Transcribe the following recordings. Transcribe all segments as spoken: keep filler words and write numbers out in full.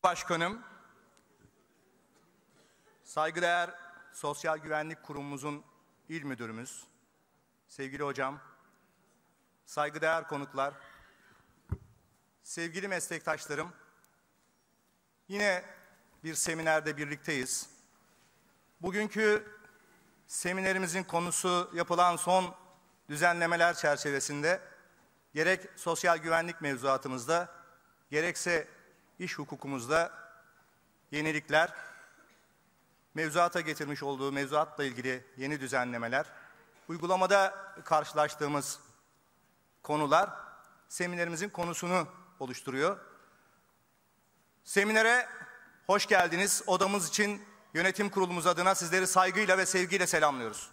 Başkanım, saygıdeğer Sosyal Güvenlik Kurumumuzun il müdürümüz, sevgili hocam, saygıdeğer konuklar, sevgili meslektaşlarım, yine bir seminerde birlikteyiz. Bugünkü seminerimizin konusu yapılan son düzenlemeler çerçevesinde gerek sosyal güvenlik mevzuatımızda gerekse iş hukukumuzda yenilikler, mevzuata getirmiş olduğu mevzuatla ilgili yeni düzenlemeler, uygulamada karşılaştığımız konular seminerimizin konusunu oluşturuyor. Seminere hoş geldiniz. Odamız için yönetim kurulumuz adına sizleri saygıyla ve sevgiyle selamlıyoruz.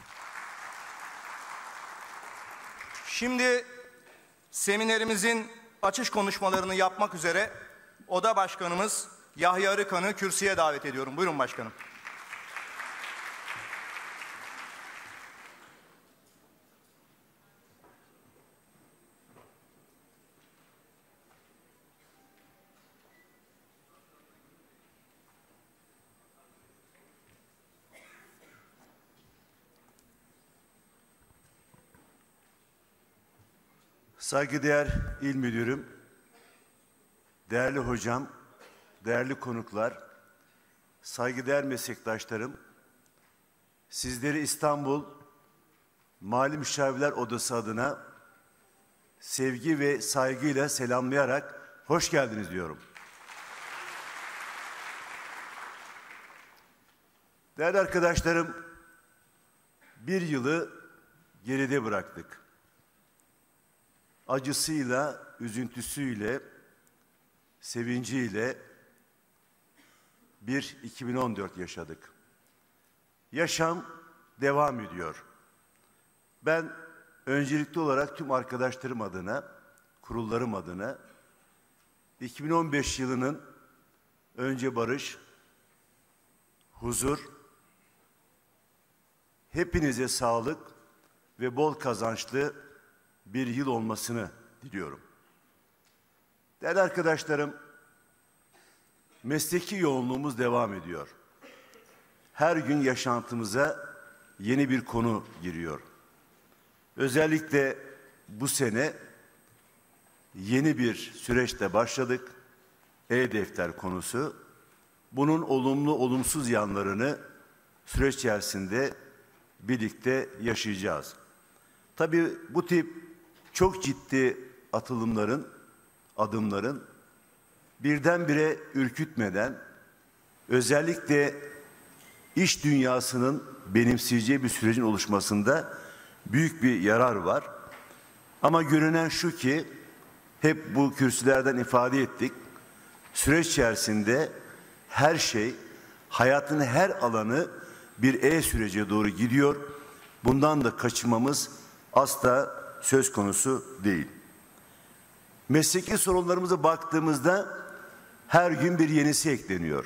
Şimdi seminerimizin açış konuşmalarını yapmak üzere Oda Başkanımız Yahya Arıkan'ı kürsüye davet ediyorum. Buyurun başkanım. Saygıdeğer İl Müdürüm, değerli hocam, değerli konuklar, saygıdeğer meslektaşlarım, sizleri İstanbul Mali Müşavirler Odası adına sevgi ve saygıyla selamlayarak hoş geldiniz diyorum. Değerli arkadaşlarım, bir yılı geride bıraktık. Acısıyla, üzüntüsüyle, sevinciyle bir iki bin on dört yaşadık. Yaşam devam ediyor. Ben öncelikli olarak tüm arkadaşlarım adına, kurullarım adına iki bin on beş yılının önce barış, huzur, hepinize sağlık ve bol kazançlı bir yıl olmasını diliyorum. Değerli arkadaşlarım, mesleki yoğunluğumuz devam ediyor. Her gün yaşantımıza yeni bir konu giriyor. Özellikle bu sene yeni bir süreçte başladık. E-defter konusu. Bunun olumlu olumsuz yanlarını süreç içerisinde birlikte yaşayacağız. Tabii bu tip çok ciddi atılımların, adımların birdenbire ürkütmeden özellikle iş dünyasının benimseyeceği bir sürecin oluşmasında büyük bir yarar var. Ama görünen şu ki hep bu kürsülerden ifade ettik. Süreç içerisinde her şey, hayatın her alanı bir e-sürece doğru gidiyor. Bundan da kaçınmamız asla söz konusu değil. Mesleki sorunlarımıza baktığımızda her gün bir yenisi ekleniyor.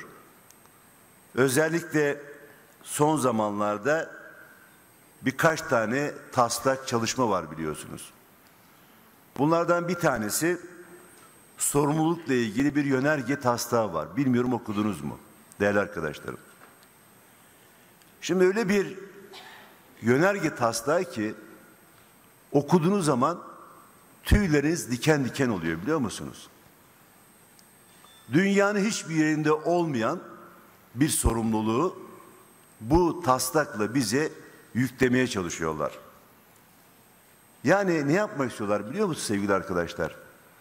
Özellikle son zamanlarda birkaç tane taslak çalışma var biliyorsunuz. Bunlardan bir tanesi sorumlulukla ilgili bir yönerge taslağı var. Bilmiyorum okudunuz mu değerli arkadaşlarım? Şimdi öyle bir yönerge taslağı ki okuduğunuz zaman tüyleriniz diken diken oluyor biliyor musunuz? Dünyanın hiçbir yerinde olmayan bir sorumluluğu bu taslakla bize yüklemeye çalışıyorlar. Yani ne yapmak istiyorlar biliyor musunuz sevgili arkadaşlar?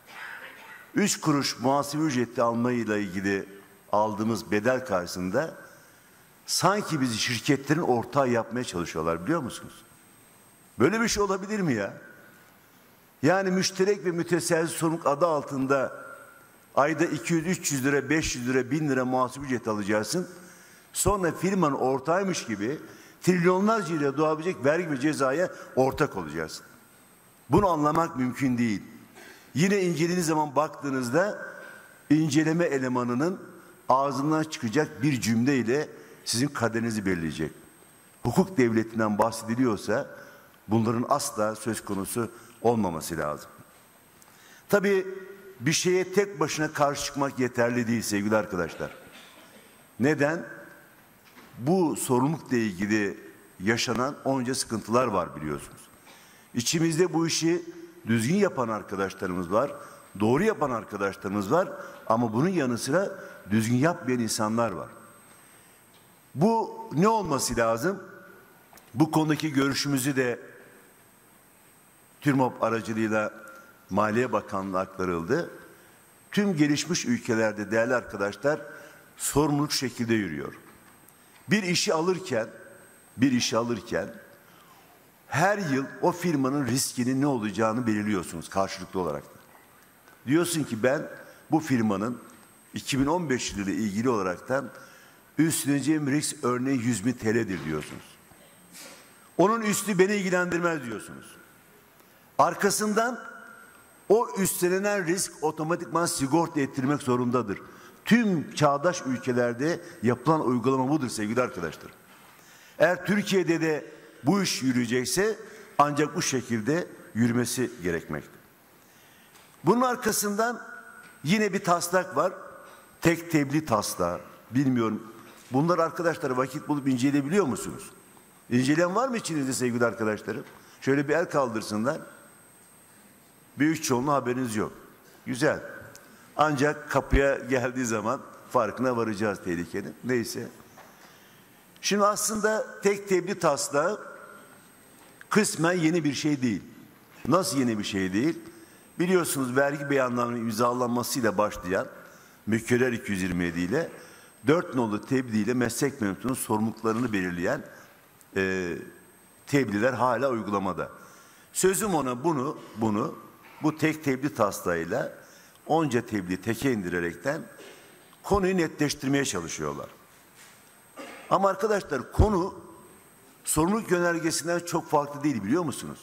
Üç kuruş muhasebe ücreti almayla ilgili aldığımız bedel karşısında sanki bizi şirketlerin ortağı yapmaya çalışıyorlar biliyor musunuz? Böyle bir şey olabilir mi ya? Yani müşterek ve müteselsiz sorumluluk adı altında ayda iki yüz üç yüz lira, beş yüz lira, bin lira muhasebe ücreti alacaksın. Sonra firmanın ortağıymış gibi trilyonlarca lira doğabilecek vergi ve cezaya ortak olacaksın. Bunu anlamak mümkün değil. Yine incelediğiniz zaman baktığınızda inceleme elemanının ağzından çıkacak bir cümleyle sizin kaderinizi belirleyecek. Hukuk devletinden bahsediliyorsa bunların asla söz konusu olmaması lazım. Tabii bir şeye tek başına karşı çıkmak yeterli değil sevgili arkadaşlar. Neden? Bu sorumlulukla ilgili yaşanan onca sıkıntılar var biliyorsunuz. İçimizde bu işi düzgün yapan arkadaşlarımız var, doğru yapan arkadaşlarımız var ama bunun yanı sıra düzgün yapmayan insanlar var. Bu ne olması lazım? Bu konudaki görüşümüzü de TÜRMOP aracılığıyla Maliye Bakanlığı'na aktarıldı. Tüm gelişmiş ülkelerde değerli arkadaşlar sorumluluk şekilde yürüyor. Bir işi alırken, bir işi alırken her yıl o firmanın riskinin ne olacağını belirliyorsunuz karşılıklı olarak da. Diyorsun ki ben bu firmanın iki bin on beş yılı ile ilgili olaraktan üstleneceğim risk örneğin yüz bin T L'dir diyorsunuz. Onun üstü beni ilgilendirmez diyorsunuz. Arkasından o üstlenen risk otomatikman sigorta ettirmek zorundadır. Tüm çağdaş ülkelerde yapılan uygulama budur sevgili arkadaşlar. Eğer Türkiye'de de bu iş yürüyecekse ancak bu şekilde yürümesi gerekmekte. Bunun arkasından yine bir taslak var. Tek tebliğ taslağı. Bilmiyorum. Bunlar arkadaşlar vakit bulup inceleyebiliyor musunuz? İnceleyen var mı içinizde sevgili arkadaşlarım? Şöyle bir el kaldırsınlar. Büyük çoğunluğu haberiniz yok. Güzel. Ancak kapıya geldiği zaman farkına varacağız tehlikenin. Neyse. Şimdi aslında tek tebliğ taslağı kısmen yeni bir şey değil. Nasıl yeni bir şey değil? Biliyorsunuz vergi beyanlarının imzalanmasıyla başlayan Mükerrer iki yüz yirmi yedi ile dört nolu tebliğ ile meslek mensubunun sorumluluklarını belirleyen e, tebliğler hala uygulamada. Sözüm ona bunu, bunu bu tek tebliğ taslağıyla onca tebliğ teke indirerekten konuyu netleştirmeye çalışıyorlar. Ama arkadaşlar konu sorumluluk yönergesinden çok farklı değil biliyor musunuz?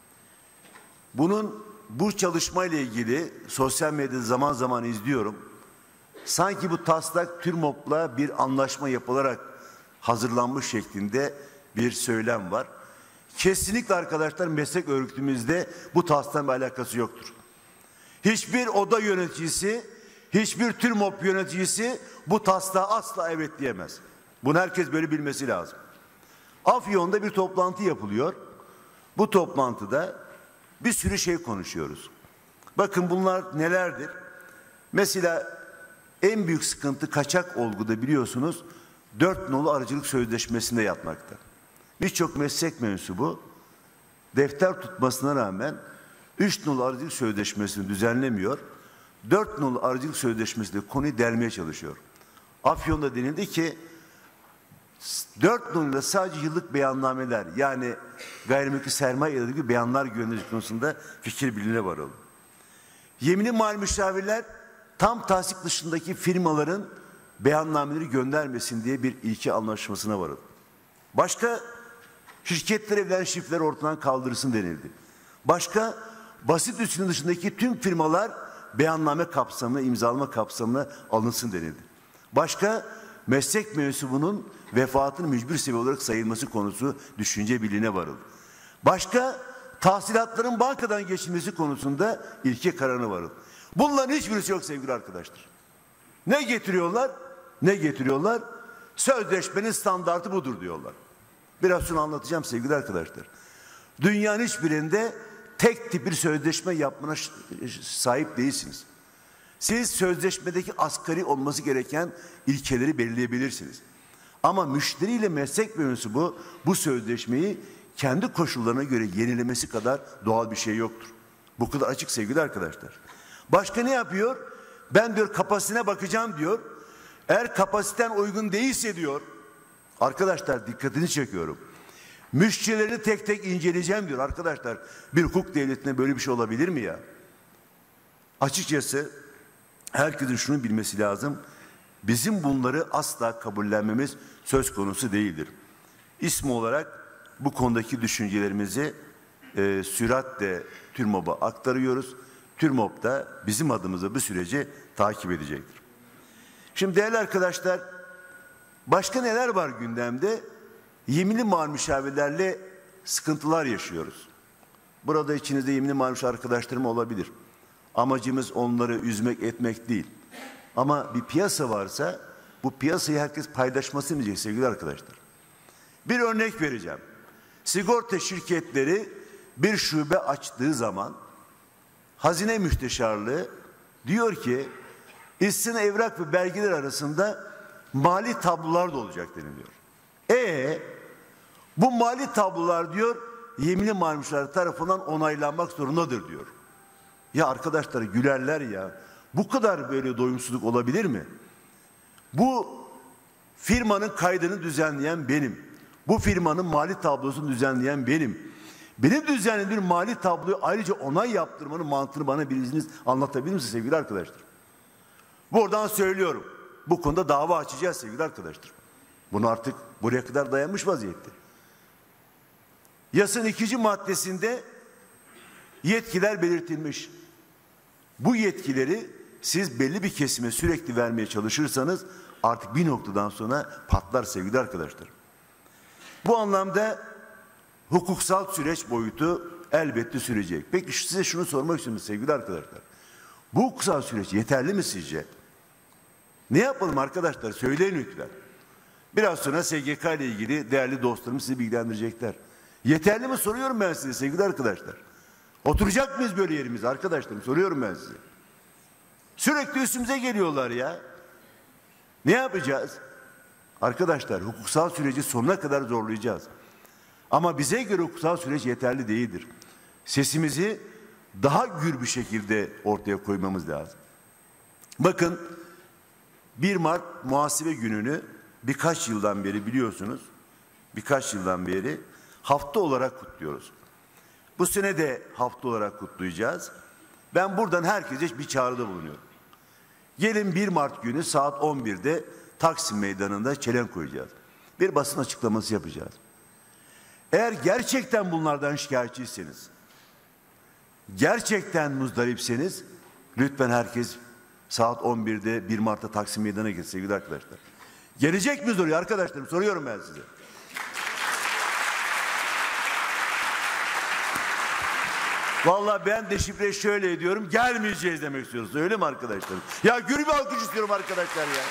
Bunun bu çalışmayla ilgili sosyal medyada zaman zaman izliyorum. Sanki bu taslak TÜRMOP'la bir anlaşma yapılarak hazırlanmış şeklinde bir söylem var. Kesinlikle arkadaşlar meslek örgütümüzde bu taslakla bir alakası yoktur. Hiçbir oda yöneticisi, hiçbir TÜRMOP yöneticisi bu taslağa asla evet diyemez. Bunu herkes böyle bilmesi lazım. Afyon'da bir toplantı yapılıyor. Bu toplantıda bir sürü şey konuşuyoruz. Bakın bunlar nelerdir? Mesela en büyük sıkıntı kaçak olguda biliyorsunuz dört nolu aracılık sözleşmesinde yatmakta. Birçok meslek mensubu defter tutmasına rağmen üç nolu aracılık sözleşmesini düzenlemiyor. dört nolu aracılık sözleşmesiyle konuyu delmeye çalışıyor. Afyon'da denildi ki dört noluyla sadece yıllık beyannameler yani gayrimenkul sermaye ile ilgili beyanlar gönderici konusunda fikir birliğine varalım. Yeminli mali müşavirler tam tahsik dışındaki firmaların beyannameleri göndermesin diye bir ilke anlaşmasına varıldı. Başka şirketlere verilen şifreler ortadan kaldırılsın denildi. Başka basit üstünün dışındaki tüm firmalar beyanname kapsamına, imzalama kapsamına alınsın denildi. Başka meslek mensubunun vefatının mücbir sebebi olarak sayılması konusu düşünce birliğine varıldı. Başka tahsilatların bankadan geçilmesi konusunda ilke kararına varıldı. Bunların hiçbirisi yok sevgili arkadaşlar. Ne getiriyorlar? Ne getiriyorlar? Sözleşmenin standartı budur diyorlar. Biraz sonra anlatacağım sevgili arkadaşlar. Dünyanın hiçbirinde tek tip bir sözleşme yapmana sahip değilsiniz. Siz sözleşmedeki asgari olması gereken ilkeleri belirleyebilirsiniz. Ama müşteriyle meslek mensubu bu sözleşmeyi kendi koşullarına göre yenilemesi kadar doğal bir şey yoktur. Bu kadar açık sevgili arkadaşlar. Başka ne yapıyor? Ben diyor kapasitesine bakacağım diyor. Eğer kapasiten uygun değilse diyor. Arkadaşlar dikkatini çekiyorum. Müşterilerini tek tek inceleyeceğim diyor. Arkadaşlar bir hukuk devletinde böyle bir şey olabilir mi ya? Açıkçası herkesin şunu bilmesi lazım. Bizim bunları asla kabullenmemiz söz konusu değildir. İsmi olarak bu konudaki düşüncelerimizi e, süratle TÜRMOP'a aktarıyoruz. TÜRMOP da bizim adımıza bu süreci takip edecektir. Şimdi değerli arkadaşlar, başka neler var gündemde? Yeminli mali müşavirlerle sıkıntılar yaşıyoruz. Burada içinizde yeminli mali müşavir arkadaşlarım olabilir. Amacımız onları üzmek, etmek değil. Ama bir piyasa varsa bu piyasayı herkes paylaşmasını diyecek sevgili arkadaşlar. Bir örnek vereceğim. Sigorta şirketleri bir şube açtığı zaman Hazine Müsteşarlığı diyor ki İstin evrak ve belgeler arasında mali tablolar da olacak deniliyor. E bu mali tablolar diyor yeminli mamuşlar tarafından onaylanmak zorundadır diyor. Ya arkadaşlar gülerler ya. Bu kadar böyle doyumsuzluk olabilir mi? Bu firmanın kaydını düzenleyen benim. Bu firmanın mali tablosunu düzenleyen benim. Benim düzenlediğim mali tabloyu ayrıca onay yaptırmanın mantığını bana birisiniz anlatabilir misiniz sevgili arkadaşlar? Buradan söylüyorum. Bu konuda dava açacağız sevgili arkadaşlar. Bunu artık buraya kadar dayanmış vaziyette. Yasanın ikinci maddesinde yetkiler belirtilmiş. Bu yetkileri siz belli bir kesime sürekli vermeye çalışırsanız artık bir noktadan sonra patlar sevgili arkadaşlar. Bu anlamda hukuksal süreç boyutu elbette sürecek. Peki size şunu sormak istiyorum sevgili arkadaşlar. Bu hukuksal süreç yeterli mi sizce? Ne yapalım arkadaşlar? Söyleyin lütfen. Biraz sonra S G K ile ilgili değerli dostlarım sizi bilgilendirecekler. Yeterli mi soruyorum ben size sevgili arkadaşlar. Oturacak mıyız böyle yerimize arkadaşlarım? Soruyorum ben size. Sürekli üstümüze geliyorlar ya. Ne yapacağız? Arkadaşlar hukuksal süreci sonuna kadar zorlayacağız. Ama bize göre hukuksal süreç yeterli değildir. Sesimizi daha gür bir şekilde ortaya koymamız lazım. Bakın bir Mart Muhasebe Günü'nü birkaç yıldan beri biliyorsunuz. Birkaç yıldan beri hafta olarak kutluyoruz. Bu sene de hafta olarak kutlayacağız. Ben buradan herkese bir çağrıda bulunuyorum. Gelin bir Mart günü saat on birde Taksim Meydanı'nda çelenk koyacağız. Bir basın açıklaması yapacağız. Eğer gerçekten bunlardan şikayetçiyseniz, gerçekten muzdaripseniz lütfen herkes saat on birde bir Mart'ta Taksim Meydanı'na gitsin sevgili arkadaşlar. Gelecek mi soruyor arkadaşlarım? Soruyorum ben size. Vallahi ben deşifre şöyle ediyorum. Gelmeyeceğiz demek istiyoruz. Öyle mi arkadaşlarım? Ya gür bir alkış istiyorum arkadaşlar ya.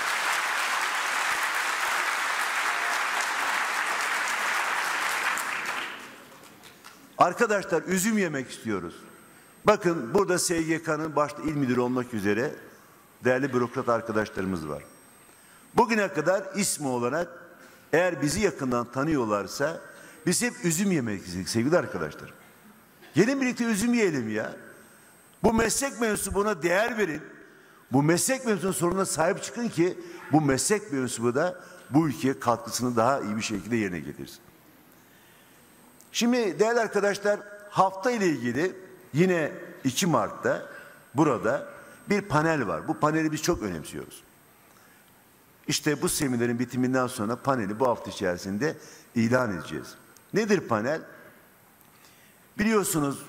Arkadaşlar üzüm yemek istiyoruz. Bakın burada S G K'nın başta il müdürü olmak üzere değerli bürokrat arkadaşlarımız var. Bugüne kadar ismi olarak eğer bizi yakından tanıyorlarsa biz hep üzüm yemek istedik sevgili arkadaşlar. Gelin birlikte üzüm yiyelim ya. Bu meslek mensubuna değer verin. Bu meslek mensubunun sorununa sahip çıkın ki bu meslek mensubu da bu ülkeye katkısını daha iyi bir şekilde yerine getirsin. Şimdi değerli arkadaşlar hafta ile ilgili yine iki Mart'ta burada bir panel var. Bu paneli biz çok önemsiyoruz. İşte bu seminerin bitiminden sonra paneli bu hafta içerisinde ilan edeceğiz. Nedir panel? Biliyorsunuz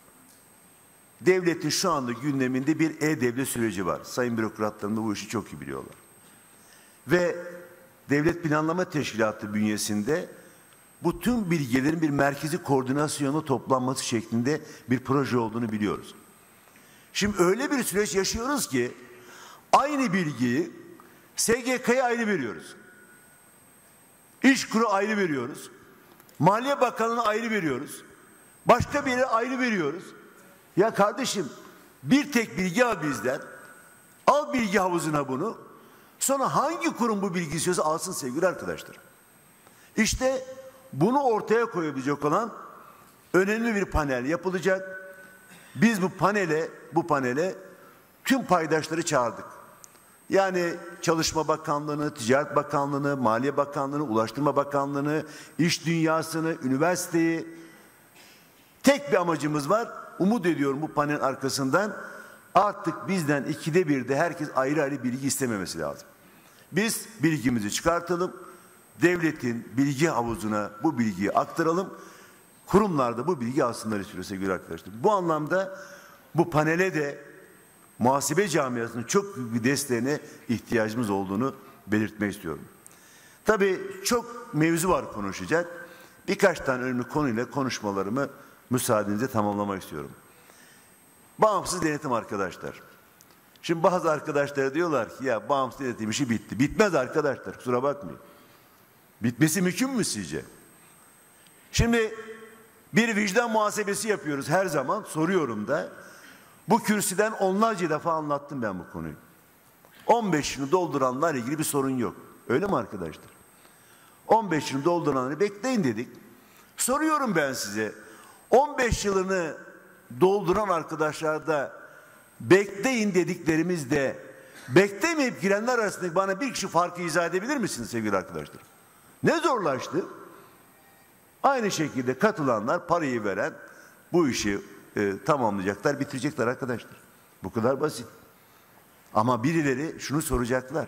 devletin şu anda gündeminde bir e-devlet süreci var. Sayın bürokratlarım da bu işi çok iyi biliyorlar. Ve Devlet Planlama Teşkilatı bünyesinde bu tüm bilgilerin bir merkezi koordinasyonu toplanması şeklinde bir proje olduğunu biliyoruz. Şimdi öyle bir süreç yaşıyoruz ki aynı bilgiyi S G K'ya ayrı veriyoruz. İşkur'a ayrı veriyoruz. Maliye Bakanlığı'na ayrı veriyoruz. Başka bir yere ayrı veriyoruz. Ya kardeşim bir tek bilgi al bizden. Al bilgi havuzuna bunu. Sonra hangi kurum bu bilgiyi istiyorsa alsın sevgili arkadaşlar. İşte bunu ortaya koyabilecek olan önemli bir panel yapılacak. Biz bu panele, bu panele tüm paydaşları çağırdık. Yani Çalışma Bakanlığı'nı, Ticaret Bakanlığı'nı, Maliye Bakanlığı'nı, Ulaştırma Bakanlığı'nı, iş dünyasını, üniversiteyi. Tek bir amacımız var. Umut ediyorum bu panelin arkasından artık bizden ikide birde herkes ayrı ayrı bilgi istememesi lazım. Biz bilgimizi çıkartalım. Devletin bilgi havuzuna bu bilgiyi aktaralım. Kurumlarda bu bilgi alsınlar istiyor sevgili arkadaşlar. Bu anlamda bu panele de muhasebe camiasının çok büyük bir desteğine ihtiyacımız olduğunu belirtmek istiyorum. Tabii çok mevzu var konuşacak. Birkaç tane önemli konuyla konuşmalarımı müsaadenizle tamamlamak istiyorum. Bağımsız denetim arkadaşlar. Şimdi bazı arkadaşlar diyorlar ki ya bağımsız denetim işi bitti. Bitmez arkadaşlar, kusura bakmayın. Bitmesi mümkün mü sizce? Şimdi bir vicdan muhasebesi yapıyoruz her zaman, soruyorum da. Bu kürsüden onlarca defa anlattım ben bu konuyu. on beş yılı dolduranlarla ilgili bir sorun yok. Öyle mi arkadaşlar? on beş yılı dolduranları bekleyin dedik. Soruyorum ben size. on beş yılını dolduran arkadaşlarda bekleyin dediklerimizde beklemeyip girenler arasındaki bana bir kişi farkı izah edebilir misiniz sevgili arkadaşlar? Ne zorlaştı? Aynı şekilde katılanlar, parayı veren bu işi e, tamamlayacaklar, bitirecekler arkadaşlar. Bu kadar basit. Ama birileri şunu soracaklar.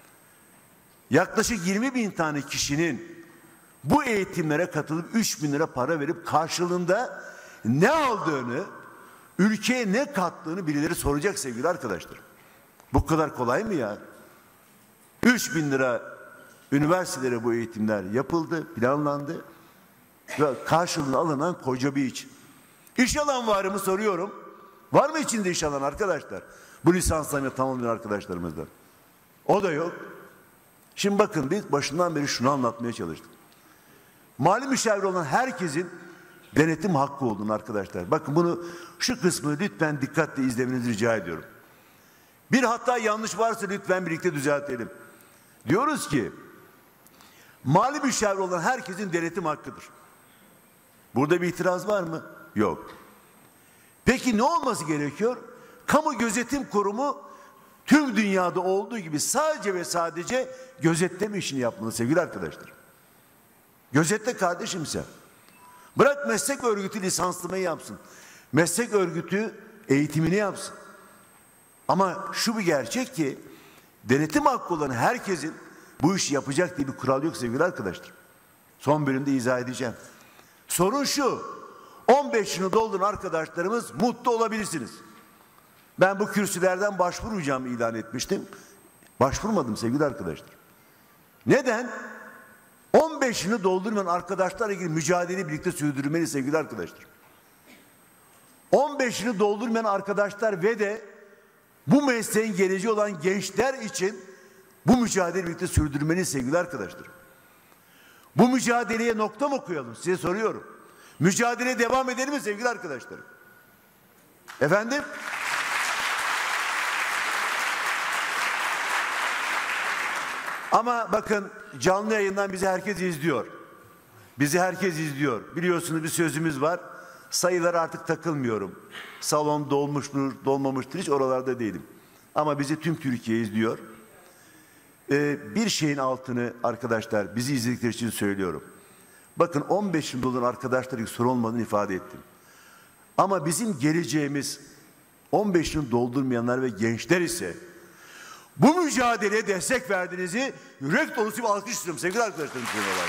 Yaklaşık yirmi bin tane kişinin bu eğitimlere katılıp üç bin lira para verip karşılığında ne aldığını, ülkeye ne kattığını birileri soracak sevgili arkadaşlar. Bu kadar kolay mı ya? üç bin lira üniversitelere bu eğitimler yapıldı, planlandı ve karşılığında alınan koca bir iş. İş alan var mı soruyorum. Var mı içinde iş alan arkadaşlar? Bu lisanslarını tamamlayan arkadaşlarımızdan. O da yok. Şimdi bakın biz başından beri şunu anlatmaya çalıştık. Mali müşavir olan herkesin denetim hakkı olduğunu arkadaşlar. Bakın bunu, şu kısmı lütfen dikkatle izlemenizi rica ediyorum. Bir hata yanlış varsa lütfen birlikte düzeltelim. Diyoruz ki mali müşavir olan herkesin denetim hakkıdır. Burada bir itiraz var mı? Yok. Peki ne olması gerekiyor? Kamu Gözetim Kurumu tüm dünyada olduğu gibi sadece ve sadece gözetleme işini yapmalı sevgili arkadaşlar. Gözetle kardeşim sen. Bırak meslek örgütü lisanslamayı yapsın. Meslek örgütü eğitimini yapsın. Ama şu bir gerçek ki denetim hakkı olan herkesin bu işi yapacak diye bir kural yok sevgili arkadaşlar. Son bölümde izah edeceğim. Sorun şu. on beş yılı dolduran arkadaşlarımız mutlu olabilirsiniz. Ben bu kürsülerden başvuracağım ilan etmiştim. Başvurmadım sevgili arkadaşlar. Neden? on beş yılı doldurmayan arkadaşlarla ilgili mücadeleyi birlikte sürdürmeli sevgili arkadaşlar. on beş yılı doldurmayan arkadaşlar ve de bu mesleğin geleceği olan gençler için bu mücadeleyi birlikte sürdürmeli sevgili arkadaşlar. Bu mücadeleye nokta mı koyalım? Size soruyorum. Mücadeleye devam edelim mi sevgili arkadaşlar? Efendim? Ama bakın canlı yayından bizi herkes izliyor. Bizi herkes izliyor. Biliyorsunuz bir sözümüz var. Sayılara artık takılmıyorum. Salon dolmuştur, dolmamıştır, hiç oralarda değilim. Ama bizi tüm Türkiye izliyor. Ee, bir şeyin altını arkadaşlar bizi izledikleri için söylüyorum. Bakın on beş yıl dolan arkadaşlar sorun olmadığını ifade ettim. Ama bizim geleceğimiz on beş yıl doldurmayanlar ve gençler ise bu mücadeleye destek verdiğinizi yürek dolusu bir alkış istiyorum sevgili arkadaşlarım.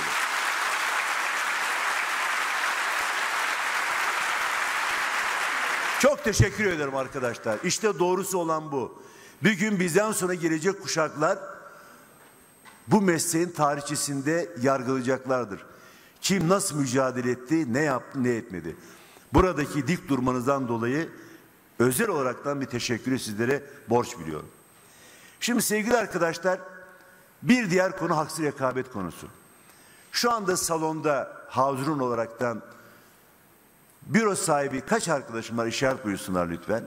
Çok teşekkür ederim arkadaşlar. İşte doğrusu olan bu. Bir gün bizden sonra gelecek kuşaklar bu mesleğin tarihçesinde yargılayacaklardır. Kim nasıl mücadele etti, ne yaptı, ne etmedi. Buradaki dik durmanızdan dolayı özel olaraktan bir teşekkürü sizlere borç biliyorum. Şimdi sevgili arkadaşlar, bir diğer konu haksız rekabet konusu. Şu anda salonda hazırın olaraktan büro sahibi kaç arkadaşım var, işaret buyursunlar lütfen.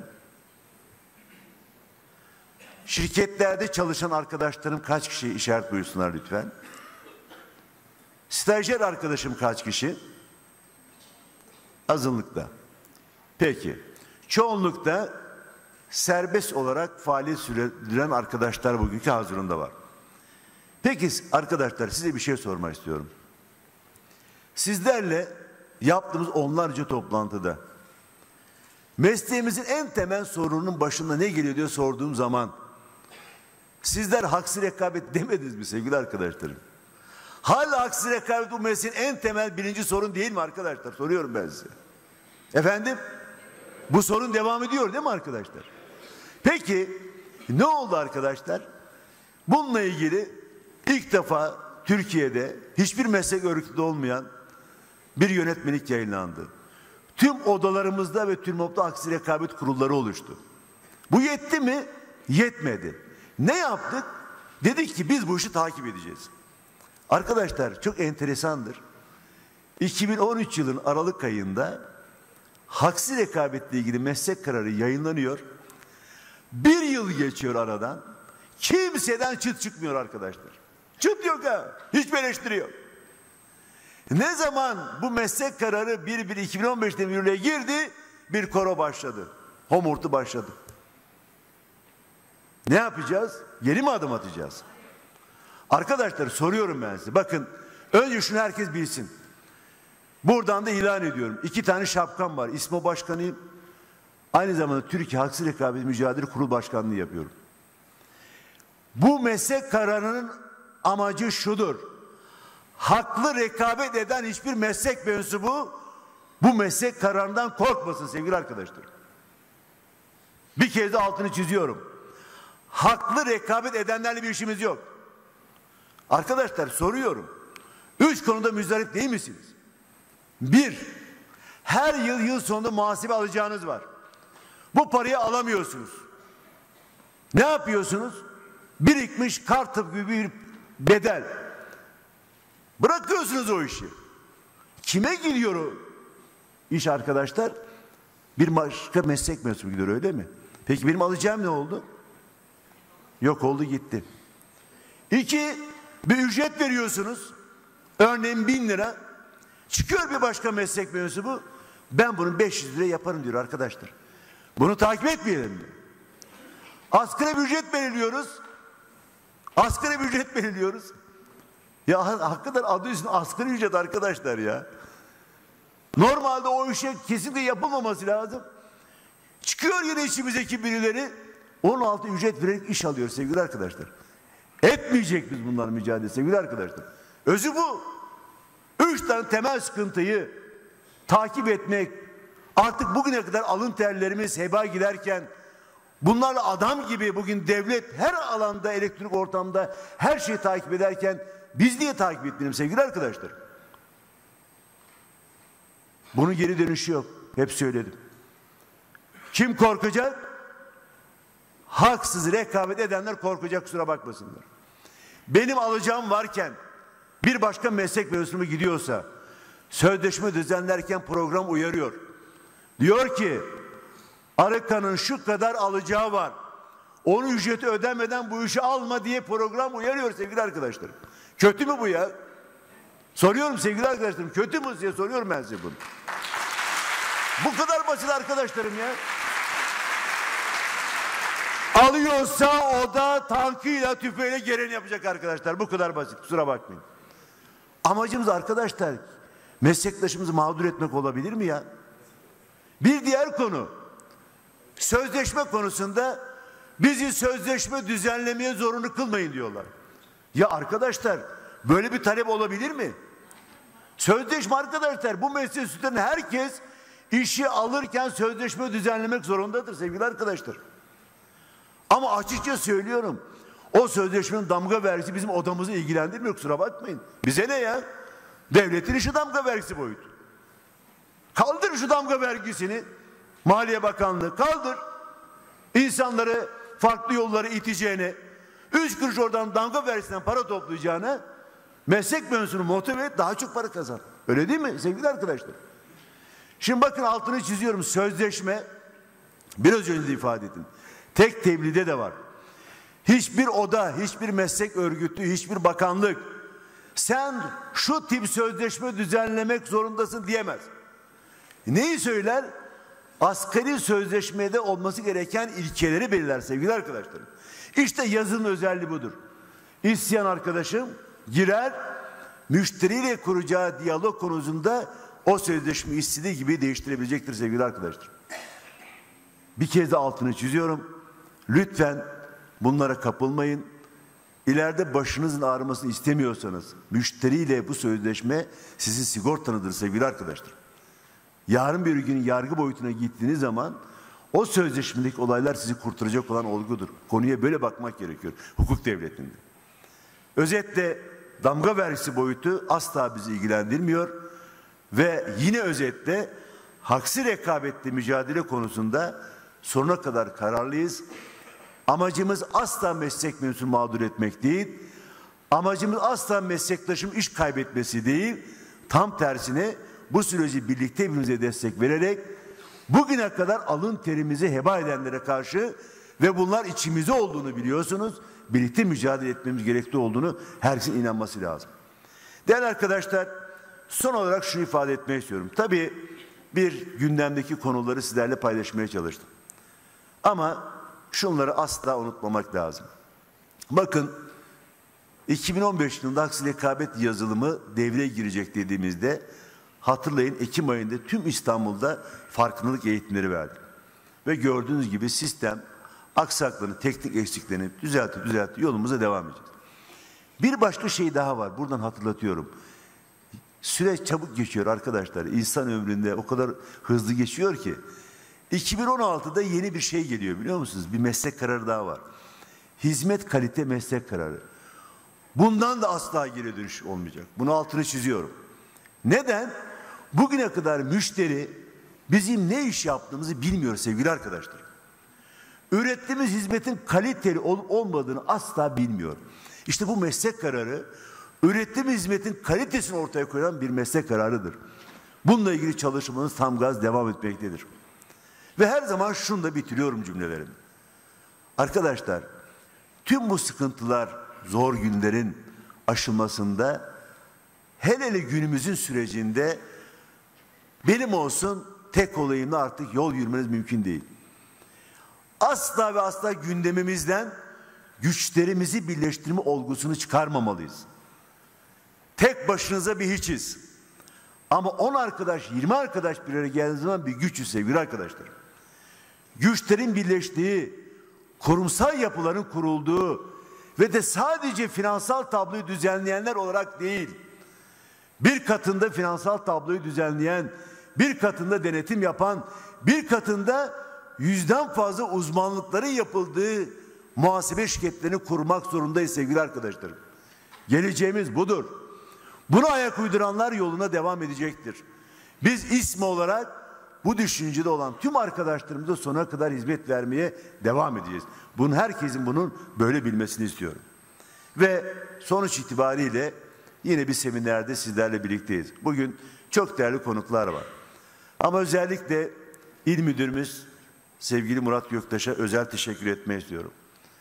Şirketlerde çalışan arkadaşlarım kaç kişi, işaret buyursunlar lütfen. Stajyer arkadaşım kaç kişi? Azınlıkta. Peki. Çoğunlukta serbest olarak faaliyet sürdüren arkadaşlar bugünkü hazırında var. Peki arkadaşlar, size bir şey sormak istiyorum. Sizlerle yaptığımız onlarca toplantıda mesleğimizin en temel sorununun başında ne geliyor diye sorduğum zaman sizler haksız rekabet demediniz mi sevgili arkadaşlarım? Hala haksız rekabet bu mesleğin en temel birinci sorun değil mi arkadaşlar? Soruyorum ben size. Efendim? Bu sorun devam ediyor değil mi arkadaşlar? Peki ne oldu arkadaşlar? Bununla ilgili ilk defa Türkiye'de hiçbir meslek örgütü olmayan bir yönetmelik yayınlandı. tüm odalarımızda ve TÜRMOP'ta aksi rekabet kurulları oluştu. Bu yetti mi? Yetmedi. Ne yaptık? Dedik ki biz bu işi takip edeceğiz. Arkadaşlar çok enteresandır. iki bin on üç yılın Aralık ayında haksız rekabetle ilgili meslek kararı yayınlanıyor. Bir yıl geçiyor aradan. Kimseden çıt çıkmıyor arkadaşlar. Çıt yok ha. Hiçbir eleştiri yok. Ne zaman bu meslek kararı bir bir iki bin on beşte yürürlüğe girdi, bir koro başladı. Homurtu başladı. Ne yapacağız? Yeni mi adım atacağız? Arkadaşlar soruyorum ben size. Bakın önce şunu herkes bilsin. Buradan da ilan ediyorum. İki tane şapkam var. İSMO Başkanıyım. Aynı zamanda Türkiye Haksız Rekabet Mücadele Kurulu Başkanlığı yapıyorum. Bu meslek kararının amacı şudur. Haklı rekabet eden hiçbir meslek mensubu bu meslek kararından korkmasın sevgili arkadaşlar. Bir kez de altını çiziyorum. Haklı rekabet edenlerle bir işimiz yok. Arkadaşlar soruyorum. Üç konuda müzdarip değil misiniz? Bir, her yıl yıl sonunda muhasebe alacağınız var. Bu parayı alamıyorsunuz. Ne yapıyorsunuz? Birikmiş kartıp gibi bir bedel. Bırakıyorsunuz o işi. Kime gidiyor o iş arkadaşlar? Bir başka meslek mensubu gidiyor öyle mi? Peki benim alacağım ne oldu? Yok oldu gitti. İki, bir ücret veriyorsunuz. Örneğin bin lira. Çıkıyor bir başka meslek mensubu. Ben bunu beş yüz lira yaparım diyor arkadaşlar. Bunu takip etmeyelim mi? Asgari bir ücret belirliyoruz. Asgari bir ücret belirliyoruz. Ya hakikaten adı üstünde asgari ücret arkadaşlar ya. Normalde o işe kesinlikle yapılmaması lazım. Çıkıyor yine içimizdeki birileri on altı ücret vererek iş alıyor sevgili arkadaşlar. Etmeyecek biz bunların mücadele sevgili arkadaşlar. Özü bu. Üç tane temel sıkıntıyı takip etmek, artık bugüne kadar alın terlerimiz heba giderken bunlarla adam gibi bugün devlet her alanda elektronik ortamda her şeyi takip ederken biz niye takip etmeyelim sevgili arkadaşlar? Bunun geri dönüşü yok. Hep söyledim. Kim korkacak? Haksız rekabet edenler korkacak, kusura bakmasınlar. Benim alacağım varken bir başka meslek mensubu gidiyorsa sözleşme düzenlerken program uyarıyor. Diyor ki Arıkan'ın şu kadar alacağı var. Onun ücreti ödemeden bu işi alma diye program uyarıyor sevgili arkadaşlarım. Kötü mü bu ya? Soruyorum sevgili arkadaşlarım. Kötü mü diye soruyorum ben size bunu. Bu kadar basit arkadaşlarım ya. Alıyorsa o da tankıyla tüfeğiyle geleni yapacak arkadaşlar. Bu kadar basit, kusura bakmayın. Amacımız arkadaşlar meslektaşımızı mağdur etmek olabilir mi ya? Bir diğer konu sözleşme konusunda bizi sözleşme düzenlemeye zorunlu kılmayın diyorlar. Ya arkadaşlar böyle bir talep olabilir mi? Sözleşme arkadaşlar bu meslek sütlerinde herkes işi alırken sözleşme düzenlemek zorundadır sevgili arkadaşlar. Ama açıkça söylüyorum o sözleşmenin damga vergisi bizim odamızı ilgilendirmiyor, kusura bakmayın. Bize ne ya? Devletin işi damga vergisi boyutu. Kaldır şu damga vergisini. Maliye Bakanlığı kaldır. İnsanları farklı yollara iteceğine, üç kuruş oradan damga vergisinden para toplayacağına meslek mensubunu motive et, daha çok para kazan. Öyle değil mi sevgili arkadaşlar? Şimdi bakın altını çiziyorum, sözleşme biraz önce de ifade ettim. Tek tebliğde de var. Hiçbir oda, hiçbir meslek örgütü, hiçbir bakanlık sen şu tip sözleşme düzenlemek zorundasın diyemez. Neyi söyler? Asgari sözleşmede olması gereken ilkeleri belirler sevgili arkadaşlarım. İşte yazının özelliği budur. İsteyen arkadaşım girer, müşteriyle kuracağı diyalog konusunda o sözleşme istediği gibi değiştirebilecektir sevgili arkadaşlar. Bir kez de altını çiziyorum. Lütfen bunlara kapılmayın. İleride başınızın ağrımasını istemiyorsanız müşteriyle bu sözleşme sizin sigortanıdır sevgili arkadaşlar. Yarın bir gün yargı boyutuna gittiğiniz zaman o sözleşmedeki olaylar sizi kurtaracak olan olgudur. Konuya böyle bakmak gerekiyor hukuk devletinde. Özetle damga vergisi boyutu asla bizi ilgilendirmiyor ve yine özetle haksız rekabetle mücadele konusunda sonuna kadar kararlıyız. Amacımız asla meslek mensubunu mağdur etmek değil. Amacımız asla meslektaşım iş kaybetmesi değil. Tam tersine bu süreci birlikte birbirimize destek vererek bugüne kadar alın terimizi heba edenlere karşı ve bunlar içimizde olduğunu biliyorsunuz. Birlikte mücadele etmemiz gerekli olduğunu herkesin inanması lazım. Değerli arkadaşlar, son olarak şunu ifade etmek istiyorum. Tabii bir gündemdeki konuları sizlerle paylaşmaya çalıştım. Ama şunları asla unutmamak lazım. Bakın, iki bin on beş yılında haksız rekabet yazılımı devreye girecek dediğimizde hatırlayın Ekim ayında tüm İstanbul'da farkındalık eğitimleri verdik. Ve gördüğünüz gibi sistem aksaklarını, teknik eksiklerini düzeltti düzeltti yolumuza devam edeceğiz. Bir başka şey daha var. Buradan hatırlatıyorum. Süreç çabuk geçiyor arkadaşlar. İnsan ömründe o kadar hızlı geçiyor ki. iki bin on altıda yeni bir şey geliyor biliyor musunuz? Bir meslek kararı daha var. Hizmet kalite meslek kararı. Bundan da asla geri dönüş olmayacak. Bunu altını çiziyorum. Neden? Bugüne kadar müşteri bizim ne iş yaptığımızı bilmiyor sevgili arkadaşlar. Ürettiğimiz hizmetin kaliteli olup olmadığını asla bilmiyor. İşte bu meslek kararı ürettiğimiz hizmetin kalitesini ortaya koyan bir meslek kararıdır. Bununla ilgili çalışmamız tam gaz devam etmektedir. Ve her zaman şunu da bitiriyorum cümlelerimi. Arkadaşlar, tüm bu sıkıntılar, zor günlerin aşılmasında, hele hele günümüzün sürecinde benim olsun tek olayımla artık yol yürümeniz mümkün değil. Asla ve asla gündemimizden güçlerimizi birleştirme olgusunu çıkarmamalıyız. Tek başınıza bir hiçiz. Ama on arkadaş, yirmi arkadaş bir araya geldiği zaman bir güçüz sevgili arkadaşlar. Güçlerin birleştiği, kurumsal yapıların kurulduğu ve de sadece finansal tabloyu düzenleyenler olarak değil, bir katında finansal tabloyu düzenleyen, bir katında denetim yapan, bir katında yüzden fazla uzmanlıkların yapıldığı muhasebe şirketlerini kurmak zorundayız sevgili arkadaşlarım. Geleceğimiz budur. Buna ayak uyduranlar yoluna devam edecektir. Biz İSMA olarak bu düşüncede olan tüm arkadaşlarımıza sonuna kadar hizmet vermeye devam edeceğiz. Bunun herkesin bunun böyle bilmesini istiyorum. Ve sonuç itibariyle yine bir seminerde sizlerle birlikteyiz. Bugün çok değerli konuklar var. Ama özellikle İl Müdürümüz sevgili Murat Göktaş'a özel teşekkür etmek istiyorum.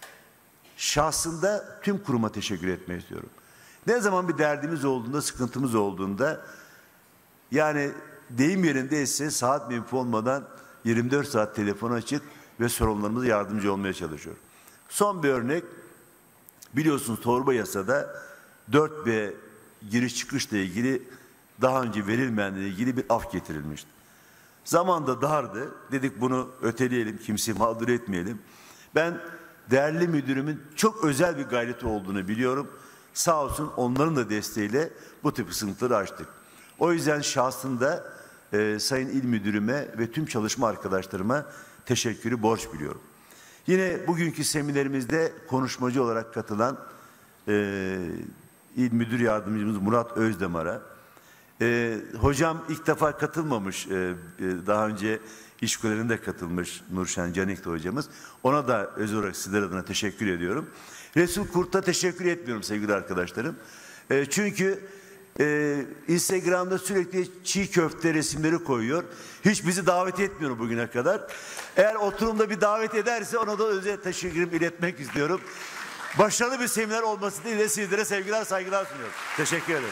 Şahsında tüm kuruma teşekkür etmek istiyorum. Ne zaman bir derdimiz olduğunda, sıkıntımız olduğunda, yani deyim yerindeyse saat menfi olmadan yirmi dört saat telefon açık ve sorunlarımıza yardımcı olmaya çalışıyor. Son bir örnek, biliyorsunuz torba yasada dört B giriş çıkışla ilgili daha önce verilmeyenle ilgili bir af getirilmişti. Zamanda dardı, dedik bunu öteleyelim, kimseyi mağdur etmeyelim. Ben değerli müdürümün çok özel bir gayreti olduğunu biliyorum. Sağ olsun onların da desteğiyle bu tip sıkıntıları açtık. O yüzden şahsında e, Sayın İl Müdürüme ve tüm çalışma arkadaşlarıma teşekkürü borç biliyorum. Yine bugünkü seminerimizde konuşmacı olarak katılan e, İl Müdür Yardımcımız Murat Özdemar'a, e, hocam ilk defa katılmamış, e, e, daha önce İşkulelerinde katılmış Nurşen Canikli hocamız. Ona da özel olarak sizler adına teşekkür ediyorum. Resul Kurt'a teşekkür etmiyorum sevgili arkadaşlarım. E, çünkü e, Instagram'da sürekli çiğ köfte resimleri koyuyor. Hiç bizi davet etmiyor bugüne kadar. Eğer oturumda bir davet ederse ona da özel teşekkürümü iletmek istiyorum. Başarılı bir seminer olması dileğiyle sizlere sevgiler, saygılar sunuyorum. Teşekkür ederim.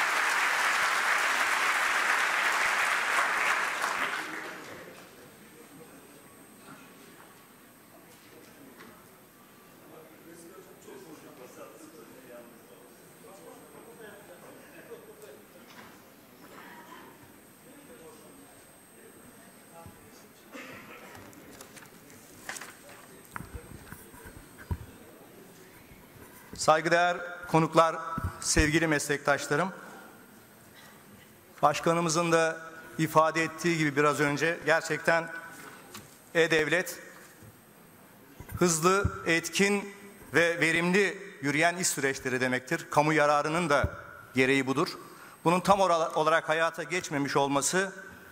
Saygıdeğer konuklar, sevgili meslektaşlarım, başkanımızın da ifade ettiği gibi biraz önce gerçekten E-Devlet hızlı, etkin ve verimli yürüyen iş süreçleri demektir. Kamu yararının da gereği budur. Bunun tam olarak hayata geçmemiş olması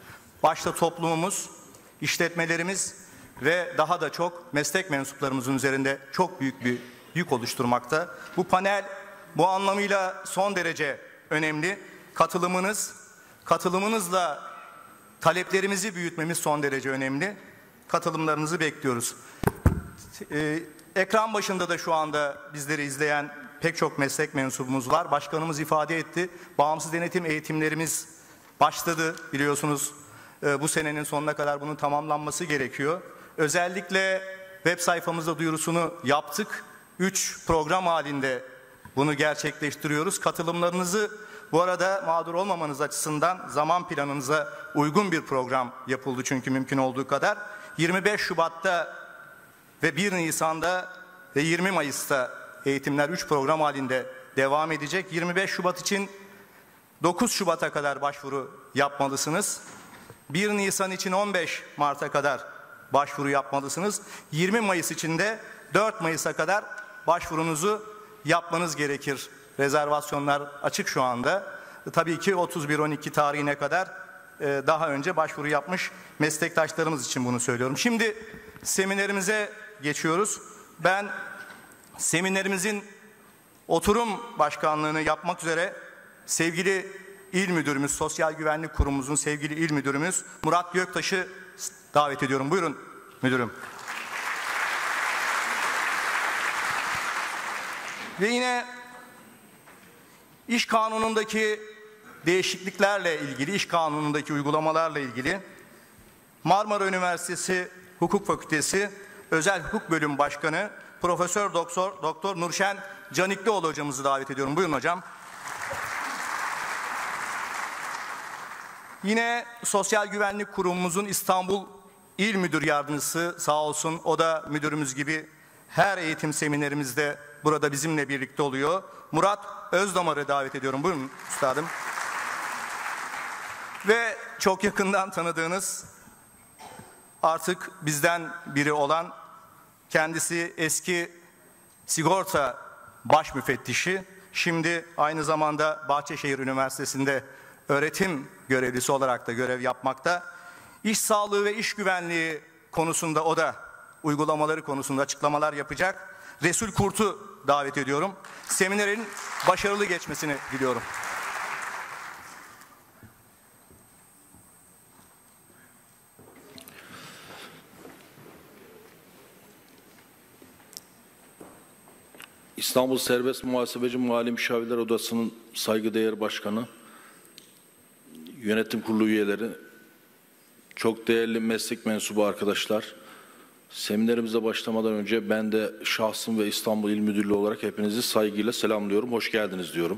başta toplumumuz, işletmelerimiz ve daha da çok meslek mensuplarımızın üzerinde çok büyük bir yük oluşturmakta. Bu panel bu anlamıyla son derece önemli. Katılımınız, katılımınızla taleplerimizi büyütmemiz son derece önemli. Katılımlarınızı bekliyoruz. Ee, ekran başında da şu anda bizleri izleyen pek çok meslek mensubumuz var. Başkanımız ifade etti. Bağımsız denetim eğitimlerimiz başladı biliyorsunuz. Ee, bu senenin sonuna kadar bunun tamamlanması gerekiyor. Özellikle web sayfamızda duyurusunu yaptık. Üç program halinde bunu gerçekleştiriyoruz. Katılımlarınızı bu arada mağdur olmamanız açısından zaman planınıza uygun bir program yapıldı çünkü mümkün olduğu kadar. yirmi beş Şubat'ta ve bir Nisan'da ve yirmi Mayıs'ta eğitimler üç program halinde devam edecek. yirmi beş Şubat için dokuz Şubat'a kadar başvuru yapmalısınız. bir Nisan için on beş Mart'a kadar başvuru yapmalısınız. yirmi Mayıs için de dört Mayıs'a kadar başvurunuzu yapmanız gerekir. Rezervasyonlar açık şu anda. Tabii ki otuz bir on iki tarihine kadar daha önce başvuru yapmış meslektaşlarımız için bunu söylüyorum. Şimdi seminerimize geçiyoruz. Ben seminerimizin oturum başkanlığını yapmak üzere sevgili İl Müdürümüz, Sosyal Güvenlik Kurumumuzun sevgili İl Müdürümüz Murat Göktaş'ı davet ediyorum. Buyurun müdürüm. Ve yine iş kanunundaki değişikliklerle ilgili, iş kanunundaki uygulamalarla ilgili Marmara Üniversitesi Hukuk Fakültesi Özel Hukuk Bölüm Başkanı Profesör Doktor Doktor Nurşen Caniklioğlu hocamızı davet ediyorum. Buyurun hocam. Yine Sosyal Güvenlik Kurumumuzun İstanbul İl Müdür Yardımcısı sağ olsun, o da müdürümüz gibi her eğitim seminerimizde burada bizimle birlikte oluyor. Murat Özdamar'ı davet ediyorum. Buyurun üstadım. Ve çok yakından tanıdığınız, artık bizden biri olan, kendisi eski sigorta baş müfettişi, şimdi aynı zamanda Bahçeşehir Üniversitesi'nde öğretim görevlisi olarak da görev yapmakta. İş sağlığı ve iş güvenliği konusunda o da uygulamaları konusunda açıklamalar yapacak. Resul Kurt'u davet ediyorum. Seminerin başarılı geçmesini diliyorum. İstanbul Serbest Muhasebeci Mali Müşavirler Odası'nın saygıdeğer başkanı, yönetim kurulu üyeleri, çok değerli meslek mensubu arkadaşlar, seminerimize başlamadan önce ben de şahsım ve İstanbul İl Müdürlüğü olarak hepinizi saygıyla selamlıyorum, hoş geldiniz diyorum.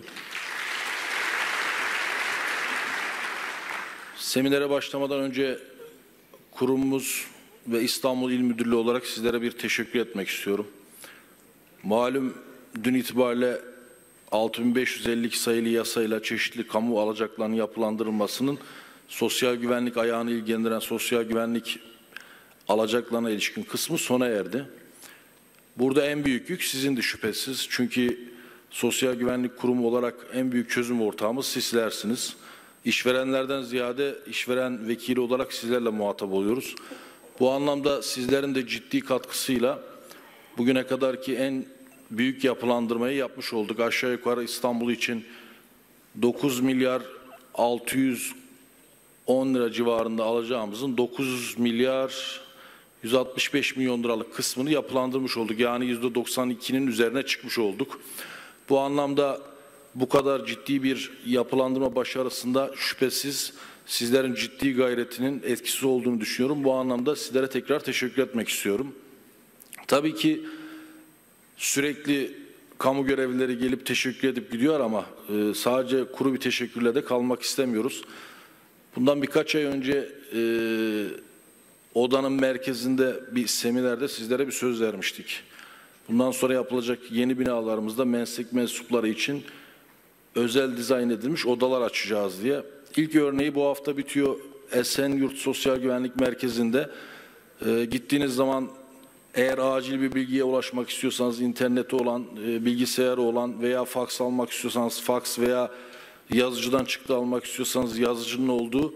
Seminere başlamadan önce kurumumuz ve İstanbul İl Müdürlüğü olarak sizlere bir teşekkür etmek istiyorum. Malum dün itibariyle altı bin beş yüz elli iki sayılı yasayla çeşitli kamu alacaklarının yapılandırılmasının sosyal güvenlik ayağını ilgilendiren sosyal güvenlik alacaklarına ilişkin kısmı sona erdi. Burada en büyük yük sizin de şüphesiz. Çünkü sosyal güvenlik kurumu olarak en büyük çözüm ortağımız sizlersiniz. İşverenlerden ziyade işveren vekili olarak sizlerle muhatap oluyoruz. Bu anlamda sizlerin de ciddi katkısıyla bugüne kadarki en büyük yapılandırmayı yapmış olduk. Aşağı yukarı İstanbul için dokuz milyar altı yüz on lira civarında alacağımızın dokuz milyar yüz altmış beş milyon liralık kısmını yapılandırmış olduk. Yani yüzde doksan ikinin üzerine çıkmış olduk. Bu anlamda bu kadar ciddi bir yapılandırma başarısında şüphesiz sizlerin ciddi gayretinin etkisi olduğunu düşünüyorum. Bu anlamda sizlere tekrar teşekkür etmek istiyorum. Tabii ki sürekli kamu görevlileri gelip teşekkür edip gidiyor ama e, sadece kuru bir teşekkürle de kalmak istemiyoruz. Bundan birkaç ay önce e, odanın merkezinde bir seminerde sizlere bir söz vermiştik. Bundan sonra yapılacak yeni binalarımızda meslek mensupları için özel dizayn edilmiş odalar açacağız diye. İlk örneği bu hafta bitiyor. Esenyurt Sosyal Güvenlik Merkezi'nde e, gittiğiniz zaman eğer acil bir bilgiye ulaşmak istiyorsanız interneti olan, e, bilgisayarı olan veya faks almak istiyorsanız faks veya yazıcıdan çıktı almak istiyorsanız yazıcının olduğu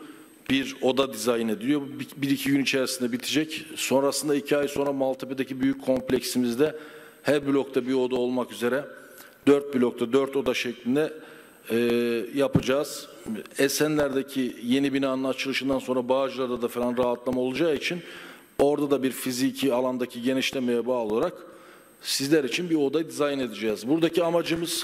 bir oda dizayn ediliyor. Bir, bir iki gün içerisinde bitecek. Sonrasında iki ay sonra Maltepe'deki büyük kompleksimizde her blokta bir oda olmak üzere dört blokta dört oda şeklinde e, yapacağız. Esenler'deki yeni binanın açılışından sonra Bağcılar'da da falan rahatlama olacağı için orada da bir fiziki alandaki genişlemeye bağlı olarak sizler için bir oda dizayn edeceğiz. Buradaki amacımız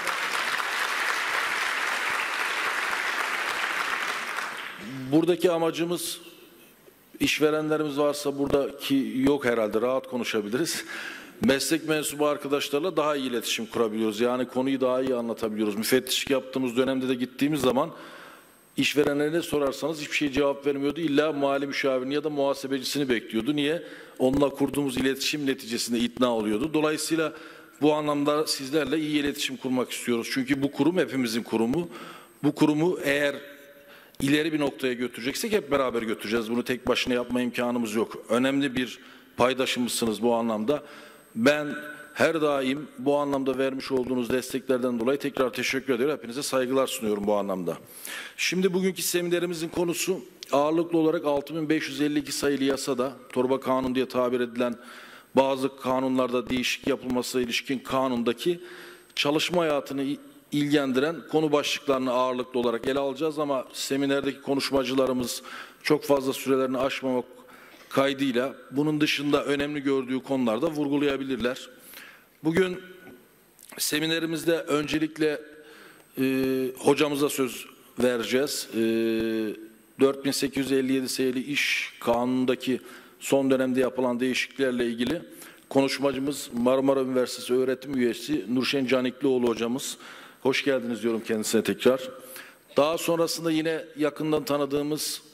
buradaki amacımız işverenlerimiz varsa buradaki yok herhalde rahat konuşabiliriz. Meslek mensubu arkadaşlarla daha iyi iletişim kurabiliyoruz. Yani konuyu daha iyi anlatabiliyoruz. Müfettişlik yaptığımız dönemde de gittiğimiz zaman işverenlerine sorarsanız hiçbir şey cevap vermiyordu. İlla mali müşavirini ya da muhasebecisini bekliyordu. Niye? Onunla kurduğumuz iletişim neticesinde ikna oluyordu. Dolayısıyla bu anlamda sizlerle iyi iletişim kurmak istiyoruz. Çünkü bu kurum hepimizin kurumu. Bu kurumu eğer ileri bir noktaya götüreceksek hep beraber götüreceğiz. Bunu tek başına yapma imkanımız yok. Önemli bir paydaşımızsınız bu anlamda. Ben her daim bu anlamda vermiş olduğunuz desteklerden dolayı tekrar teşekkür ediyorum. Hepinize saygılar sunuyorum bu anlamda. Şimdi bugünkü seminerimizin konusu ağırlıklı olarak altı bin beş yüz elli iki sayılı yasada, torba kanun diye tabir edilen bazı kanunlarda değişik yapılmasına ilişkin kanundaki çalışma hayatını ilgilendiren konu başlıklarını ağırlıklı olarak ele alacağız ama seminerdeki konuşmacılarımız çok fazla sürelerini aşmamak kaydıyla bunun dışında önemli gördüğü konularda vurgulayabilirler. Bugün seminerimizde öncelikle e, hocamıza söz vereceğiz. E, dört bin sekiz yüz elli yedi sayılı iş kanunundaki son dönemde yapılan değişikliklerle ilgili konuşmacımız Marmara Üniversitesi öğretim üyesi Nurşen Caniklioğlu hocamız. Hoş geldiniz diyorum kendisine tekrar. Daha sonrasında yine yakından tanıdığımız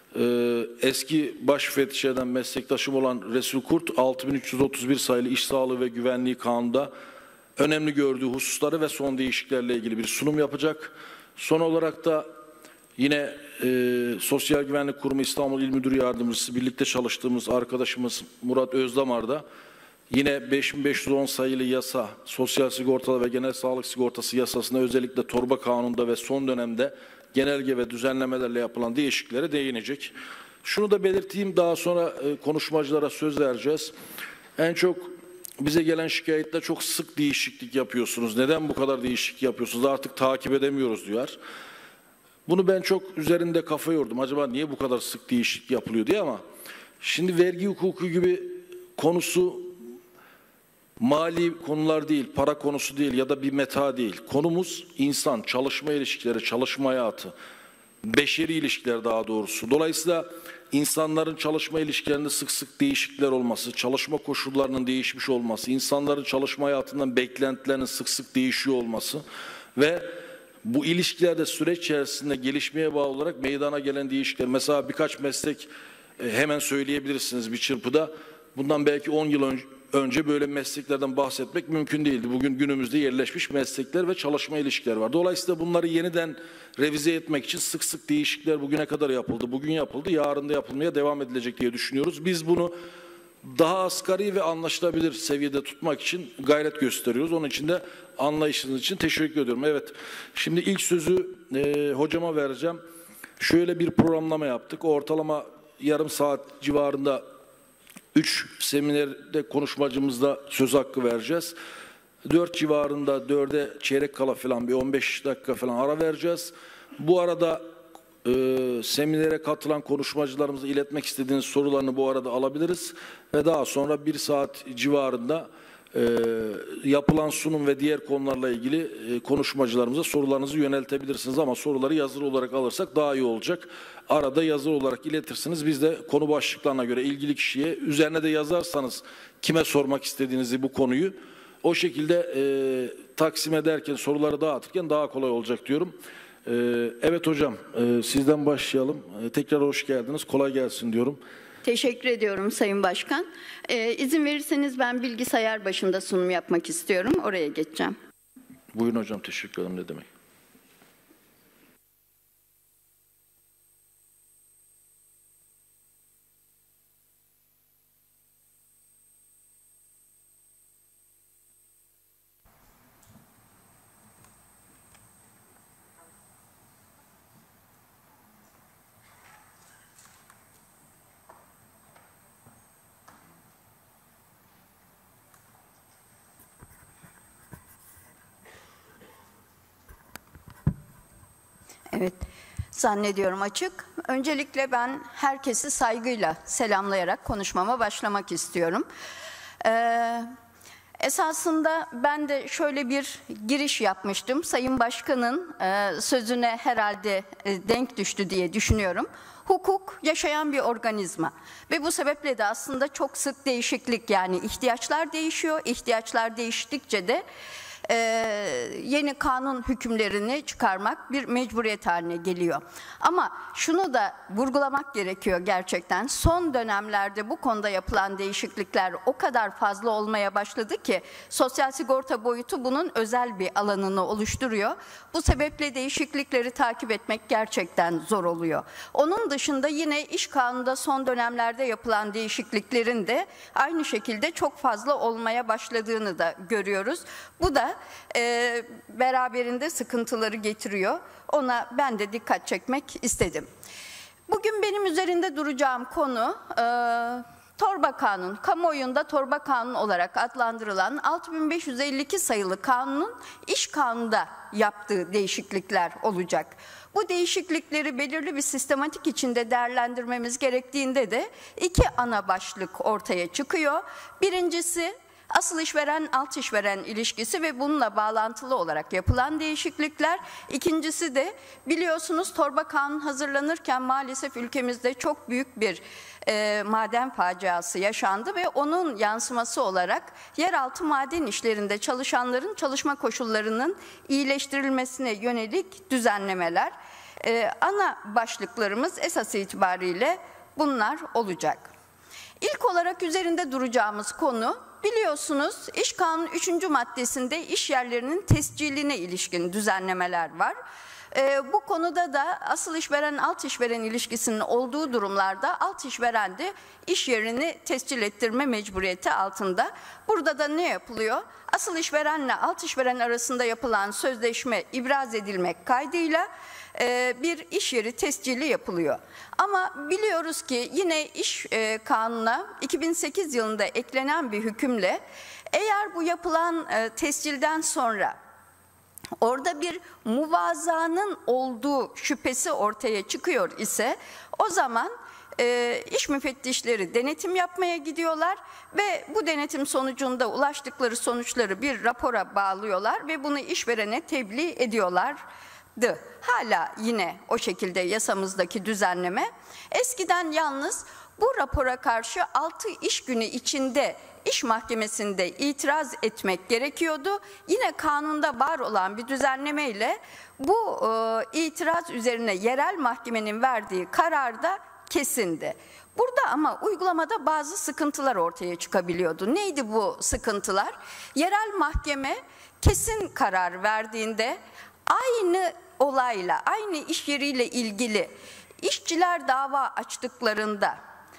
Ee, eski baş müfettişlerden meslektaşım olan Resul Kurt altı bin üç yüz otuz bir sayılı İş Sağlığı ve Güvenliği Kanunu'nda önemli gördüğü hususları ve son değişikliklerle ilgili bir sunum yapacak. Son olarak da yine e, Sosyal Güvenlik Kurumu İstanbul İl Müdürü Yardımcısı birlikte çalıştığımız arkadaşımız Murat Özdamar da yine beş bin beş yüz on sayılı yasa, Sosyal Sigortalı ve Genel Sağlık Sigortası yasasında özellikle torba kanununda ve son dönemde genelge ve düzenlemelerle yapılan değişikliklere değinecek. Şunu da belirteyim, daha sonra e, konuşmacılara söz vereceğiz. En çok bize gelen şikayette çok sık değişiklik yapıyorsunuz. Neden bu kadar değişiklik yapıyorsunuz? Artık takip edemiyoruz diyor. Bunu ben çok üzerinde kafa yordum. Acaba niye bu kadar sık değişiklik yapılıyor diye ama şimdi vergi hukuku gibi konusu mali konular değil, para konusu değil ya da bir meta değil. Konumuz insan, çalışma ilişkileri, çalışma hayatı, beşeri ilişkiler daha doğrusu. Dolayısıyla insanların çalışma ilişkilerinde sık sık değişiklikler olması, çalışma koşullarının değişmiş olması, insanların çalışma hayatından beklentilerinin sık sık değişiyor olması ve bu ilişkilerde süreç içerisinde gelişmeye bağlı olarak meydana gelen değişiklikler. Mesela birkaç meslek hemen söyleyebilirsiniz bir çırpıda. Bundan belki on yıl önce Önce böyle mesleklerden bahsetmek mümkün değildi. Bugün günümüzde yerleşmiş meslekler ve çalışma ilişkiler var. Dolayısıyla bunları yeniden revize etmek için sık sık değişiklikler bugüne kadar yapıldı. Bugün yapıldı, yarın da yapılmaya devam edilecek diye düşünüyoruz. Biz bunu daha asgari ve anlaşılabilir seviyede tutmak için gayret gösteriyoruz. Onun için de anlayışınız için teşekkür ediyorum. Evet, şimdi ilk sözü e, hocama vereceğim. Şöyle bir programlama yaptık. Ortalama yarım saat civarında Üç seminerde konuşmacımızda söz hakkı vereceğiz. Dört civarında dörde çeyrek kala falan bir on beş dakika falan ara vereceğiz. Bu arada e, seminere katılan konuşmacılarımıza iletmek istediğiniz sorularını bu arada alabiliriz. Ve daha sonra bir saat civarında e, yapılan sunum ve diğer konularla ilgili e, konuşmacılarımıza sorularınızı yöneltebilirsiniz. Ama soruları yazılı olarak alırsak daha iyi olacak. Arada yazılı olarak iletirsiniz. Biz de konu başlıklarına göre ilgili kişiye üzerine de yazarsanız kime sormak istediğinizi bu konuyu o şekilde e, taksim ederken soruları dağıtırken daha kolay olacak diyorum. E, evet hocam e, sizden başlayalım. E, tekrar hoş geldiniz. Kolay gelsin diyorum. Teşekkür ediyorum Sayın Başkan. Ee, izin verirseniz ben bilgisayar başında sunum yapmak istiyorum. Oraya geçeceğim. Buyurun hocam, teşekkür ederim. Ne demek? Evet, zannediyorum açık. Öncelikle ben herkesi saygıyla selamlayarak konuşmama başlamak istiyorum. Ee, esasında ben de şöyle bir giriş yapmıştım. Sayın Başkan'ın e, sözüne herhalde e, denk düştü diye düşünüyorum. Hukuk yaşayan bir organizma ve bu sebeple de aslında çok sık değişiklik, yani ihtiyaçlar değişiyor. İhtiyaçlar değiştikçe de Ee, yeni kanun hükümlerini çıkarmak bir mecburiyet haline geliyor. Ama şunu da vurgulamak gerekiyor gerçekten. Son dönemlerde bu konuda yapılan değişiklikler o kadar fazla olmaya başladı ki sosyal sigorta boyutu bunun özel bir alanını oluşturuyor. Bu sebeple değişiklikleri takip etmek gerçekten zor oluyor. Onun dışında yine iş kanununda son dönemlerde yapılan değişikliklerin de aynı şekilde çok fazla olmaya başladığını da görüyoruz. Bu da e, beraberinde sıkıntıları getiriyor. Ona ben de dikkat çekmek istedim. Bugün benim üzerinde duracağım konu e, torba kanun, kamuoyunda torba kanun olarak adlandırılan altı bin beş yüz elli iki sayılı kanunun iş kanununda yaptığı değişiklikler olacak. Bu değişiklikleri belirli bir sistematik içinde değerlendirmemiz gerektiğinde de iki ana başlık ortaya çıkıyor. Birincisi, asıl işveren alt işveren ilişkisi ve bununla bağlantılı olarak yapılan değişiklikler. İkincisi de biliyorsunuz torba kanun hazırlanırken maalesef ülkemizde çok büyük bir e, maden faciası yaşandı ve onun yansıması olarak yeraltı maden işlerinde çalışanların çalışma koşullarının iyileştirilmesine yönelik düzenlemeler. E, ana başlıklarımız esas itibariyle bunlar olacak. İlk olarak üzerinde duracağımız konu, biliyorsunuz İş Kanunu üçüncü maddesinde iş yerlerinin tesciline ilişkin düzenlemeler var. Ee, bu konuda da asıl işveren alt işveren ilişkisinin olduğu durumlarda alt işveren de iş yerini tescil ettirme mecburiyeti altında. Burada da ne yapılıyor? Asıl işverenle alt işveren arasında yapılan sözleşme ibraz edilmek kaydıyla e, bir iş yeri tescili yapılıyor. Ama biliyoruz ki yine iş e, kanuna iki bin sekiz yılında eklenen bir hükümle eğer bu yapılan e, tescilden sonra orada bir muvazanın olduğu şüphesi ortaya çıkıyor ise o zaman e, iş müfettişleri denetim yapmaya gidiyorlar ve bu denetim sonucunda ulaştıkları sonuçları bir rapora bağlıyorlar ve bunu işverene tebliğ ediyorlardı. Hala yine o şekilde yasamızdaki düzenleme. Eskiden yalnız bu rapora karşı altı iş günü içinde İş Mahkemesi'nde itiraz etmek gerekiyordu. Yine kanunda var olan bir düzenlemeyle bu e, itiraz üzerine yerel mahkemenin verdiği karar da kesindi. Burada ama uygulamada bazı sıkıntılar ortaya çıkabiliyordu. Neydi bu sıkıntılar? Yerel mahkeme kesin karar verdiğinde aynı olayla, aynı iş yeriyle ilgili işçiler dava açtıklarında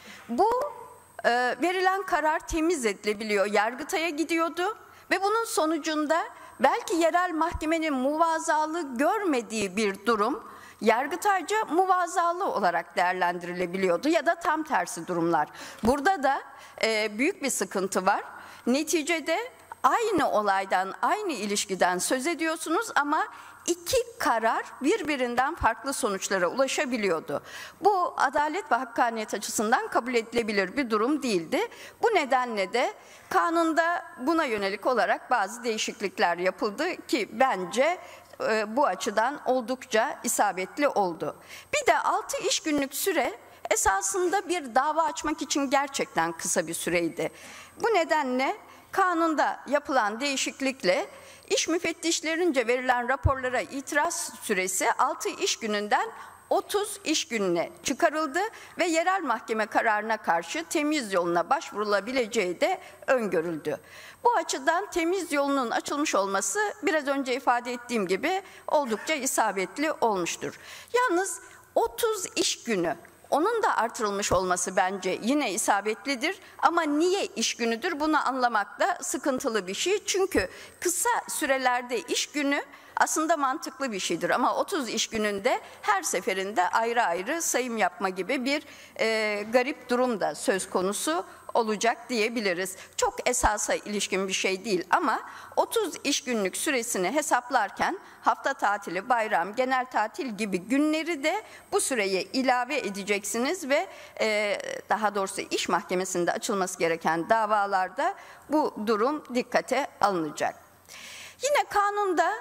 bu e, verilen karar temiz edilebiliyor. Yargıtay'a gidiyordu ve bunun sonucunda belki yerel mahkemenin muvazalı görmediği bir durum Yargıtayca muvazalı olarak değerlendirilebiliyordu ya da tam tersi durumlar. Burada da e, büyük bir sıkıntı var. Neticede aynı olaydan, aynı ilişkiden söz ediyorsunuz ama iki karar birbirinden farklı sonuçlara ulaşabiliyordu. Bu adalet ve hakkaniyet açısından kabul edilebilir bir durum değildi. Bu nedenle de kanunda buna yönelik olarak bazı değişiklikler yapıldı ki bence bu açıdan oldukça isabetli oldu. Bir de altı iş günlük süre esasında bir dava açmak için gerçekten kısa bir süreydi. Bu nedenle kanunda yapılan değişiklikle iş müfettişlerince verilen raporlara itiraz süresi altı iş gününden otuz iş gününe çıkarıldı ve yerel mahkeme kararına karşı temiz yoluna başvurulabileceği de öngörüldü. Bu açıdan temiz yolunun açılmış olması biraz önce ifade ettiğim gibi oldukça isabetli olmuştur. Yalnız otuz iş günü, onun da artırılmış olması bence yine isabetlidir. Ama niye iş günüdür bunu anlamakta sıkıntılı bir şey. Çünkü kısa sürelerde iş günü aslında mantıklı bir şeydir. Ama otuz iş gününde her seferinde ayrı ayrı sayım yapma gibi bir e, garip durum da söz konusu olacak diyebiliriz. Çok esasa ilişkin bir şey değil ama otuz iş günlük süresini hesaplarken hafta tatili, bayram, genel tatil gibi günleri de bu süreye ilave edeceksiniz ve e, daha doğrusu iş mahkemesinde açılması gereken davalarda bu durum dikkate alınacak. Yine kanunda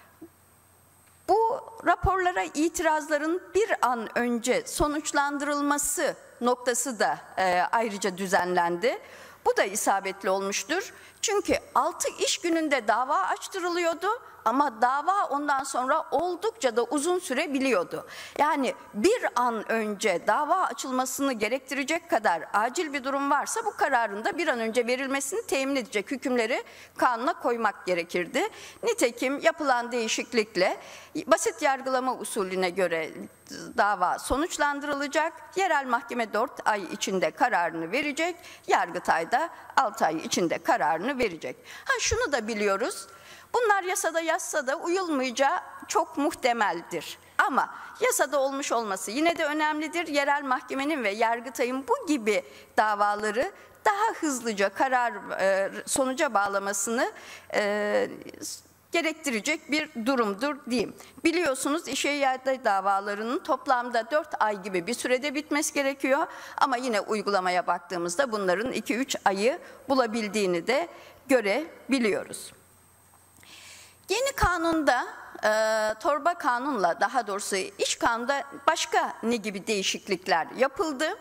bu raporlara itirazların bir an önce sonuçlandırılması noktası da e, ayrıca düzenlendi. Bu da isabetli olmuştur. Çünkü altı iş gününde dava açtırılıyordu ama dava ondan sonra oldukça da uzun sürebiliyordu. Yani bir an önce dava açılmasını gerektirecek kadar acil bir durum varsa bu kararın da bir an önce verilmesini temin edecek hükümleri kanuna koymak gerekirdi. Nitekim yapılan değişiklikle basit yargılama usulüne göre dava sonuçlandırılacak. Yerel mahkeme dört ay içinde kararını verecek. Yargıtay da altı ay içinde kararını verecek. Ha şunu da biliyoruz. Bunlar yasada yazsa da uyulmayacağı çok muhtemeldir. Ama yasada olmuş olması yine de önemlidir. Yerel mahkemenin ve Yargıtay'ın bu gibi davaları daha hızlıca karar e, sonuca bağlamasını e, gerektirecek bir durumdur diyeyim. Biliyorsunuz işe iade davalarının toplamda dört ay gibi bir sürede bitmesi gerekiyor. Ama yine uygulamaya baktığımızda bunların iki üç ayı bulabildiğini de görebiliyoruz. Yeni kanunda, e, torba kanunla daha doğrusu iş kanunda başka ne gibi değişiklikler yapıldı?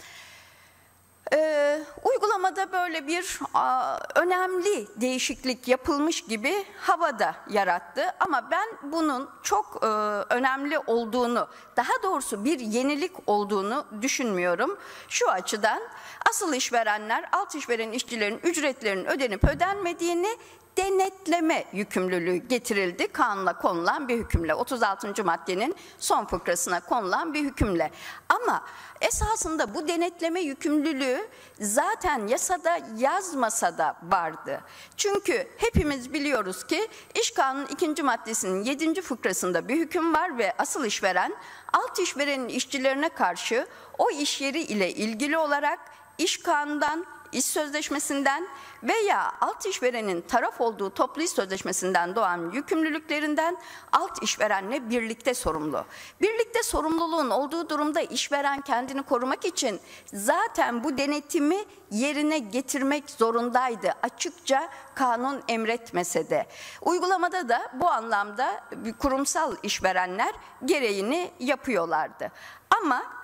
E, uygulamada böyle bir a, önemli değişiklik yapılmış gibi havada yarattı. Ama ben bunun çok e, önemli olduğunu, daha doğrusu bir yenilik olduğunu düşünmüyorum. Şu açıdan asıl işverenler alt işveren işçilerin ücretlerinin ödenip ödenmediğini denetleme yükümlülüğü getirildi. Kanuna konulan bir hükümle, otuz altıncı maddenin son fıkrasına konulan bir hükümle. Ama esasında bu denetleme yükümlülüğü zaten yasada yazmasa da vardı. Çünkü hepimiz biliyoruz ki İş Kanunu'nun ikinci maddesinin yedinci fıkrasında bir hüküm var ve asıl işveren alt işverenin işçilerine karşı o iş yeri ile ilgili olarak İş Kanunu'ndan, İş sözleşmesinden veya alt işverenin taraf olduğu toplu iş sözleşmesinden doğan yükümlülüklerinden alt işverenle birlikte sorumlu. Birlikte sorumluluğun olduğu durumda işveren kendini korumak için zaten bu denetimi yerine getirmek zorundaydı. Açıkça kanun emretmese de. Uygulamada da bu anlamda kurumsal işverenler gereğini yapıyorlardı. Ama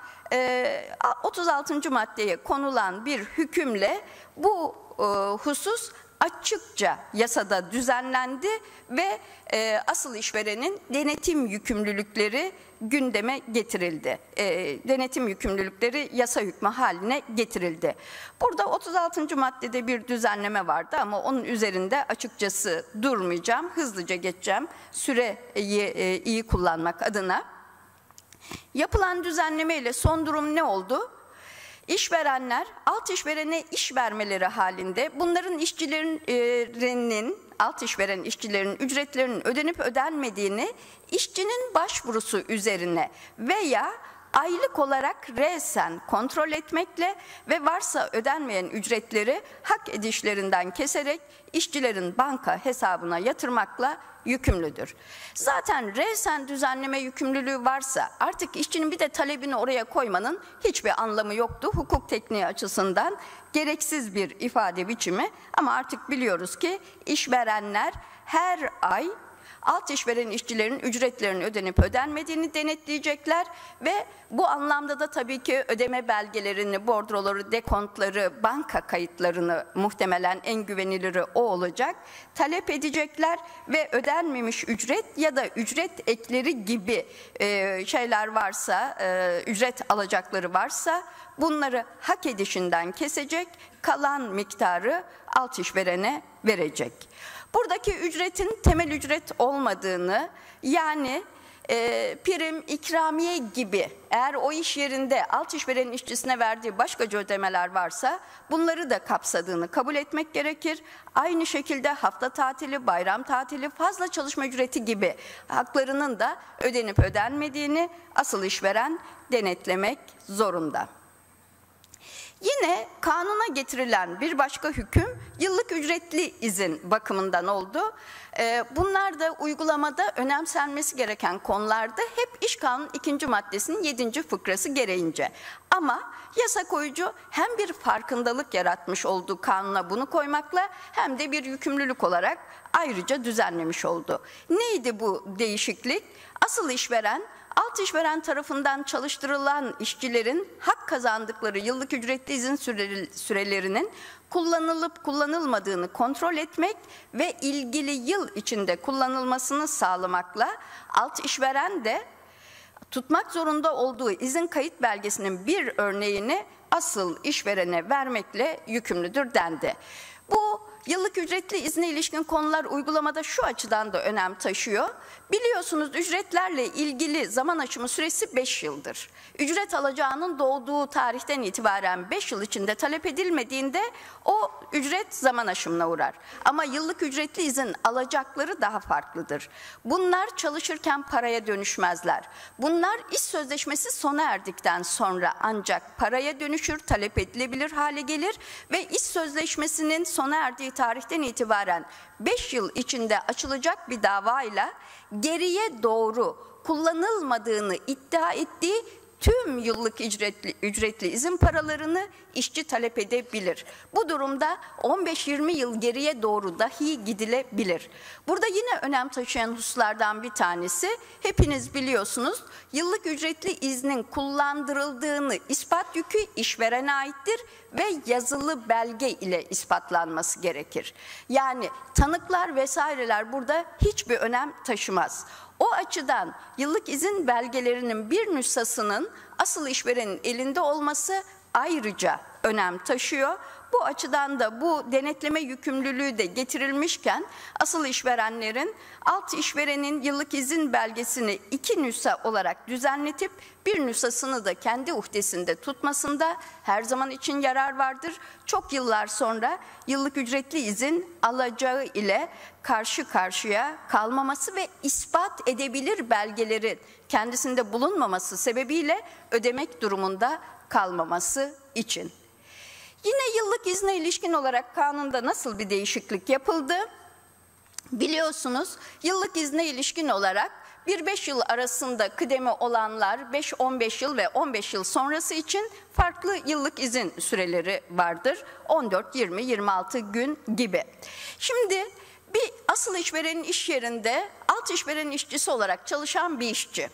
otuz altıncı maddeye konulan bir hükümle bu husus açıkça yasada düzenlendi ve asıl işverenin denetim yükümlülükleri gündeme getirildi. Denetim yükümlülükleri yasa hükmü haline getirildi. Burada otuz altıncı maddede bir düzenleme vardı ama onun üzerinde açıkçası durmayacağım. Hızlıca geçeceğim süreyi iyi kullanmak adına. Yapılan düzenleme ile son durum ne oldu? İşverenler alt işverene iş vermeleri halinde bunların işçilerinin, alt işveren işçilerin ücretlerinin ödenip ödenmediğini işçinin başvurusu üzerine veya aylık olarak resen kontrol etmekle ve varsa ödenmeyen ücretleri hak edişlerinden keserek işçilerin banka hesabına yatırmakla yükümlüdür. Zaten resen düzenleme yükümlülüğü varsa artık işçinin bir de talebini oraya koymanın hiçbir anlamı yoktu. Hukuk tekniği açısından gereksiz bir ifade biçimi ama artık biliyoruz ki işverenler her ay alt işveren işçilerin ücretlerinin ödenip ödenmediğini denetleyecekler ve bu anlamda da tabii ki ödeme belgelerini, bordroları, dekontları, banka kayıtlarını muhtemelen en güveniliri o olacak. Talep edecekler ve ödenmemiş ücret ya da ücret ekleri gibi e, şeyler varsa, e, ücret alacakları varsa bunları hak edişinden kesecek, kalan miktarı alt işverene verecek. Buradaki ücretin temel ücret olmadığını, yani e, prim, ikramiye gibi eğer o iş yerinde alt işverenin işçisine verdiği başkaca ödemeler varsa bunları da kapsadığını kabul etmek gerekir. Aynı şekilde hafta tatili, bayram tatili, fazla çalışma ücreti gibi haklarının da ödenip ödenmediğini asıl işveren denetlemek zorunda. Yine kanuna getirilen bir başka hüküm yıllık ücretli izin bakımından oldu. Bunlar da uygulamada önemsenmesi gereken konularda hep İş Kanunu ikinci maddesinin yedinci fıkrası gereğince. Ama yasa koyucu hem bir farkındalık yaratmış olduğu kanuna bunu koymakla hem de bir yükümlülük olarak ayrıca düzenlemiş oldu. Neydi bu değişiklik? Asıl işveren, alt işveren tarafından çalıştırılan işçilerin hak kazandıkları yıllık ücretli izin sürelerinin kullanılıp kullanılmadığını kontrol etmek ve ilgili yıl içinde kullanılmasını sağlamakla alt işveren de tutmak zorunda olduğu izin kayıt belgesinin bir örneğini asıl işverene vermekle yükümlüdür dendi. Bu yıllık ücretli izne ilişkin konular uygulamada şu açıdan da önem taşıyor. Biliyorsunuz ücretlerle ilgili zaman aşımı süresi beş yıldır. Ücret alacağının doğduğu tarihten itibaren beş yıl içinde talep edilmediğinde o ücret zaman aşımına uğrar. Ama yıllık ücretli izin alacakları daha farklıdır. Bunlar çalışırken paraya dönüşmezler. Bunlar iş sözleşmesi sona erdikten sonra ancak paraya dönüşür, talep edilebilir hale gelir ve iş sözleşmesinin sona erdiği tarihten itibaren beş yıl içinde açılacak bir davayla geriye doğru kullanılmadığını iddia ettiği tüm yıllık ücretli, ücretli izin paralarını işçi talep edebilir. Bu durumda on beş yirmi yıl geriye doğru dahi gidilebilir. Burada yine önem taşıyan hususlardan bir tanesi, hepiniz biliyorsunuz, yıllık ücretli iznin kullandırıldığını ispat yükü işverene aittir ve yazılı belge ile ispatlanması gerekir. Yani tanıklar vesaireler burada hiçbir önem taşımaz. O açıdan yıllık izin belgelerinin bir nüshasının asıl işverenin elinde olması ayrıca önem taşıyor. Bu açıdan da bu denetleme yükümlülüğü de getirilmişken asıl işverenlerin alt işverenin yıllık izin belgesini iki nüsha olarak düzenletip bir nüshasını da kendi uhdesinde tutmasında her zaman için yarar vardır. Çok yıllar sonra yıllık ücretli izin alacağı ile karşı karşıya kalmaması ve ispat edebilir belgelerin kendisinde bulunmaması sebebiyle ödemek durumunda kalmaması için. Yine yıllık izne ilişkin olarak kanunda nasıl bir değişiklik yapıldı? Biliyorsunuz yıllık izne ilişkin olarak bir beş yıl arasında kıdemi olanlar beş on beş yıl ve on beş yıl sonrası için farklı yıllık izin süreleri vardır. on dört yirmi yirmi altı gün gibi. Şimdi bir asıl işverenin iş yerinde alt işverenin işçisi olarak çalışan bir işçi.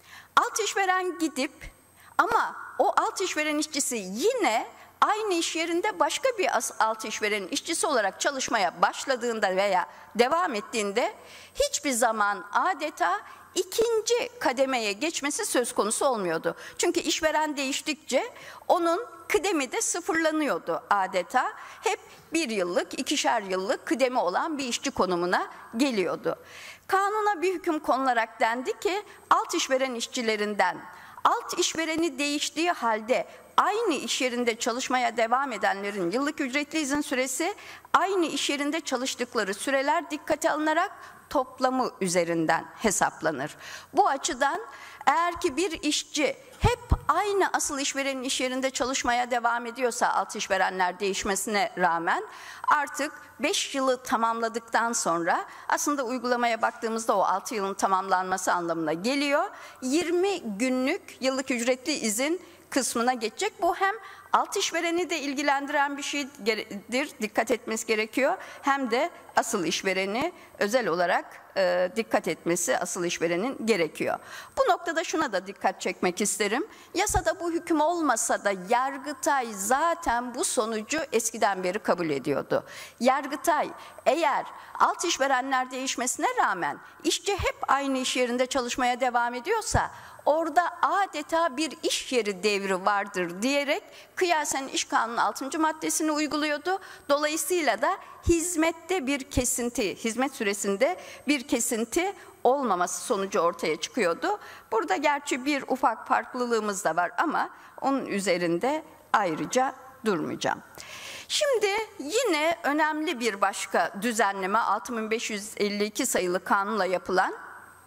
Alt işveren gidip ama o alt işveren işçisi yine aynı iş yerinde başka bir alt işverenin işçisi olarak çalışmaya başladığında veya devam ettiğinde hiçbir zaman adeta ikinci kademeye geçmesi söz konusu olmuyordu. Çünkü işveren değiştikçe onun kıdemi de sıfırlanıyordu adeta. Hep bir yıllık, ikişer yıllık kıdemi olan bir işçi konumuna geliyordu. Kanuna bir hüküm konularak dendi ki alt işveren işçilerinden alt işvereni değiştiği halde aynı iş yerinde çalışmaya devam edenlerin yıllık ücretli izin süresi aynı iş yerinde çalıştıkları süreler dikkate alınarak toplamı üzerinden hesaplanır. Bu açıdan eğer ki bir işçi hep aynı asıl işverenin iş yerinde çalışmaya devam ediyorsa alt işverenler değişmesine rağmen artık beş yılı tamamladıktan sonra aslında uygulamaya baktığımızda o altı yılın tamamlanması anlamına geliyor. yirmi günlük yıllık ücretli izin kısmına geçecek. Bu hem alt işvereni de ilgilendiren bir şeydir, dikkat etmesi gerekiyor. Hem de asıl işvereni özel olarak e, dikkat etmesi asıl işverenin gerekiyor. Bu noktada şuna da dikkat çekmek isterim. Yasada bu hüküm olmasa da Yargıtay zaten bu sonucu eskiden beri kabul ediyordu. Yargıtay eğer alt işverenler değişmesine rağmen işçi hep aynı iş yerinde çalışmaya devam ediyorsa orada adeta bir iş yeri devri vardır diyerek kıyasen İş Kanunu altıncı maddesini uyguluyordu. Dolayısıyla da hizmette bir kesinti, hizmet süresinde bir kesinti olmaması sonucu ortaya çıkıyordu. Burada gerçi bir ufak farklılığımız da var ama onun üzerinde ayrıca durmayacağım. Şimdi yine önemli bir başka düzenleme altı bin beş yüz elli iki sayılı kanunla yapılan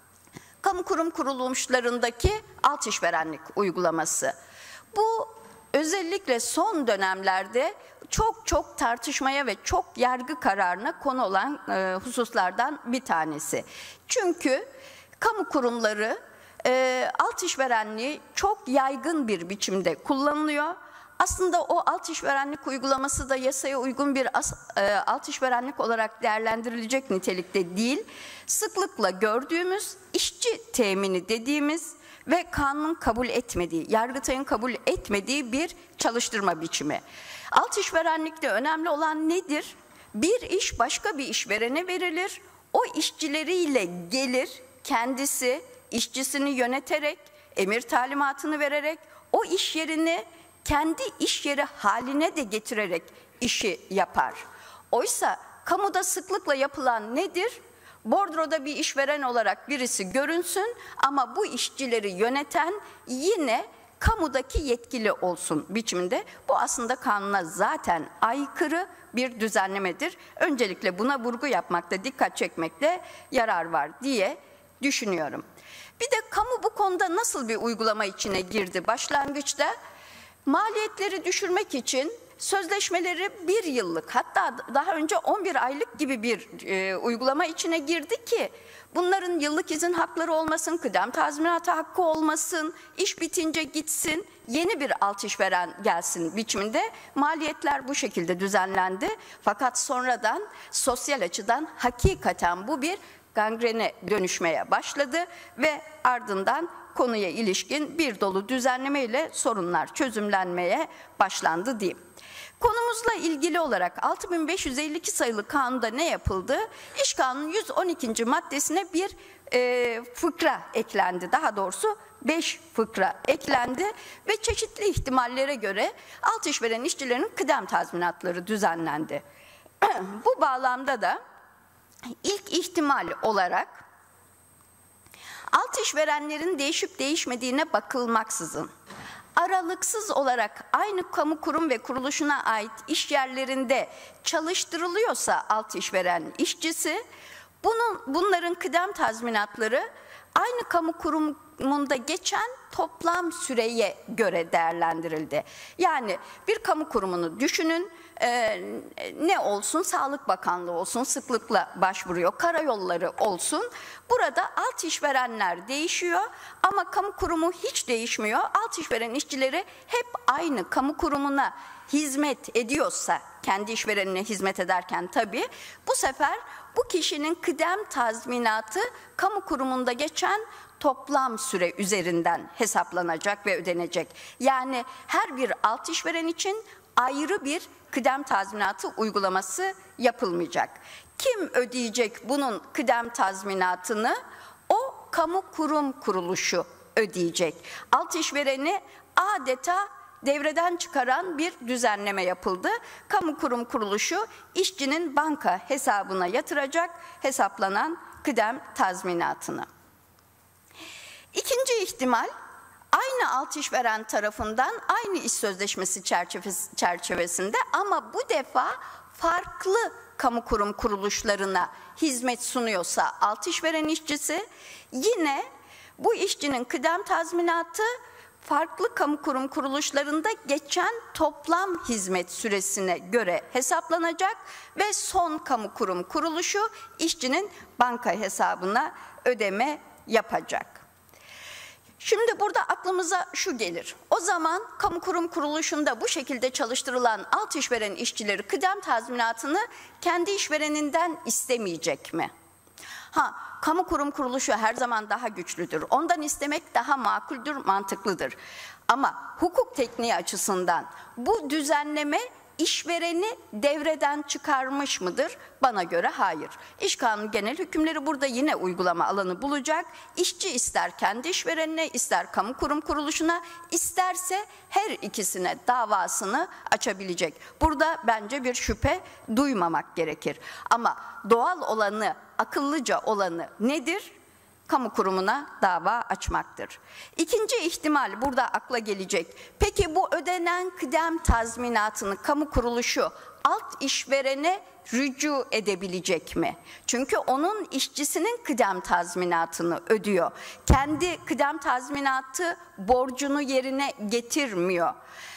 kamu kurum kuruluşlarındaki alt işverenlik uygulaması. Bu özellikle son dönemlerde çok çok tartışmaya ve çok yargı kararına konu olan e, hususlardan bir tanesi. Çünkü kamu kurumları e, alt işverenliği çok yaygın bir biçimde kullanılıyor. Aslında o alt işverenlik uygulaması da yasaya uygun bir as, e, alt işverenlik olarak değerlendirilecek nitelikte değil. Sıklıkla gördüğümüz işçi temini dediğimiz ve kanunun kabul etmediği, Yargıtay'ın kabul etmediği bir çalıştırma biçimi. Alt işverenlikte önemli olan nedir? Bir iş başka bir işverene verilir. O işçileriyle gelir, kendisi işçisini yöneterek, emir talimatını vererek o iş yerini kendi iş yeri haline de getirerek işi yapar. Oysa kamuda sıklıkla yapılan nedir? Bordroda bir işveren olarak birisi görünsün ama bu işçileri yöneten yine kamudaki yetkili olsun biçiminde. Bu aslında kanuna zaten aykırı bir düzenlemedir. Öncelikle buna vurgu yapmakta, dikkat çekmekte yarar var diye düşünüyorum. Bir de kamu bu konuda nasıl bir uygulama içine girdi? Başlangıçta maliyetleri düşürmek için sözleşmeleri bir yıllık, hatta daha önce on bir aylık gibi bir e, uygulama içine girdi ki bunların yıllık izin hakları olmasın, kıdem tazminatı hakkı olmasın, iş bitince gitsin, yeni bir alt işveren gelsin biçiminde maliyetler bu şekilde düzenlendi. Fakat sonradan sosyal açıdan hakikaten bu bir gangrene dönüşmeye başladı ve ardından konuya ilişkin bir dolu düzenlemeyle sorunlar çözümlenmeye başlandı diyeyim. Konumuzla ilgili olarak altı bin beş yüz elli iki sayılı kanunda ne yapıldı? İş Kanunu yüz on ikinci maddesine bir e, fıkra eklendi. Daha doğrusu beş fıkra eklendi ve çeşitli ihtimallere göre alt işveren işçilerin kıdem tazminatları düzenlendi. Bu bağlamda da ilk ihtimal olarak alt işverenlerin değişip değişmediğine bakılmaksızın aralıksız olarak aynı kamu kurum ve kuruluşuna ait iş yerlerinde çalıştırılıyorsa alt işveren işçisi, bunun bunların kıdem tazminatları aynı kamu kurumunda geçen toplam süreye göre değerlendirildi. Yani bir kamu kurumunu düşünün, e, ne olsun, Sağlık Bakanlığı olsun, sıklıkla başvuruyor, karayolları olsun. Burada alt işverenler değişiyor ama kamu kurumu hiç değişmiyor. Alt işveren işçileri hep aynı kamu kurumuna hizmet ediyorsa, kendi işverenine hizmet ederken tabii, bu sefer bu kişinin kıdem tazminatı kamu kurumunda geçen toplam süre üzerinden hesaplanacak ve ödenecek. Yani her bir alt işveren için ayrı bir kıdem tazminatı uygulaması yapılmayacak. Kim ödeyecek bunun kıdem tazminatını? O kamu kurum kuruluşu ödeyecek. Alt işvereni adeta devreden çıkaran bir düzenleme yapıldı. Kamu kurum kuruluşu işçinin banka hesabına yatıracak hesaplanan kıdem tazminatını. İkinci ihtimal, aynı alt işveren tarafından aynı iş sözleşmesi çerçevesi, çerçevesinde ama bu defa farklı kamu kurum kuruluşlarına hizmet sunuyorsa alt işveren işçisi, yine bu işçinin kıdem tazminatı farklı kamu kurum kuruluşlarında geçen toplam hizmet süresine göre hesaplanacak ve son kamu kurum kuruluşu işçinin banka hesabına ödeme yapacak. Şimdi burada aklımıza şu gelir. O zaman kamu kurum kuruluşunda bu şekilde çalıştırılan alt işveren işçileri kıdem tazminatını kendi işvereninden istemeyecek mi? Ha, kamu kurum kuruluşu her zaman daha güçlüdür. Ondan istemek daha makuldür, mantıklıdır. Ama hukuk tekniği açısından bu düzenleme işvereni devreden çıkarmış mıdır? Bana göre hayır. İş Kanunu genel hükümleri burada yine uygulama alanı bulacak. İşçi ister kendi işverenine, ister kamu kurum kuruluşuna, isterse her ikisine davasını açabilecek. Burada bence bir şüphe duymamak gerekir. Ama doğal olanı, akıllıca olanı nedir? Kamu kurumuna dava açmaktır. İkinci ihtimal burada akla gelecek. Peki bu ödenen kıdem tazminatını kamu kuruluşu alt işverene rücu edebilecek mi? Çünkü onun işçisinin kıdem tazminatını ödüyor. Kendi kıdem tazminatı borcunu yerine getirmiyor.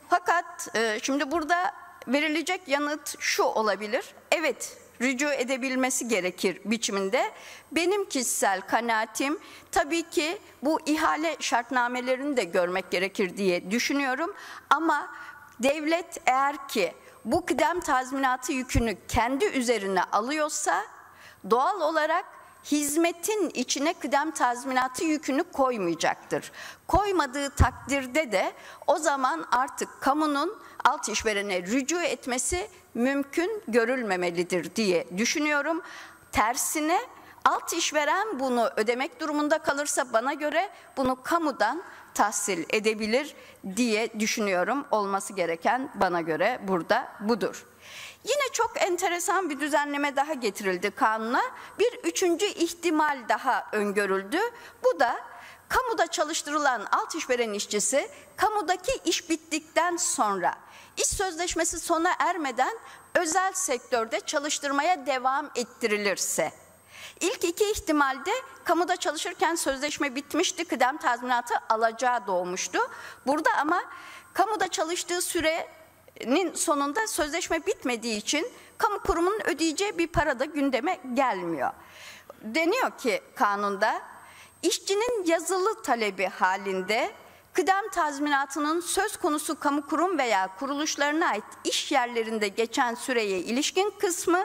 Fakat e, şimdi burada verilecek yanıt şu olabilir. Evet, rücu edebilmesi gerekir biçiminde. Benim kişisel kanaatim tabii ki bu ihale şartnamelerini de görmek gerekir diye düşünüyorum. Ama devlet eğer ki bu kıdem tazminatı yükünü kendi üzerine alıyorsa doğal olarak hizmetin içine kıdem tazminatı yükünü koymayacaktır. Koymadığı takdirde de o zaman artık kamunun alt işverene rücu etmesi mümkün görülmemelidir diye düşünüyorum. Tersine alt işveren bunu ödemek durumunda kalırsa bana göre bunu kamudan tahsil edebilir diye düşünüyorum. Olması gereken bana göre burada budur. Yine çok enteresan bir düzenleme daha getirildi kanuna. Bir üçüncü ihtimal daha öngörüldü. Bu da kamuda çalıştırılan alt işveren işçisi kamudaki iş bittikten sonra iş sözleşmesi sona ermeden özel sektörde çalıştırmaya devam ettirilirse. İlk iki ihtimalde kamuda çalışırken sözleşme bitmişti, kıdem tazminatı alacağı doğmuştu. Burada ama kamuda çalıştığı sürenin sonunda sözleşme bitmediği için kamu kurumunun ödeyeceği bir para da gündeme gelmiyor. Deniyor ki kanunda işçinin yazılı talebi halinde kıdem tazminatının söz konusu kamu kurum veya kuruluşlarına ait iş yerlerinde geçen süreye ilişkin kısmı,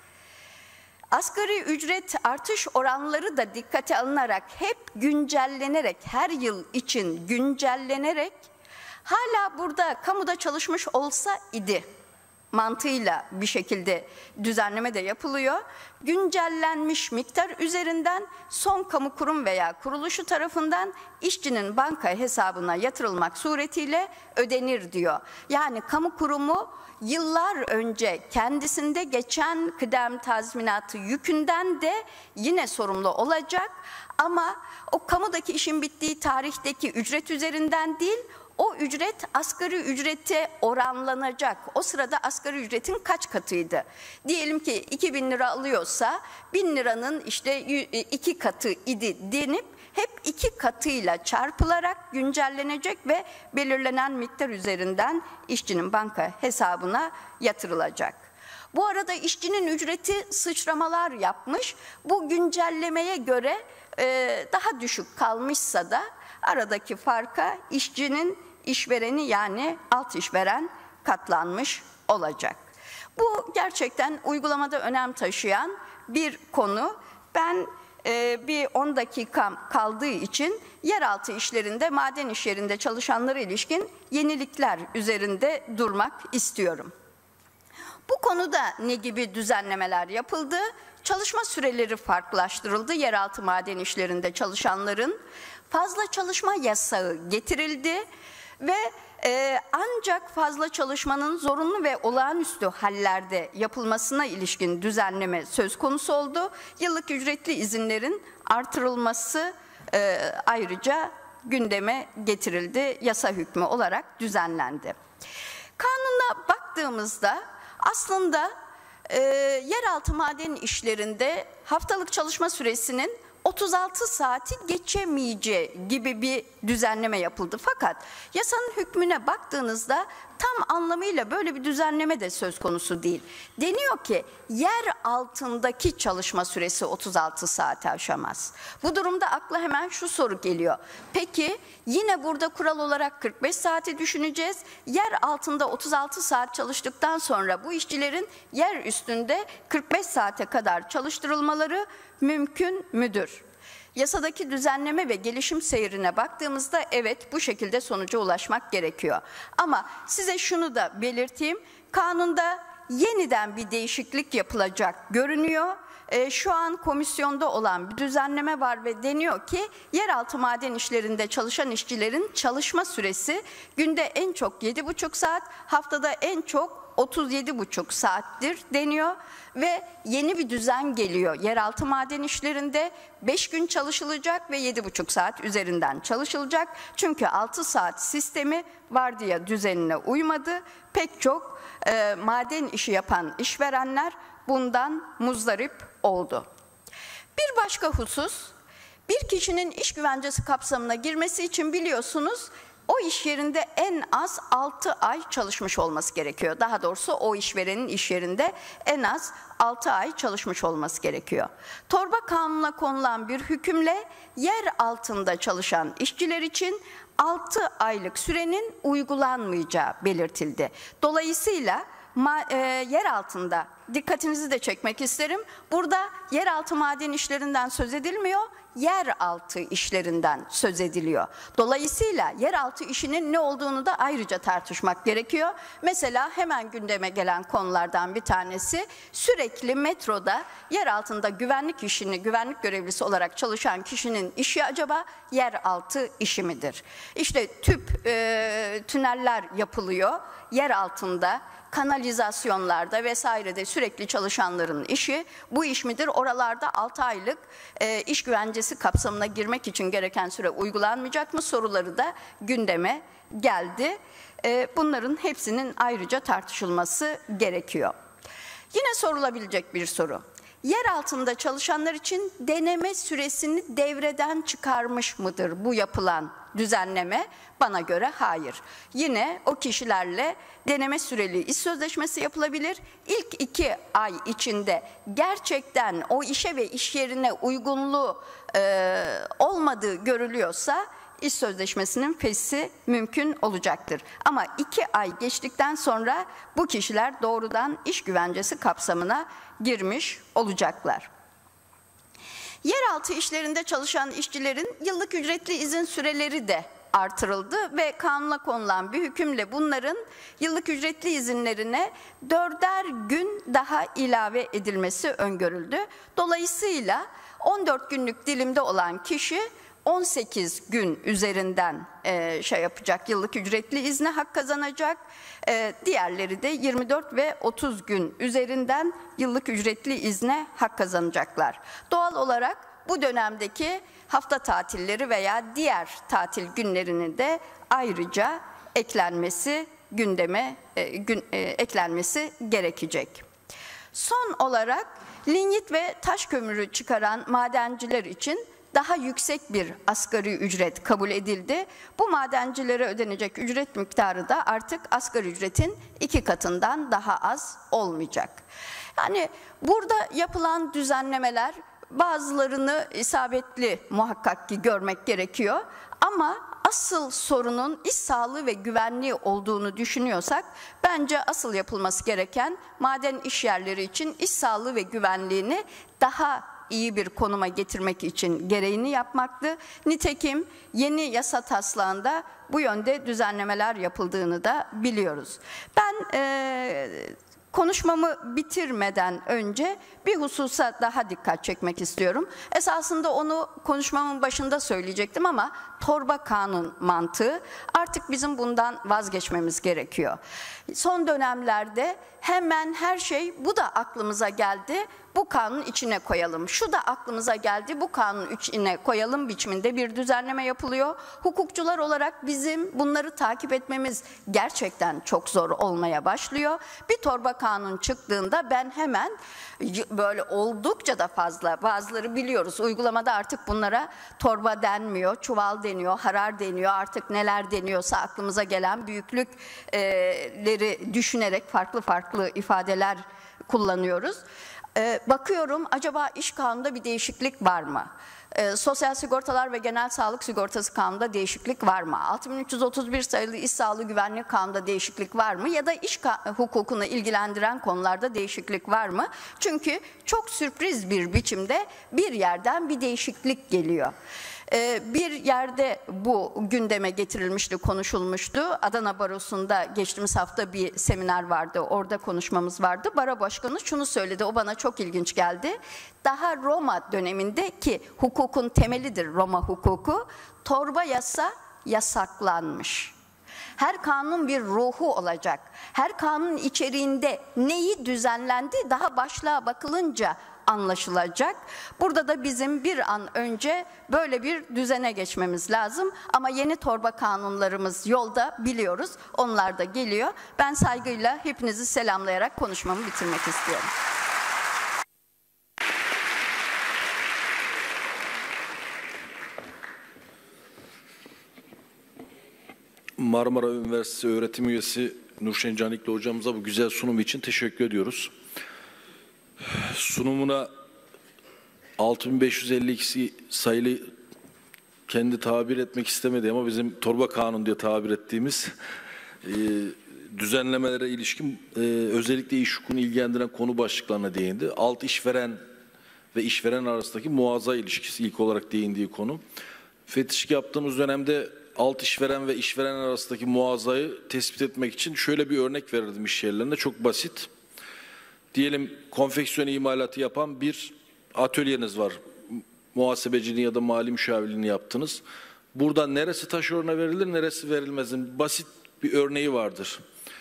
asgari ücret artış oranları da dikkate alınarak hep güncellenerek, her yıl için güncellenerek hala burada kamuda çalışmış olsa idi mantığıyla bir şekilde düzenleme de yapılıyor. Güncellenmiş miktar üzerinden son kamu kurum veya kuruluşu tarafından işçinin banka hesabına yatırılmak suretiyle ödenir diyor. Yani kamu kurumu yıllar önce kendisinde geçen kıdem tazminatı yükünden de yine sorumlu olacak ama o kamudaki işin bittiği tarihteki ücret üzerinden değil, o ücret asgari ücrete oranlanacak. O sırada asgari ücretin kaç katıydı? Diyelim ki iki bin lira alıyorsa bin liranın işte iki katı idi denip hep iki katıyla çarpılarak güncellenecek ve belirlenen miktar üzerinden işçinin banka hesabına yatırılacak. Bu arada işçinin ücreti sıçramalar yapmış. Bu güncellemeye göre e, daha düşük kalmışsa da aradaki farka işçinin işvereni yani alt işveren katlanmış olacak. Bu gerçekten uygulamada önem taşıyan bir konu. Ben e, bir on dakikam kaldığı için yeraltı işlerinde, maden iş yerinde çalışanlara ilişkin yenilikler üzerinde durmak istiyorum. Bu konuda ne gibi düzenlemeler yapıldı? Çalışma süreleri farklılaştırıldı. Yeraltı maden işlerinde çalışanların fazla çalışma yasağı getirildi ve e, ancak fazla çalışmanın zorunlu ve olağanüstü hallerde yapılmasına ilişkin düzenleme söz konusu oldu. Yıllık ücretli izinlerin artırılması e, ayrıca gündeme getirildi. Yasa hükmü olarak düzenlendi. Kanuna baktığımızda aslında e, yeraltı maden işlerinde haftalık çalışma süresinin otuz altı saati geçemeyeceği gibi bir düzenleme yapıldı. Fakat yasanın hükmüne baktığınızda tam anlamıyla böyle bir düzenleme de söz konusu değil. Deniyor ki yer altındaki çalışma süresi otuz altı saati aşamaz. Bu durumda akla hemen şu soru geliyor. Peki yine burada kural olarak kırk beş saati düşüneceğiz. Yer altında otuz altı saat çalıştıktan sonra bu işçilerin yer üstünde kırk beş saate kadar çalıştırılmaları mümkün müdür? Yasadaki düzenleme ve gelişim seyrine baktığımızda evet bu şekilde sonuca ulaşmak gerekiyor. Ama size şunu da belirteyim. Kanunda yeniden bir değişiklik yapılacak görünüyor. E, şu an komisyonda olan bir düzenleme var ve deniyor ki yeraltı maden işlerinde çalışan işçilerin çalışma süresi günde en çok yedi buçuk saat, haftada en çok otuz yedi buçuk saattir deniyor ve yeni bir düzen geliyor. Yeraltı maden işlerinde beş gün çalışılacak ve yedi buçuk saat üzerinden çalışılacak. Çünkü altı saat sistemi vardiya düzenine uymadı. Pek çok e, maden işi yapan işverenler bundan muzdarip oldu. Bir başka husus, bir kişinin iş güvencesi kapsamına girmesi için biliyorsunuz o iş yerinde en az altı ay çalışmış olması gerekiyor. Daha doğrusu o işverenin iş yerinde en az altı ay çalışmış olması gerekiyor. Torba kanununa konulan bir hükümle yer altında çalışan işçiler için altı aylık sürenin uygulanmayacağı belirtildi. Dolayısıyla Ma, e, yer altında, dikkatinizi de çekmek isterim. Burada yeraltı maden işlerinden söz edilmiyor, yeraltı işlerinden söz ediliyor. Dolayısıyla yeraltı işinin ne olduğunu da ayrıca tartışmak gerekiyor. Mesela hemen gündeme gelen konulardan bir tanesi, sürekli metroda yer altında güvenlik işini, güvenlik görevlisi olarak çalışan kişinin işi acaba yeraltı işi midir? İşte tüp, e, tüneller yapılıyor yer altında. Kanalizasyonlarda vesairede sürekli çalışanların işi bu iş midir? Oralarda altı aylık e, iş güvencesi kapsamına girmek için gereken süre uygulanmayacak mı soruları da gündeme geldi. E, bunların hepsinin ayrıca tartışılması gerekiyor. Yine sorulabilecek bir soru. Yer altında çalışanlar için deneme süresini devreden çıkarmış mıdır bu yapılan düzenleme? Bana göre hayır. Yine o kişilerle deneme süreli iş sözleşmesi yapılabilir. İlk iki ay içinde gerçekten o işe ve iş yerine uygunluğu e, olmadığı görülüyorsa iş sözleşmesinin feshi mümkün olacaktır. Ama iki ay geçtikten sonra bu kişiler doğrudan iş güvencesi kapsamına girmiş olacaklar. Yeraltı işlerinde çalışan işçilerin yıllık ücretli izin süreleri de artırıldı ve kanuna konulan bir hükümle bunların yıllık ücretli izinlerine dörder gün daha ilave edilmesi öngörüldü. Dolayısıyla on dört günlük dilimde olan kişi on sekiz gün üzerinden e, şey yapacak, yıllık ücretli izne hak kazanacak. E, diğerleri de yirmi dört ve otuz gün üzerinden yıllık ücretli izne hak kazanacaklar. Doğal olarak bu dönemdeki hafta tatilleri veya diğer tatil günlerinin de ayrıca eklenmesi gündeme e, gün, e, eklenmesi gerekecek. Son olarak lignit ve taş kömürü çıkaran madenciler için daha yüksek bir asgari ücret kabul edildi. Bu madencilere ödenecek ücret miktarı da artık asgari ücretin iki katından daha az olmayacak. Yani burada yapılan düzenlemeler bazılarını isabetli muhakkak ki görmek gerekiyor. Ama asıl sorunun iş sağlığı ve güvenliği olduğunu düşünüyorsak bence asıl yapılması gereken maden işyerleri için iş sağlığı ve güvenliğini daha iyi bir konuma getirmek için gereğini yapmaktı. Nitekim yeni yasa taslağında bu yönde düzenlemeler yapıldığını da biliyoruz. Ben e, konuşmamı bitirmeden önce bir hususa daha dikkat çekmek istiyorum. Esasında onu konuşmamın başında söyleyecektim ama torba kanun mantığı, artık bizim bundan vazgeçmemiz gerekiyor. Son dönemlerde hemen her şey, bu da aklımıza geldi, bu kanun içine koyalım, şu da aklımıza geldi, bu kanun içine koyalım biçiminde bir düzenleme yapılıyor. Hukukçular olarak bizim bunları takip etmemiz gerçekten çok zor olmaya başlıyor. Bir torba kanun çıktığında ben hemen böyle oldukça da fazla, bazıları biliyoruz uygulamada artık bunlara torba denmiyor, çuval deniyor, harar deniyor, artık neler deniyorsa aklımıza gelen büyüklükleri düşünerek farklı farklı ifadeler kullanıyoruz. Ee, bakıyorum acaba iş kanununda bir değişiklik var mı? Ee, Sosyal Sigortalar ve Genel Sağlık Sigortası Kanunu'nda değişiklik var mı? altı bin üç yüz otuz bir sayılı İş Sağlığı Güvenliği Kanunu'nda değişiklik var mı? Ya da iş hukukunu ilgilendiren konularda değişiklik var mı? Çünkü çok sürpriz bir biçimde bir yerden bir değişiklik geliyor. Bir yerde bu gündeme getirilmişti, konuşulmuştu. Adana Barosu'nda geçtiğimiz hafta bir seminer vardı, orada konuşmamız vardı. Baro Başkanı şunu söyledi, o bana çok ilginç geldi. Daha Roma döneminde, ki hukukun temelidir Roma hukuku, torba yasa yasaklanmış. Her kanun bir ruhu olacak. Her kanun içeriğinde neyi düzenlendi daha başlığa bakılınca anlaşılacak. Burada da bizim bir an önce böyle bir düzene geçmemiz lazım. Ama yeni torba kanunlarımız yolda, biliyoruz. Onlar da geliyor. Ben saygıyla hepinizi selamlayarak konuşmamı bitirmek istiyorum. Marmara Üniversitesi öğretim üyesi Nurşen Canikli hocamıza bu güzel sunum için teşekkür ediyoruz. Sunumuna altı bin beş yüz elli iki sayılı, kendi tabir etmek istemedi ama bizim torba kanun diye tabir ettiğimiz e, düzenlemelere ilişkin e, özellikle iş hukukunu ilgilendiren konu başlıklarına değindi. Alt işveren ve işveren arasındaki muazza ilişkisi ilk olarak değindiği konu. Fetişlik yaptığımız dönemde alt işveren ve işveren arasındaki muazzayı tespit etmek için şöyle bir örnek verirdim iş yerlerinde. Çok basit. Diyelim konfeksiyon imalatı yapan bir atölyeniz var. Muhasebeciliğini ya da mali müşavirliğini yaptınız. Burada neresi taşerona verilir, neresi verilmez? Basit bir örneği vardır.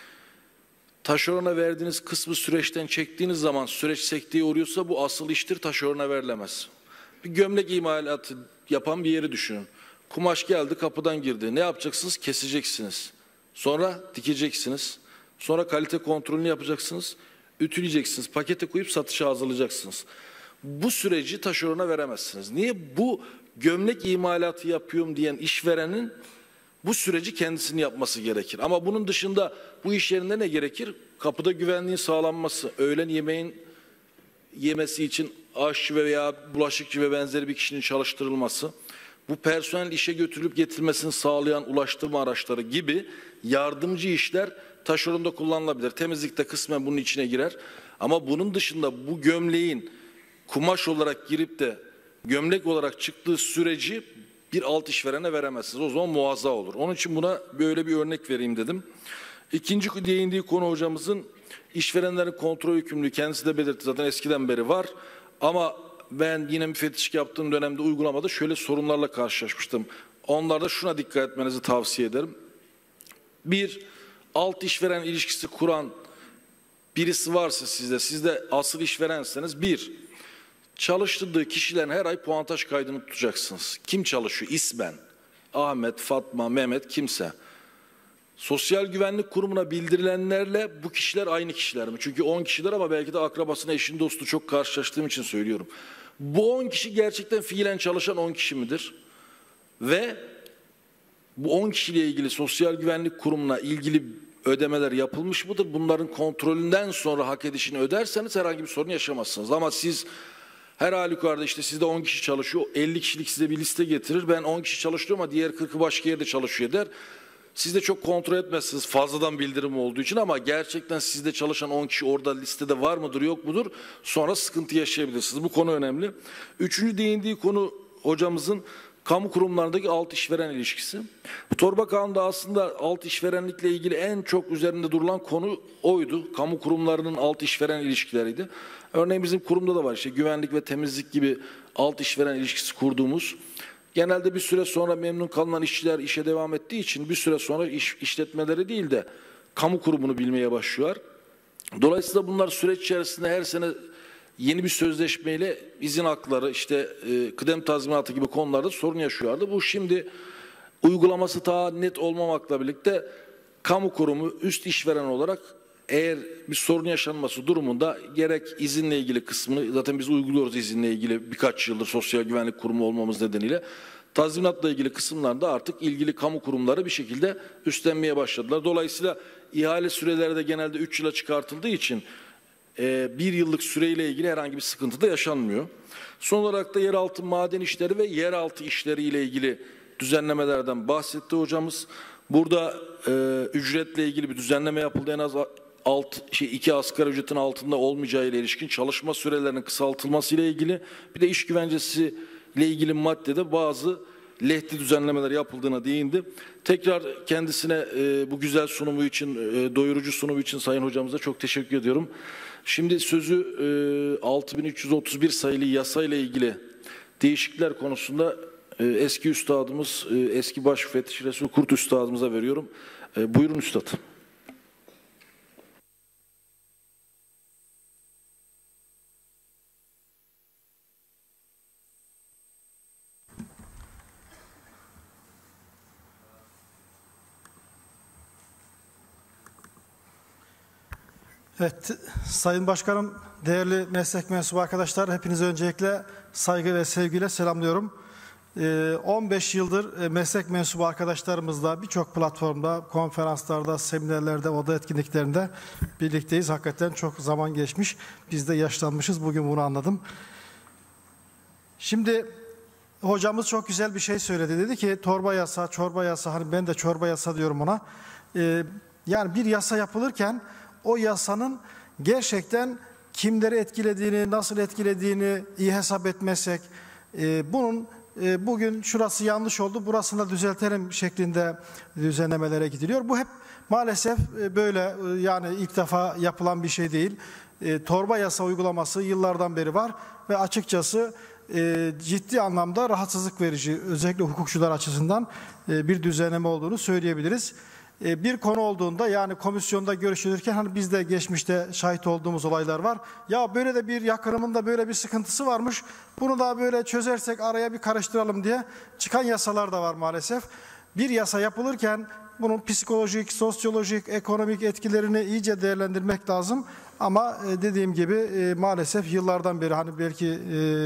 Taşerona verdiğiniz kısmı süreçten çektiğiniz zaman süreç sekteye uğruyorsa bu asıl iştir, taşerona verilemez. Bir gömlek imalatı yapan bir yeri düşünün. Kumaş geldi, kapıdan girdi. Ne yapacaksınız? Keseceksiniz. Sonra dikeceksiniz. Sonra kalite kontrolünü yapacaksınız. Ütüleyeceksiniz. Pakete koyup satışa hazırlayacaksınız. Bu süreci taşerona veremezsiniz. Niye? Bu gömlek imalatı yapıyorum diyen işverenin bu süreci kendisinin yapması gerekir. Ama bunun dışında bu iş yerinde ne gerekir? Kapıda güvenliğin sağlanması, öğlen yemeğin yemesi için aşçı veya bulaşıkçı ve benzeri bir kişinin çalıştırılması, bu personel işe götürülüp getirilmesini sağlayan ulaştırma araçları gibi yardımcı işler taşeronda kullanılabilir. Temizlikte kısmen bunun içine girer. Ama bunun dışında bu gömleğin kumaş olarak girip de gömlek olarak çıktığı süreci bir alt işverene veremezsiniz. O zaman muazza olur. Onun için buna böyle bir örnek vereyim dedim. İkinci değindiği konu hocamızın işverenlerin kontrol yükümlülüğü. Kendisi de belirtti, zaten eskiden beri var. Ama ben yine müfettişlik yaptığım dönemde uygulamada şöyle sorunlarla karşılaşmıştım. Onlarda şuna dikkat etmenizi tavsiye ederim. Bir, alt işveren ilişkisi kuran birisi varsa sizde, siz de asıl işverenseniz, bir, çalıştırdığı kişilerin her ay puantaj kaydını tutacaksınız. Kim çalışıyor? İsmen. Ahmet, Fatma, Mehmet, kimse. Sosyal Güvenlik Kurumu'na bildirilenlerle bu kişiler aynı kişiler mi? Çünkü on kişiler ama belki de akrabasına, eşin, dostu çok karşılaştığım için söylüyorum. Bu on kişi gerçekten fiilen çalışan on kişi midir? Ve bu on kişiyle ilgili Sosyal Güvenlik Kurumu'na ilgili ödemeler yapılmış mıdır? Bunların kontrolünden sonra hak edişini öderseniz herhangi bir sorun yaşamazsınız. Ama siz her halükarda işte sizde on kişi çalışıyor, elli kişilik size bir liste getirir. Ben on kişi çalışıyorum ama diğer kırkı başka yerde çalışıyor der. Siz de çok kontrol etmezsiniz fazladan bildirim olduğu için, ama gerçekten sizde çalışan on kişi orada listede var mıdır yok mudur? Sonra sıkıntı yaşayabilirsiniz. Bu konu önemli. Üçüncü değindiği konu hocamızın kamu kurumlarındaki alt işveren ilişkisi. Torba kanunda aslında alt işverenlikle ilgili en çok üzerinde durulan konu oydu. Kamu kurumlarının alt işveren ilişkileriydi. Örneğin bizim kurumda da var işte güvenlik ve temizlik gibi alt işveren ilişkisi kurduğumuz. Genelde bir süre sonra memnun kalınan işçiler işe devam ettiği için bir süre sonra iş, işletmeleri değil de kamu kurumunu bilmeye başlıyor. Dolayısıyla bunlar süreç içerisinde her sene yeni bir sözleşmeyle izin hakları, işte e, kıdem tazminatı gibi konularda sorun yaşıyorlardı. Bu şimdi uygulaması daha net olmamakla birlikte kamu kurumu üst işveren olarak eğer bir sorun yaşanması durumunda gerek izinle ilgili kısmını, zaten biz uyguluyoruz izinle ilgili birkaç yıldır Sosyal Güvenlik Kurumu olmamız nedeniyle, tazminatla ilgili kısımlarda artık ilgili kamu kurumları bir şekilde üstlenmeye başladılar. Dolayısıyla ihale süreleri de genelde üç yıla çıkartıldığı için e, bir yıllık süreyle ilgili herhangi bir sıkıntı da yaşanmıyor. Son olarak da yeraltı maden işleri ve yeraltı işleriyle ilgili düzenlemelerden bahsetti hocamız. Burada e, ücretle ilgili bir düzenleme yapıldı. En az alt, şey, iki asgari ücretin altında olmayacağı ile ilişkin çalışma sürelerinin kısaltılması ile ilgili, bir de iş güvencesi ile ilgili maddede bazı lehti düzenlemeler yapıldığına değindi. Tekrar kendisine e, bu güzel sunumu için, e, doyurucu sunumu için Sayın Hocamıza çok teşekkür ediyorum. Şimdi sözü e, altı bin üç yüz otuz bir sayılı yasayla ilgili değişiklikler konusunda e, eski üstadımız, e, eski baş müfettiş Resul Kurt üstadımıza veriyorum. E, buyurun üstad. Evet, Sayın Başkanım, değerli meslek mensubu arkadaşlar, hepinizi öncelikle saygı ve sevgiyle selamlıyorum. on beş yıldır meslek mensubu arkadaşlarımızla birçok platformda, konferanslarda, seminerlerde, oda etkinliklerinde birlikteyiz. Hakikaten çok zaman geçmiş. Biz de yaşlanmışız. Bugün bunu anladım. Şimdi hocamız çok güzel bir şey söyledi. Dedi ki torba yasa, çorba yasa, hani ben de çorba yasa diyorum ona. Ee, yani bir yasa yapılırken o yasanın gerçekten kimleri etkilediğini, nasıl etkilediğini iyi hesap etmezsek, e, bunun e, bugün şurası yanlış oldu, burasını da düzeltelim şeklinde düzenlemelere gidiliyor. Bu hep maalesef e, böyle e, yani ilk defa yapılan bir şey değil. E, torba yasa uygulaması yıllardan beri var ve açıkçası e, ciddi anlamda rahatsızlık verici, özellikle hukukçular açısından e, bir düzenleme olduğunu söyleyebiliriz. Bir konu olduğunda, yani komisyonda görüşülürken hani biz de geçmişte şahit olduğumuz olaylar var. Ya böyle de bir yakınımın da böyle bir sıkıntısı varmış. Bunu da böyle çözersek araya bir karıştıralım diye çıkan yasalar da var maalesef. Bir yasa yapılırken bunun psikolojik, sosyolojik, ekonomik etkilerini iyice değerlendirmek lazım. Ama dediğim gibi maalesef yıllardan beri, hani belki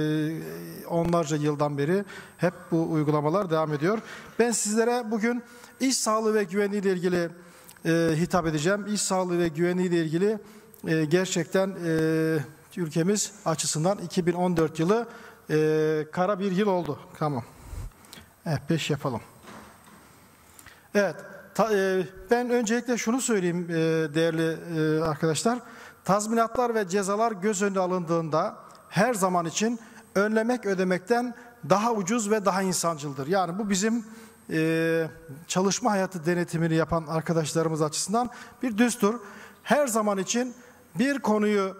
onlarca yıldan beri hep bu uygulamalar devam ediyor. Ben sizlere bugün İş sağlığı ve güvenliği ile ilgili e, hitap edeceğim. İş sağlığı ve güvenliği ile ilgili e, gerçekten e, ülkemiz açısından iki bin on dört yılı e, kara bir yıl oldu. Tamam. Evet, beş yapalım. Evet. Ta, e, ben öncelikle şunu söyleyeyim e, değerli e, arkadaşlar. Tazminatlar ve cezalar göz önüne alındığında her zaman için önlemek ödemekten daha ucuz ve daha insancıldır. Yani bu bizim Ee, çalışma hayatı denetimini yapan arkadaşlarımız açısından bir düstur. Her zaman için bir konuyu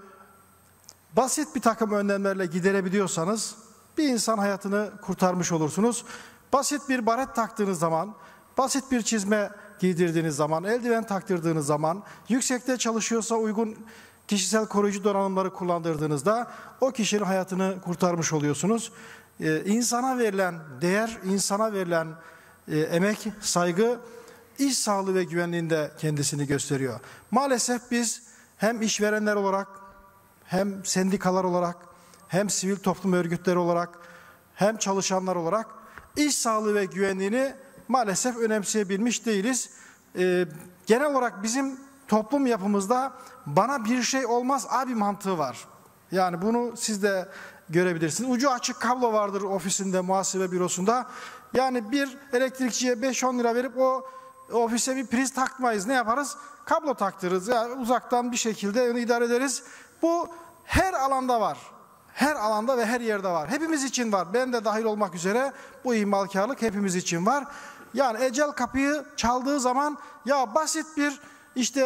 basit bir takım önlemlerle giderebiliyorsanız bir insan hayatını kurtarmış olursunuz. Basit bir baret taktığınız zaman, basit bir çizme giydirdiğiniz zaman, eldiven taktırdığınız zaman, yüksekte çalışıyorsa uygun kişisel koruyucu donanımları kullandırdığınızda o kişinin hayatını kurtarmış oluyorsunuz. Ee, insana verilen değer, insana verilen E, emek, saygı, iş sağlığı ve güvenliğinde kendisini gösteriyor. Maalesef biz hem işverenler olarak, hem sendikalar olarak, hem sivil toplum örgütleri olarak, hem çalışanlar olarak iş sağlığı ve güvenliğini maalesef önemseyebilmiş değiliz. E, genel olarak bizim toplum yapımızda bana bir şey olmaz abi mantığı var. Yani bunu siz de görebilirsiniz. Ucu açık kablo vardır ofisinde, muhasebe bürosunda. Yani bir elektrikçiye beş on lira verip o ofise bir priz takmayız. Ne yaparız? Kablo taktırırız. Yani uzaktan bir şekilde onu idare ederiz. Bu her alanda var. Her alanda ve her yerde var. Hepimiz için var. Ben de dahil olmak üzere bu ihmalkarlık hepimiz için var. Yani ecel kapıyı çaldığı zaman ya basit bir işte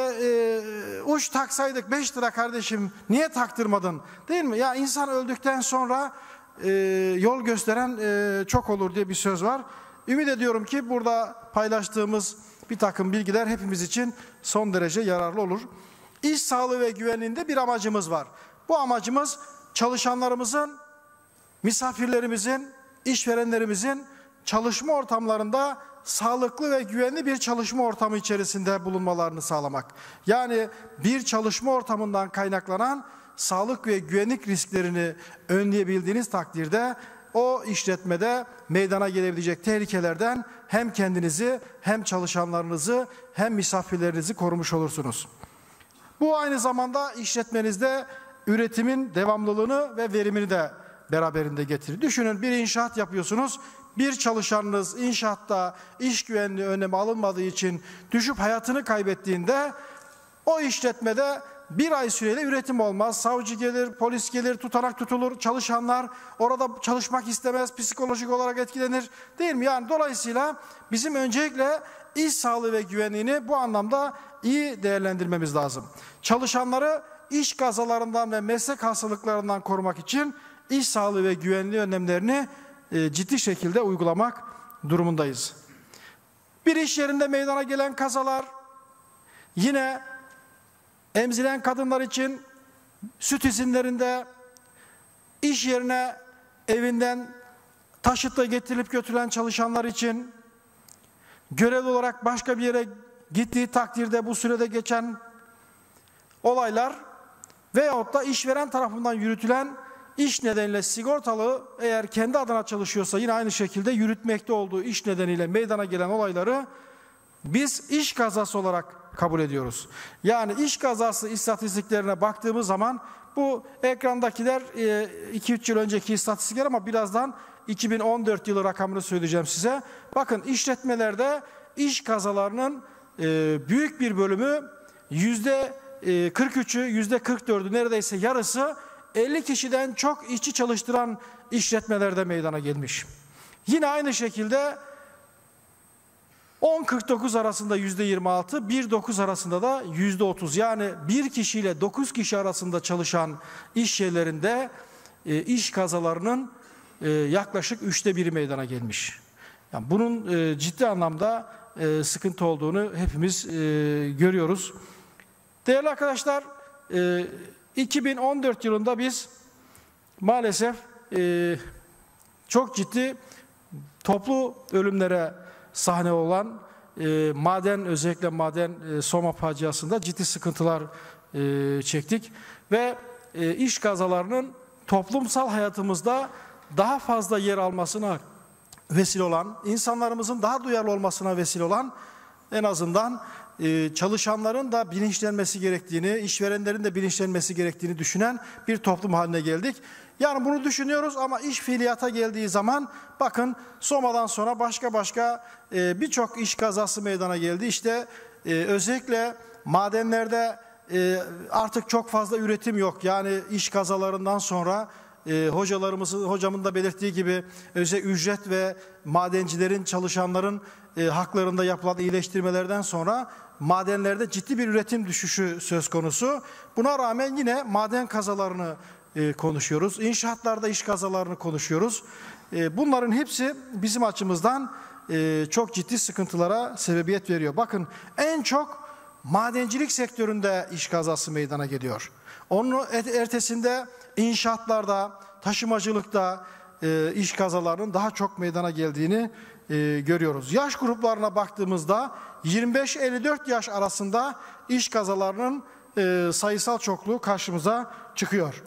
e, uç taksaydık beş lira kardeşim niye taktırmadın değil mi? Ya insan öldükten sonra e, yol gösteren e, çok olur diye bir söz var. Ümit ediyorum ki burada paylaştığımız bir takım bilgiler hepimiz için son derece yararlı olur. İş sağlığı ve güvenliğinde bir amacımız var. Bu amacımız çalışanlarımızın, misafirlerimizin, işverenlerimizin çalışma ortamlarında sağlıklı ve güvenli bir çalışma ortamı içerisinde bulunmalarını sağlamak. Yani bir çalışma ortamından kaynaklanan sağlık ve güvenlik risklerini önleyebildiğiniz takdirde o işletmede meydana gelebilecek tehlikelerden hem kendinizi hem çalışanlarınızı hem misafirlerinizi korumuş olursunuz. Bu aynı zamanda işletmenizde üretimin devamlılığını ve verimini de beraberinde getirir. Düşünün, bir inşaat yapıyorsunuz. Bir çalışanınız inşaatta iş güvenliği önlemi alınmadığı için düşüp hayatını kaybettiğinde o işletmede bir ay süreyle üretim olmaz. Savcı gelir, polis gelir, tutanak tutulur. Çalışanlar orada çalışmak istemez, psikolojik olarak etkilenir. Değil mi? Yani dolayısıyla bizim öncelikle iş sağlığı ve güvenliğini bu anlamda iyi değerlendirmemiz lazım. Çalışanları iş kazalarından ve meslek hastalıklarından korumak için iş sağlığı ve güvenliği önlemlerini e, ciddi şekilde uygulamak durumundayız. Bir iş yerinde meydana gelen kazalar, yine emziren kadınlar için süt izinlerinde, iş yerine evinden taşıtla getirilip götürülen çalışanlar için, görevli olarak başka bir yere gittiği takdirde bu sürede geçen olaylar veyahut da işveren tarafından yürütülen iş nedeniyle sigortalı eğer kendi adına çalışıyorsa yine aynı şekilde yürütmekte olduğu iş nedeniyle meydana gelen olayları biz iş kazası olarak kabul ediyoruz. Yani iş kazası istatistiklerine baktığımız zaman bu ekrandakiler iki üç yıl önceki istatistikler ama birazdan iki bin on dört yılı rakamını söyleyeceğim size. Bakın işletmelerde iş kazalarının büyük bir bölümü yüzde kırk üçü, yüzde kırk dördü neredeyse yarısı elli kişiden çok işçi çalıştıran işletmelerde meydana gelmiş. Yine aynı şekilde on kırk dokuz arasında yüzde yirmi altı, bir dokuz arasında da yüzde otuz. Yani bir kişiyle dokuz kişi arasında çalışan iş yerlerinde e, iş kazalarının e, yaklaşık üçte biri meydana gelmiş. Yani bunun e, ciddi anlamda e, sıkıntı olduğunu hepimiz e, görüyoruz. Değerli arkadaşlar, e, iki bin on dört yılında biz maalesef e, çok ciddi toplu ölümlere sahne olan e, maden, özellikle maden e, Soma faciasında ciddi sıkıntılar e, çektik ve e, iş kazalarının toplumsal hayatımızda daha fazla yer almasına vesile olan, insanlarımızın daha duyarlı olmasına vesile olan, en azından e, çalışanların da bilinçlenmesi gerektiğini, işverenlerin de bilinçlenmesi gerektiğini düşünen bir toplum haline geldik. Yani bunu düşünüyoruz ama iş fiiliyata geldiği zaman bakın Soma'dan sonra başka başka e, birçok iş kazası meydana geldi. İşte e, özellikle madenlerde e, artık çok fazla üretim yok. Yani iş kazalarından sonra e, hocalarımızın, hocamın da belirttiği gibi özel ücret ve madencilerin, çalışanların e, haklarında yapılan iyileştirmelerden sonra madenlerde ciddi bir üretim düşüşü söz konusu. Buna rağmen yine maden kazalarını E, konuşuyoruz. İnşaatlarda iş kazalarını konuşuyoruz. E, bunların hepsi bizim açımızdan e, çok ciddi sıkıntılara sebebiyet veriyor. Bakın en çok madencilik sektöründe iş kazası meydana geliyor. Onun ertesinde inşaatlarda, taşımacılıkta e, iş kazalarının daha çok meydana geldiğini e, görüyoruz. Yaş gruplarına baktığımızda yirmi beş elli dört yaş arasında iş kazalarının e, sayısal çokluğu karşımıza çıkıyor.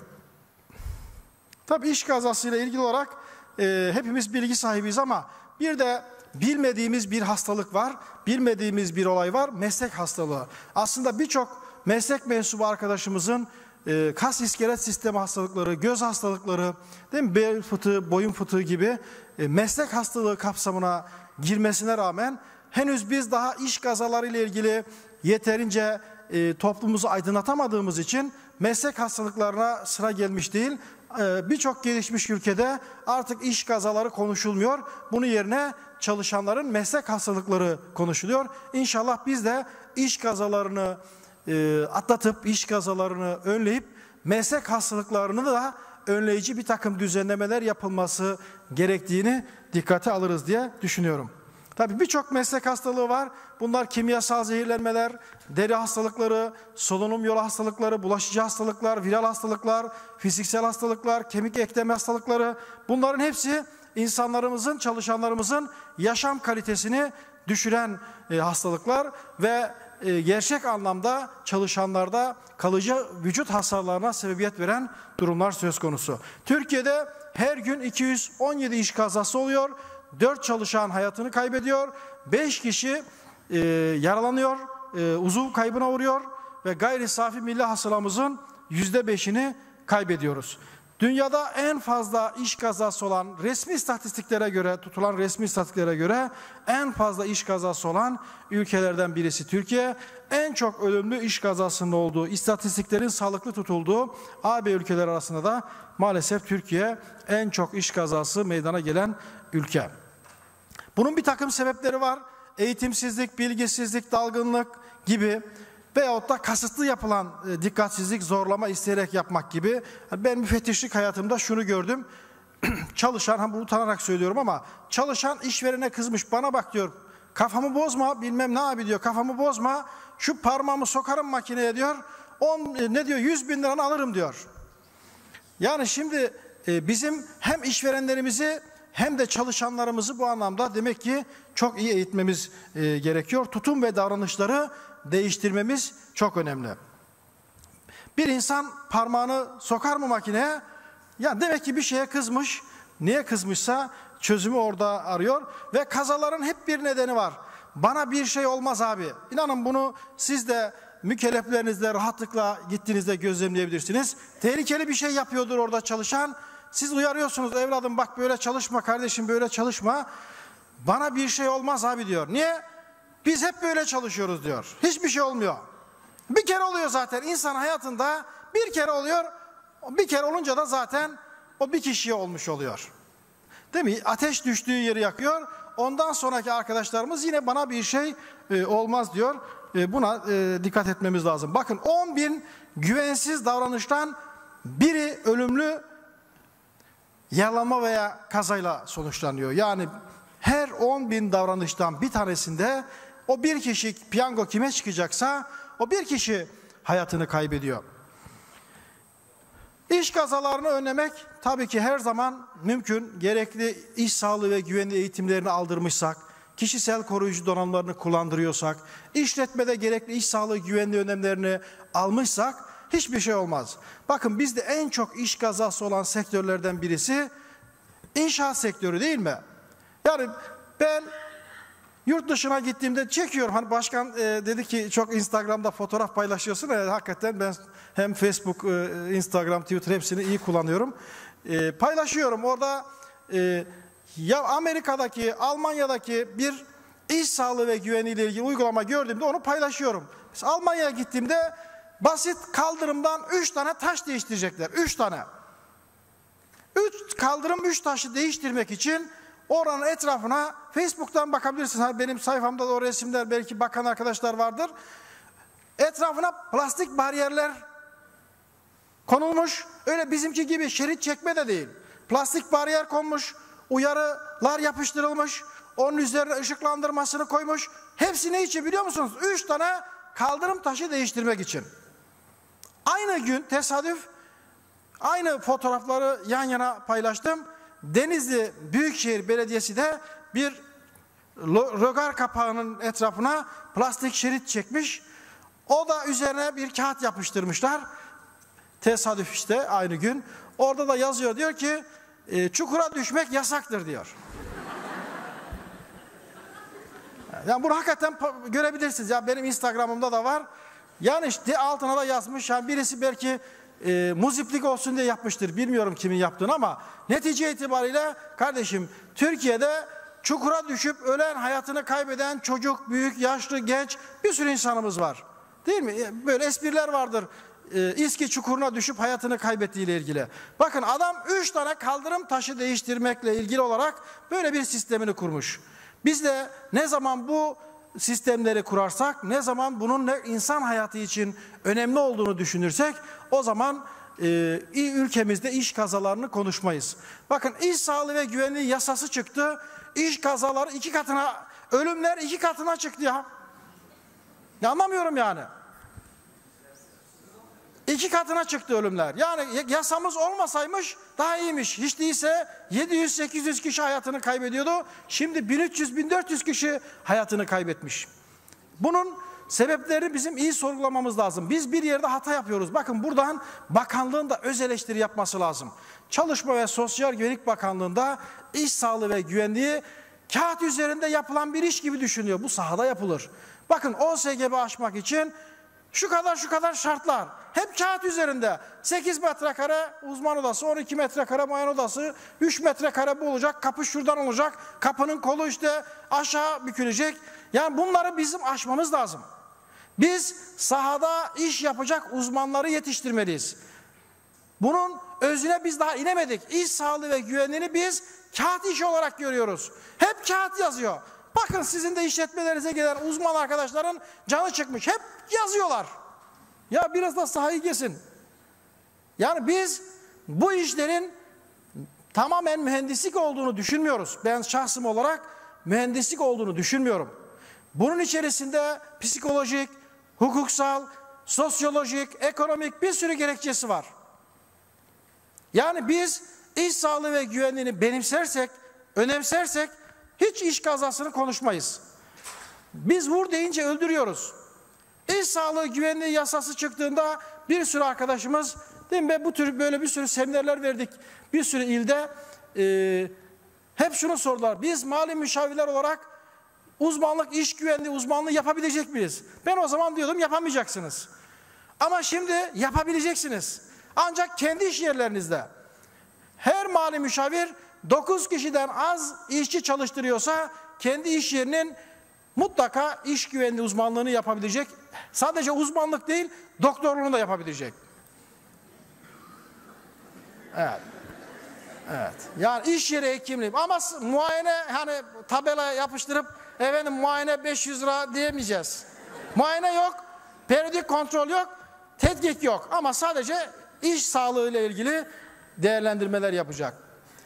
Tabii iş kazasıyla ilgili olarak e, hepimiz bilgi sahibiyiz ama bir de bilmediğimiz bir hastalık var, bilmediğimiz bir olay var, meslek hastalığı. Aslında birçok meslek mensubu arkadaşımızın e, kas iskelet sistemi hastalıkları, göz hastalıkları, değil mi? Bel fıtığı, boyun fıtığı gibi e, meslek hastalığı kapsamına girmesine rağmen henüz biz daha iş kazaları ile ilgili yeterince e, toplumumuzu aydınlatamadığımız için meslek hastalıklarına sıra gelmiş değil. Birçok gelişmiş ülkede artık iş kazaları konuşulmuyor. Bunun yerine çalışanların meslek hastalıkları konuşuluyor. İnşallah biz de iş kazalarını e, atlatıp, iş kazalarını önleyip meslek hastalıklarını da önleyici bir takım düzenlemeler yapılması gerektiğini dikkate alırız diye düşünüyorum. Tabii birçok meslek hastalığı var. Bunlar kimyasal zehirlenmeler, deri hastalıkları, solunum yolu hastalıkları, bulaşıcı hastalıklar, viral hastalıklar, fiziksel hastalıklar, kemik eklem hastalıkları. Bunların hepsi insanlarımızın, çalışanlarımızın yaşam kalitesini düşüren e, hastalıklar ve e, gerçek anlamda çalışanlarda kalıcı vücut hasarlarına sebebiyet veren durumlar söz konusu. Türkiye'de her gün iki yüz on yedi iş kazası oluyor. dört çalışan hayatını kaybediyor, beş kişi e, yaralanıyor, e, uzuv kaybına uğruyor ve gayri safi milli hasılamızın yüzde beşini kaybediyoruz. Dünyada en fazla iş kazası olan, resmi istatistiklere göre, tutulan resmi istatistiklere göre en fazla iş kazası olan ülkelerden birisi Türkiye. En çok ölümlü iş kazasının olduğu, istatistiklerin sağlıklı tutulduğu A B ülkeler arasında da maalesef Türkiye en çok iş kazası meydana gelen ülke. Bunun bir takım sebepleri var. Eğitimsizlik, bilgisizlik, dalgınlık gibi veyahut da kasıtlı yapılan e, dikkatsizlik, zorlama, isteyerek yapmak gibi. Ben müfettişlik hayatımda şunu gördüm. Çalışan, ha bunu utanarak söylüyorum ama çalışan işverene kızmış. Bana bak diyor, kafamı bozma, bilmem ne abi diyor, kafamı bozma. Şu parmağımı sokarım makineye diyor. On, ne diyor, yüz bin liranı alırım diyor. Yani şimdi e, bizim hem işverenlerimizi hem de çalışanlarımızı bu anlamda demek ki çok iyi eğitmemiz e, gerekiyor. Tutum ve davranışları değiştirmemiz çok önemli. Bir insan parmağını sokar mı makineye? Ya demek ki bir şeye kızmış. Niye kızmışsa çözümü orada arıyor. Ve kazaların hep bir nedeni var. Bana bir şey olmaz abi. İnanın bunu siz de mükelleflerinizle rahatlıkla gittiğinizde gözlemleyebilirsiniz. Tehlikeli bir şey yapıyordur orada çalışan. Siz uyarıyorsunuz, evladım bak böyle çalışma kardeşim, böyle çalışma. Bana bir şey olmaz abi diyor. Niye? Biz hep böyle çalışıyoruz diyor. Hiçbir şey olmuyor. Bir kere oluyor zaten insan hayatında, bir kere oluyor. Bir kere olunca da zaten o bir kişiye olmuş oluyor. Değil mi? Ateş düştüğü yeri yakıyor. Ondan sonraki arkadaşlarımız yine bana bir şey e, olmaz diyor. E, buna e, dikkat etmemiz lazım. Bakın on bin güvensiz davranıştan biri ölümlü yaralanma veya kazayla sonuçlanıyor. Yani her on bin davranıştan bir tanesinde o bir kişi, piyango kime çıkacaksa o bir kişi hayatını kaybediyor. İş kazalarını önlemek tabii ki her zaman mümkün. Gerekli iş sağlığı ve güvenliği eğitimlerini aldırmışsak, kişisel koruyucu donanımlarını kullandırıyorsak, işletmede gerekli iş sağlığı güvenliği önlemlerini almışsak hiçbir şey olmaz. Bakın bizde en çok iş kazası olan sektörlerden birisi inşaat sektörü değil mi? Yani ben yurt dışına gittiğimde çekiyorum. Hani başkan e, dedi ki çok Instagram'da fotoğraf paylaşıyorsun. E, hakikaten ben hem Facebook, e, Instagram, Twitter hepsini iyi kullanıyorum. E, paylaşıyorum. Orada e, ya Amerika'daki, Almanya'daki bir iş sağlığı ve güvenliği ile ilgili uygulama gördüğümde onu paylaşıyorum. Mesela Almanya'ya gittiğimde basit kaldırımdan üç tane taş değiştirecekler. Üç tane. Üç kaldırım, üç taşı değiştirmek için oranın etrafına Facebook'tan bakabilirsiniz. Hani benim sayfamda da o resimler belki bakan arkadaşlar vardır. Etrafına plastik bariyerler konulmuş. Öyle bizimki gibi şerit çekme de değil. Plastik bariyer konmuş. Uyarılar yapıştırılmış. Onun üzerine ışıklandırmasını koymuş. Hepsi ne için biliyor musunuz? Üç tane kaldırım taşı değiştirmek için. Aynı gün tesadüf aynı fotoğrafları yan yana paylaştım. Denizli Büyükşehir Belediyesi de bir rögar kapağının etrafına plastik şerit çekmiş. O da üzerine bir kağıt yapıştırmışlar. Tesadüf işte aynı gün. Orada da yazıyor, diyor ki e, çukura düşmek yasaktır diyor. Yani bunu hakikaten görebilirsiniz. Ya benim Instagram'ımda da var. Yani işte altına da yazmış. Yani birisi belki e, muziplik olsun diye yapmıştır. Bilmiyorum kimin yaptığını ama netice itibariyle kardeşim Türkiye'de çukura düşüp ölen, hayatını kaybeden çocuk, büyük, yaşlı, genç bir sürü insanımız var. Değil mi? Böyle espriler vardır. E, İSKİ çukuruna düşüp hayatını kaybettiğiyle ilgili. Bakın adam üç tane kaldırım taşı değiştirmekle ilgili olarak böyle bir sistemini kurmuş. Biz de ne zaman bu sistemleri kurarsak, ne zaman bunun ne insan hayatı için önemli olduğunu düşünürsek o zaman e, ülkemizde iş kazalarını konuşmayız. Bakın iş sağlığı ve güvenliği yasası çıktı. İş kazaları iki katına, ölümler iki katına çıktı ya. Ya anlamıyorum yani. İki katına çıktı ölümler. Yani yasamız olmasaymış daha iyiymiş. Hiç değilse yedi yüz sekiz yüz kişi hayatını kaybediyordu. Şimdi bin üç yüz bin dört yüz kişi hayatını kaybetmiş. Bunun sebeplerini bizim iyi sorgulamamız lazım. Biz bir yerde hata yapıyoruz. Bakın buradan bakanlığın da öz eleştiri yapması lazım. Çalışma ve Sosyal Güvenlik Bakanlığı'nda iş sağlığı ve güvenliği kağıt üzerinde yapılan bir iş gibi düşünüyor. Bu sahada yapılır. Bakın O S G B aşmak için şu kadar şu kadar şartlar. Hep kağıt üzerinde. sekiz metrekare uzman odası, on iki metrekare muayene odası, üç metrekare bu olacak, kapı şuradan olacak, kapının kolu işte aşağı bükülecek. Yani bunları bizim aşmamız lazım. Biz sahada iş yapacak uzmanları yetiştirmeliyiz. Bunun özüne biz daha inemedik. İş sağlığı ve güvenliğini biz kağıt işi olarak görüyoruz. Hep kağıt yazıyor. Bakın sizin de işletmelerinize gelen uzman arkadaşların canı çıkmış. Hep yazıyorlar. Ya biraz da sahayı gezin. Yani biz bu işlerin tamamen mühendislik olduğunu düşünmüyoruz. Ben şahsım olarak mühendislik olduğunu düşünmüyorum. Bunun içerisinde psikolojik, hukuksal, sosyolojik, ekonomik bir sürü gerekçesi var. Yani biz iş sağlığı ve güvenliğini benimsersek, önemsersek hiç iş kazasını konuşmayız. Biz vur deyince öldürüyoruz. İş sağlığı güvenliği yasası çıktığında bir sürü arkadaşımız değil mi? Bu tür böyle bir sürü seminerler verdik. Bir sürü ilde e, hep şunu sordular. Biz mali müşavirler olarak uzmanlık, iş güvenliği uzmanlığı yapabilecek miyiz? Ben o zaman diyordum yapamayacaksınız. Ama şimdi yapabileceksiniz. Ancak kendi iş yerlerinizde. Her mali müşavir dokuz kişiden az işçi çalıştırıyorsa kendi iş yerinin mutlaka iş güvenliği uzmanlığını yapabilecek. Sadece uzmanlık değil, doktorluğunu da yapabilecek. Evet. Evet. Yani iş yeri hekimliği. Ama muayene, hani tabela yapıştırıp efendim muayene beş yüz lira diyemeyeceğiz. Muayene yok, periyodik kontrol yok, tetkik yok. Ama sadece iş sağlığı ile ilgili değerlendirmeler yapacak.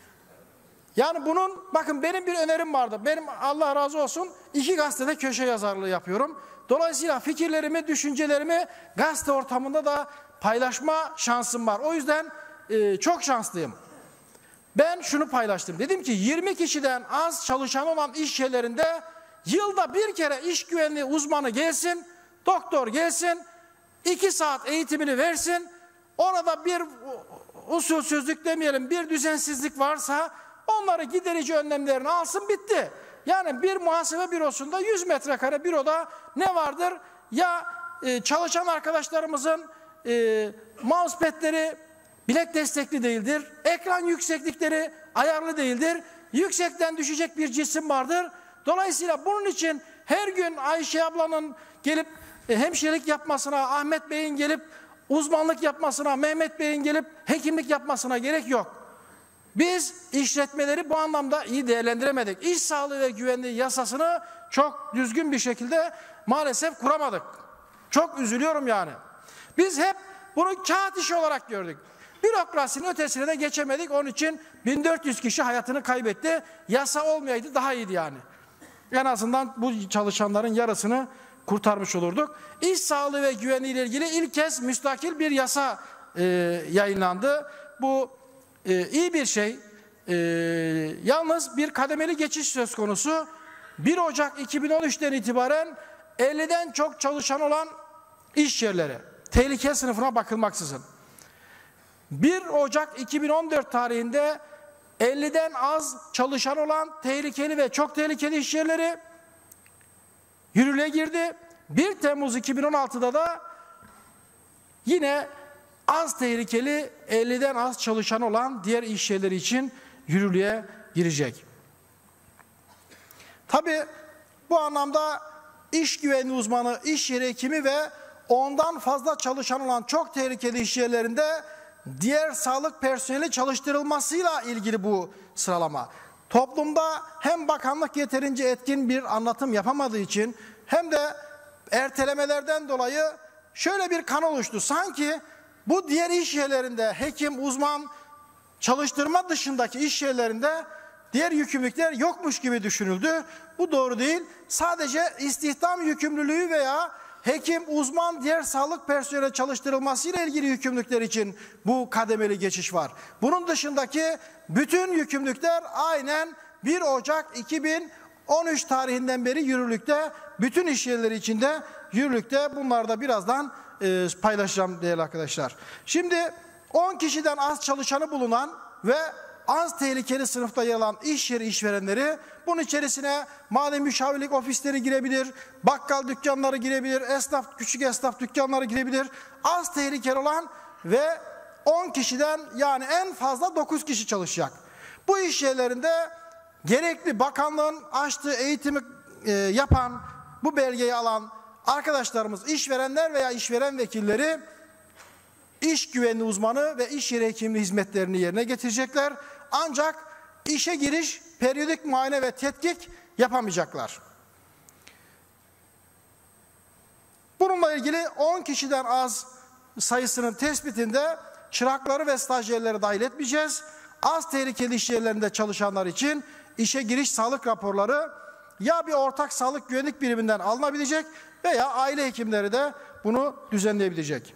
Yani bunun, bakın benim bir önerim vardı. Benim Allah razı olsun iki gazetede köşe yazarlığı yapıyorum. Dolayısıyla fikirlerimi, düşüncelerimi gazete ortamında da paylaşma şansım var. O yüzden e, çok şanslıyım. Ben şunu paylaştım. Dedim ki yirmi kişiden az çalışan olan iş yerlerinde yılda bir kere iş güvenliği uzmanı gelsin, doktor gelsin, iki saat eğitimini versin. Orada bir usulsüzlük demeyelim, bir düzensizlik varsa onları giderici önlemlerini alsın, bitti. Yani bir muhasebe bürosunda yüz metrekare büroda ne vardır? Ya e, çalışan arkadaşlarımızın e, mousepad'leri bilek destekli değildir. Ekran yükseklikleri ayarlı değildir. Yüksekten düşecek bir cisim vardır. Dolayısıyla bunun için her gün Ayşe ablanın gelip e, hemşirelik yapmasına, Ahmet Bey'in gelip uzmanlık yapmasına, Mehmet Bey'in gelip hekimlik yapmasına gerek yok. Biz işletmeleri bu anlamda iyi değerlendiremedik. İş sağlığı ve güvenliği yasasını çok düzgün bir şekilde maalesef kuramadık. Çok üzülüyorum yani. Biz hep bunu kağıt işi olarak gördük. Bürokrasinin ötesine de geçemedik. Onun için bin dört yüz kişi hayatını kaybetti. Yasa olmayaydı daha iyiydi yani. En azından bu çalışanların yarısını kurtarmış olurduk. İş sağlığı ve güvenliği ile ilgili ilk kez müstakil bir yasa e, yayınlandı. Bu e, iyi bir şey. E, yalnız bir kademeli geçiş söz konusu. bir Ocak iki bin on üç'ten itibaren elliden çok çalışan olan iş yerleri tehlike sınıfına bakılmaksızın bir Ocak iki bin on dört tarihinde elliden az çalışan olan tehlikeli ve çok tehlikeli iş yerleri yürürlüğe girdi. bir Temmuz iki bin on altı'da da yine az tehlikeli, elliden az çalışan olan diğer iş yerleri için yürürlüğe girecek. Tabii bu anlamda iş güvenliği uzmanı, iş yeri hekimi ve ondan fazla çalışan olan çok tehlikeli iş yerlerinde diğer sağlık personeli çalıştırılmasıyla ilgili bu sıralama. Toplumda hem bakanlık yeterince etkin bir anlatım yapamadığı için hem de ertelemelerden dolayı şöyle bir kan oluştu. Sanki bu diğer iş yerlerinde hekim, uzman çalıştırma dışındaki iş yerlerinde diğer yükümlülükler yokmuş gibi düşünüldü. Bu doğru değil. Sadece istihdam yükümlülüğü veya hekim, uzman, diğer sağlık personeli çalıştırılmasıyla ilgili yükümlülükler için bu kademeli geçiş var. Bunun dışındaki bütün yükümlülükler aynen bir Ocak iki bin on üç tarihinden beri yürürlükte, bütün iş yerleri içinde yürürlükte. Bunları da birazdan e, paylaşacağım değerli arkadaşlar. Şimdi on kişiden az çalışanı bulunan ve az tehlikeli sınıfta yer alan iş yeri işverenleri, bunun içerisine mali müşavirlik ofisleri girebilir, bakkal dükkanları girebilir, esnaf, küçük esnaf dükkanları girebilir. Az tehlikeli olan ve on kişiden yani en fazla dokuz kişi çalışacak. Bu iş yerlerinde gerekli bakanlığın açtığı eğitimi e, yapan, bu belgeyi alan arkadaşlarımız, işverenler veya işveren vekilleri iş güvenliği uzmanı ve iş yeri hekimliği hizmetlerini yerine getirecekler. Ancak işe giriş, periyodik muayene ve tetkik yapamayacaklar. Bununla ilgili on kişiden az sayısının tespitinde çırakları ve stajyerleri dahil etmeyeceğiz. Az tehlikeli iş yerlerinde çalışanlar için işe giriş sağlık raporları ya bir ortak sağlık güvenlik biriminden alınabilecek veya aile hekimleri de bunu düzenleyebilecek.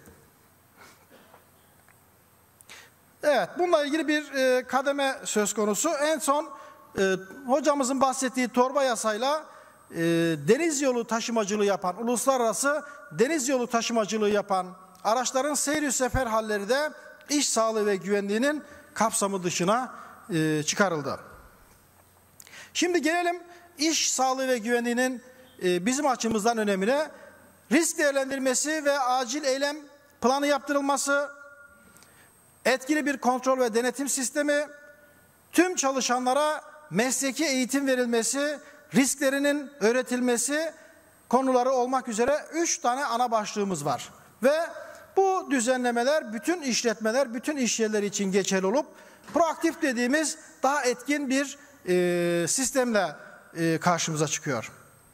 Evet, bununla ilgili bir e, kademe söz konusu. En son e, hocamızın bahsettiği torba yasayla e, deniz yolu taşımacılığı yapan, uluslararası deniz yolu taşımacılığı yapan araçların seyir sefer halleri de iş sağlığı ve güvenliğinin kapsamı dışına e, çıkarıldı. Şimdi gelelim iş sağlığı ve güvenliğinin e, bizim açımızdan önemine. Risk değerlendirmesi ve acil eylem planı yaptırılması, etkili bir kontrol ve denetim sistemi, tüm çalışanlara mesleki eğitim verilmesi, risklerinin öğretilmesi konuları olmak üzere üç tane ana başlığımız var. Ve bu düzenlemeler bütün işletmeler, bütün iş yerleri için geçerli olup proaktif dediğimiz daha etkin bir e, sistemle e, karşımıza çıkıyor.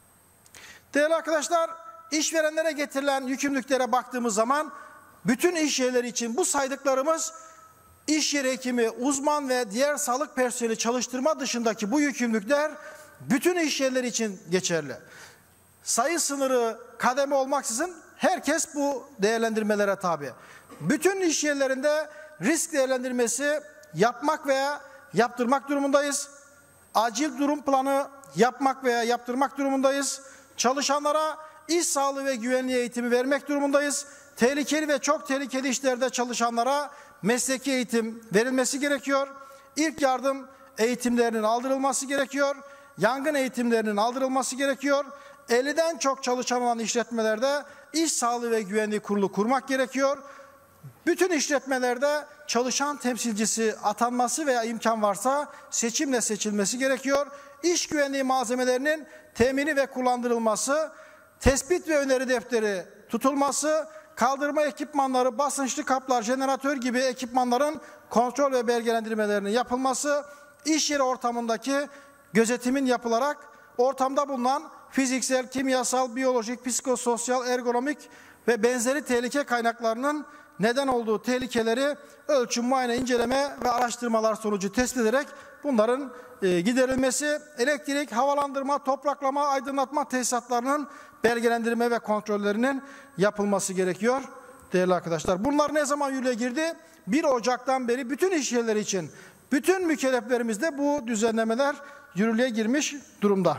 Değerli arkadaşlar, işverenlere getirilen yükümlülüklere baktığımız zaman bütün iş yerleri için bu saydıklarımız iş yeri hekimi, uzman ve diğer sağlık personeli çalıştırma dışındaki bu yükümlülükler bütün iş yerleri için geçerli. Sayı sınırı, kademe olmaksızın herkes bu değerlendirmelere tabi. Bütün iş yerlerinde risk değerlendirmesi yapmak veya yaptırmak durumundayız. Acil durum planı yapmak veya yaptırmak durumundayız. Çalışanlara iş sağlığı ve güvenliği eğitimi vermek durumundayız. Tehlikeli ve çok tehlikeli işlerde çalışanlara mesleki eğitim verilmesi gerekiyor. İlk yardım eğitimlerinin aldırılması gerekiyor. Yangın eğitimlerinin aldırılması gerekiyor. elliden çok çalışan olan işletmelerde iş sağlığı ve güvenliği kurulu kurmak gerekiyor. Bütün işletmelerde çalışan temsilcisi atanması veya imkan varsa seçimle seçilmesi gerekiyor. İş güvenliği malzemelerinin temini ve kullandırılması, tespit ve öneri defteri tutulması, kaldırma ekipmanları, basınçlı kaplar, jeneratör gibi ekipmanların kontrol ve belgelendirmelerinin yapılması, iş yeri ortamındaki gözetimin yapılarak ortamda bulunan fiziksel, kimyasal, biyolojik, psikososyal, ergonomik ve benzeri tehlike kaynaklarının neden olduğu tehlikeleri ölçüm, muayene, inceleme ve araştırmalar sonucu tespit ederek bunların e, giderilmesi, elektrik, havalandırma, topraklama, aydınlatma tesisatlarının belgelendirme ve kontrollerinin yapılması gerekiyor değerli arkadaşlar. Bunlar ne zaman yürürlüğe girdi? bir Ocak'tan beri bütün iş yerleri için, bütün mükelleflerimizde bu düzenlemeler yürürlüğe girmiş durumda.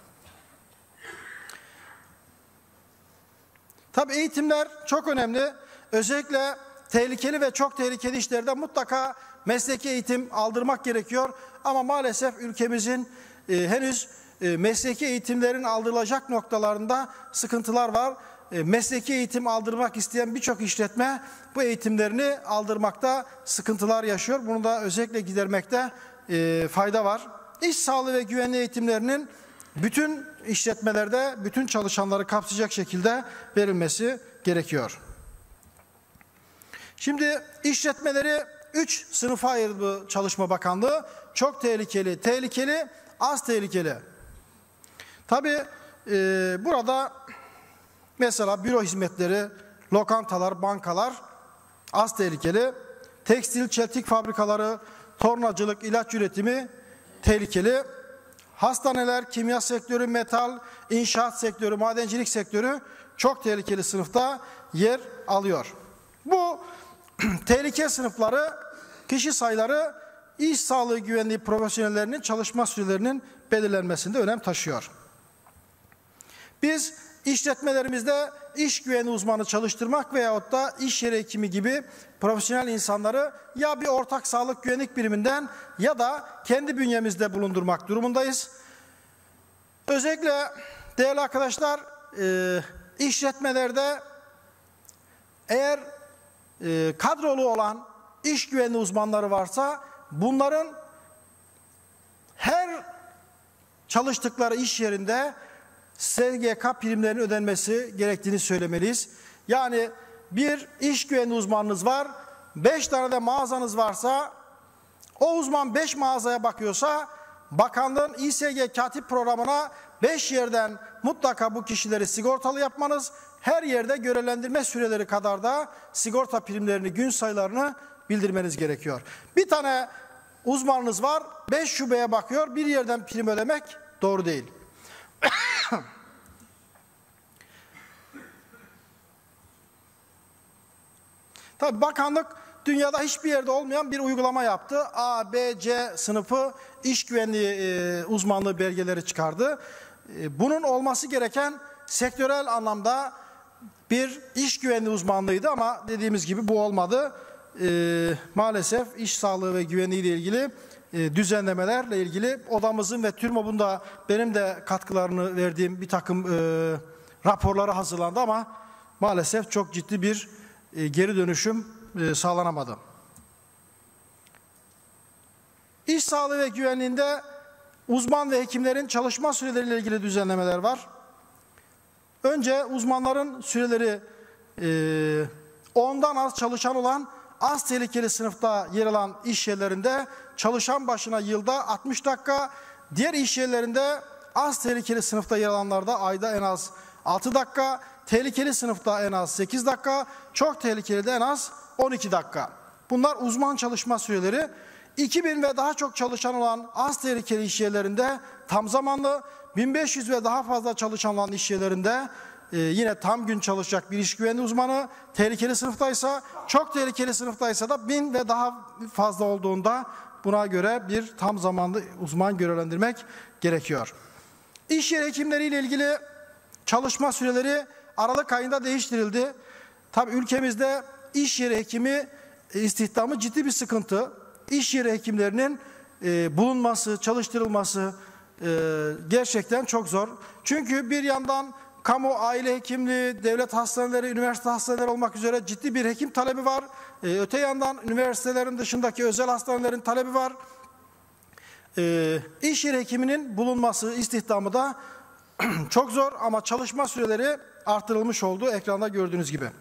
Tabii eğitimler çok önemli. Özellikle tehlikeli ve çok tehlikeli işlerde mutlaka mesleki eğitim aldırmak gerekiyor. Ama maalesef ülkemizin e, henüz e, mesleki eğitimlerin aldırılacak noktalarında sıkıntılar var. E, mesleki eğitim aldırmak isteyen birçok işletme bu eğitimlerini aldırmakta sıkıntılar yaşıyor. Bunu da özellikle gidermekte e, fayda var. İş sağlığı ve güvenliği eğitimlerinin bütün işletmelerde bütün çalışanları kapsayacak şekilde verilmesi gerekiyor. Şimdi işletmeleri üç sınıfa ayırdı Çalışma Bakanlığı. Çok tehlikeli, tehlikeli, az tehlikeli. Tabii e, burada mesela büro hizmetleri, lokantalar, bankalar az tehlikeli. Tekstil, çeltik fabrikaları, tornacılık, ilaç üretimi tehlikeli. Hastaneler, kimya sektörü, metal, inşaat sektörü, madencilik sektörü çok tehlikeli sınıfta yer alıyor. Bu tehlike sınıfları, kişi sayıları iş sağlığı güvenliği profesyonellerinin çalışma sürelerinin belirlenmesinde önem taşıyor. Biz işletmelerimizde iş güvenliği uzmanı çalıştırmak veyahut da iş yeri hekimi gibi profesyonel insanları ya bir ortak sağlık güvenlik biriminden ya da kendi bünyemizde bulundurmak durumundayız. Özellikle değerli arkadaşlar e, işletmelerde eğer e, kadrolu olan iş güvenliği uzmanları varsa bunların her çalıştıkları iş yerinde S G K primlerinin ödenmesi gerektiğini söylemeliyiz. Yani bir iş güvenliği uzmanınız var, beş tane de mağazanız varsa, o uzman beş mağazaya bakıyorsa, bakanlığın İ S G katip programına beş yerden mutlaka bu kişileri sigortalı yapmanız, her yerde görevlendirme süreleri kadar da sigorta primlerini, gün sayılarını bildirmeniz gerekiyor. Bir tane uzmanınız var, beş şubeye bakıyor, bir yerden prim ödemek doğru değil. Tabii bakanlık dünyada hiçbir yerde olmayan bir uygulama yaptı. A, B, C sınıfı iş güvenliği e, uzmanlığı belgeleri çıkardı. E, bunun olması gereken sektörel anlamda bir iş güvenliği uzmanlığıydı ama dediğimiz gibi bu olmadı. e, maalesef iş sağlığı ve güvenliği ile ilgili e, düzenlemelerle ilgili odamızın ve TÜRMOB'un da benim de katkılarını verdiğim bir takım e, raporları hazırlandı ama maalesef çok ciddi bir e, geri dönüşüm e, sağlanamadı. İş sağlığı ve güvenliğinde uzman ve hekimlerin çalışma süreleriyle ilgili düzenlemeler var. Önce uzmanların süreleri e, ondan az çalışan olan az tehlikeli sınıfta yer alan iş yerlerinde çalışan başına yılda altmış dakika, diğer iş yerlerinde az tehlikeli sınıfta yer alanlarda ayda en az altı dakika, tehlikeli sınıfta en az sekiz dakika, çok tehlikeli de en az on iki dakika. Bunlar uzman çalışma süreleri. iki bin ve daha çok çalışan olan az tehlikeli iş yerlerinde tam zamanlı, bin beş yüz ve daha fazla çalışan olan iş yerlerinde e, yine tam gün çalışacak bir iş güvenliği uzmanı, tehlikeli sınıftaysa, çok tehlikeli sınıftaysa da bin ve daha fazla olduğunda buna göre bir tam zamanlı uzman görevlendirmek gerekiyor. İş yeri hekimleriyle ilgili çalışma süreleri Aralık ayında değiştirildi. Tabii ülkemizde iş yeri hekimi istihdamı ciddi bir sıkıntı. İş yeri hekimlerinin e, bulunması, çalıştırılması e, gerçekten çok zor. Çünkü bir yandan kamu, aile hekimliği, devlet hastaneleri, üniversite hastaneleri olmak üzere ciddi bir hekim talebi var. E, öte yandan üniversitelerin dışındaki özel hastanelerin talebi var. E, iş yeri hekiminin bulunması, istihdamı da çok zor ama çalışma süreleri artırılmış oldu ekranda gördüğünüz gibi.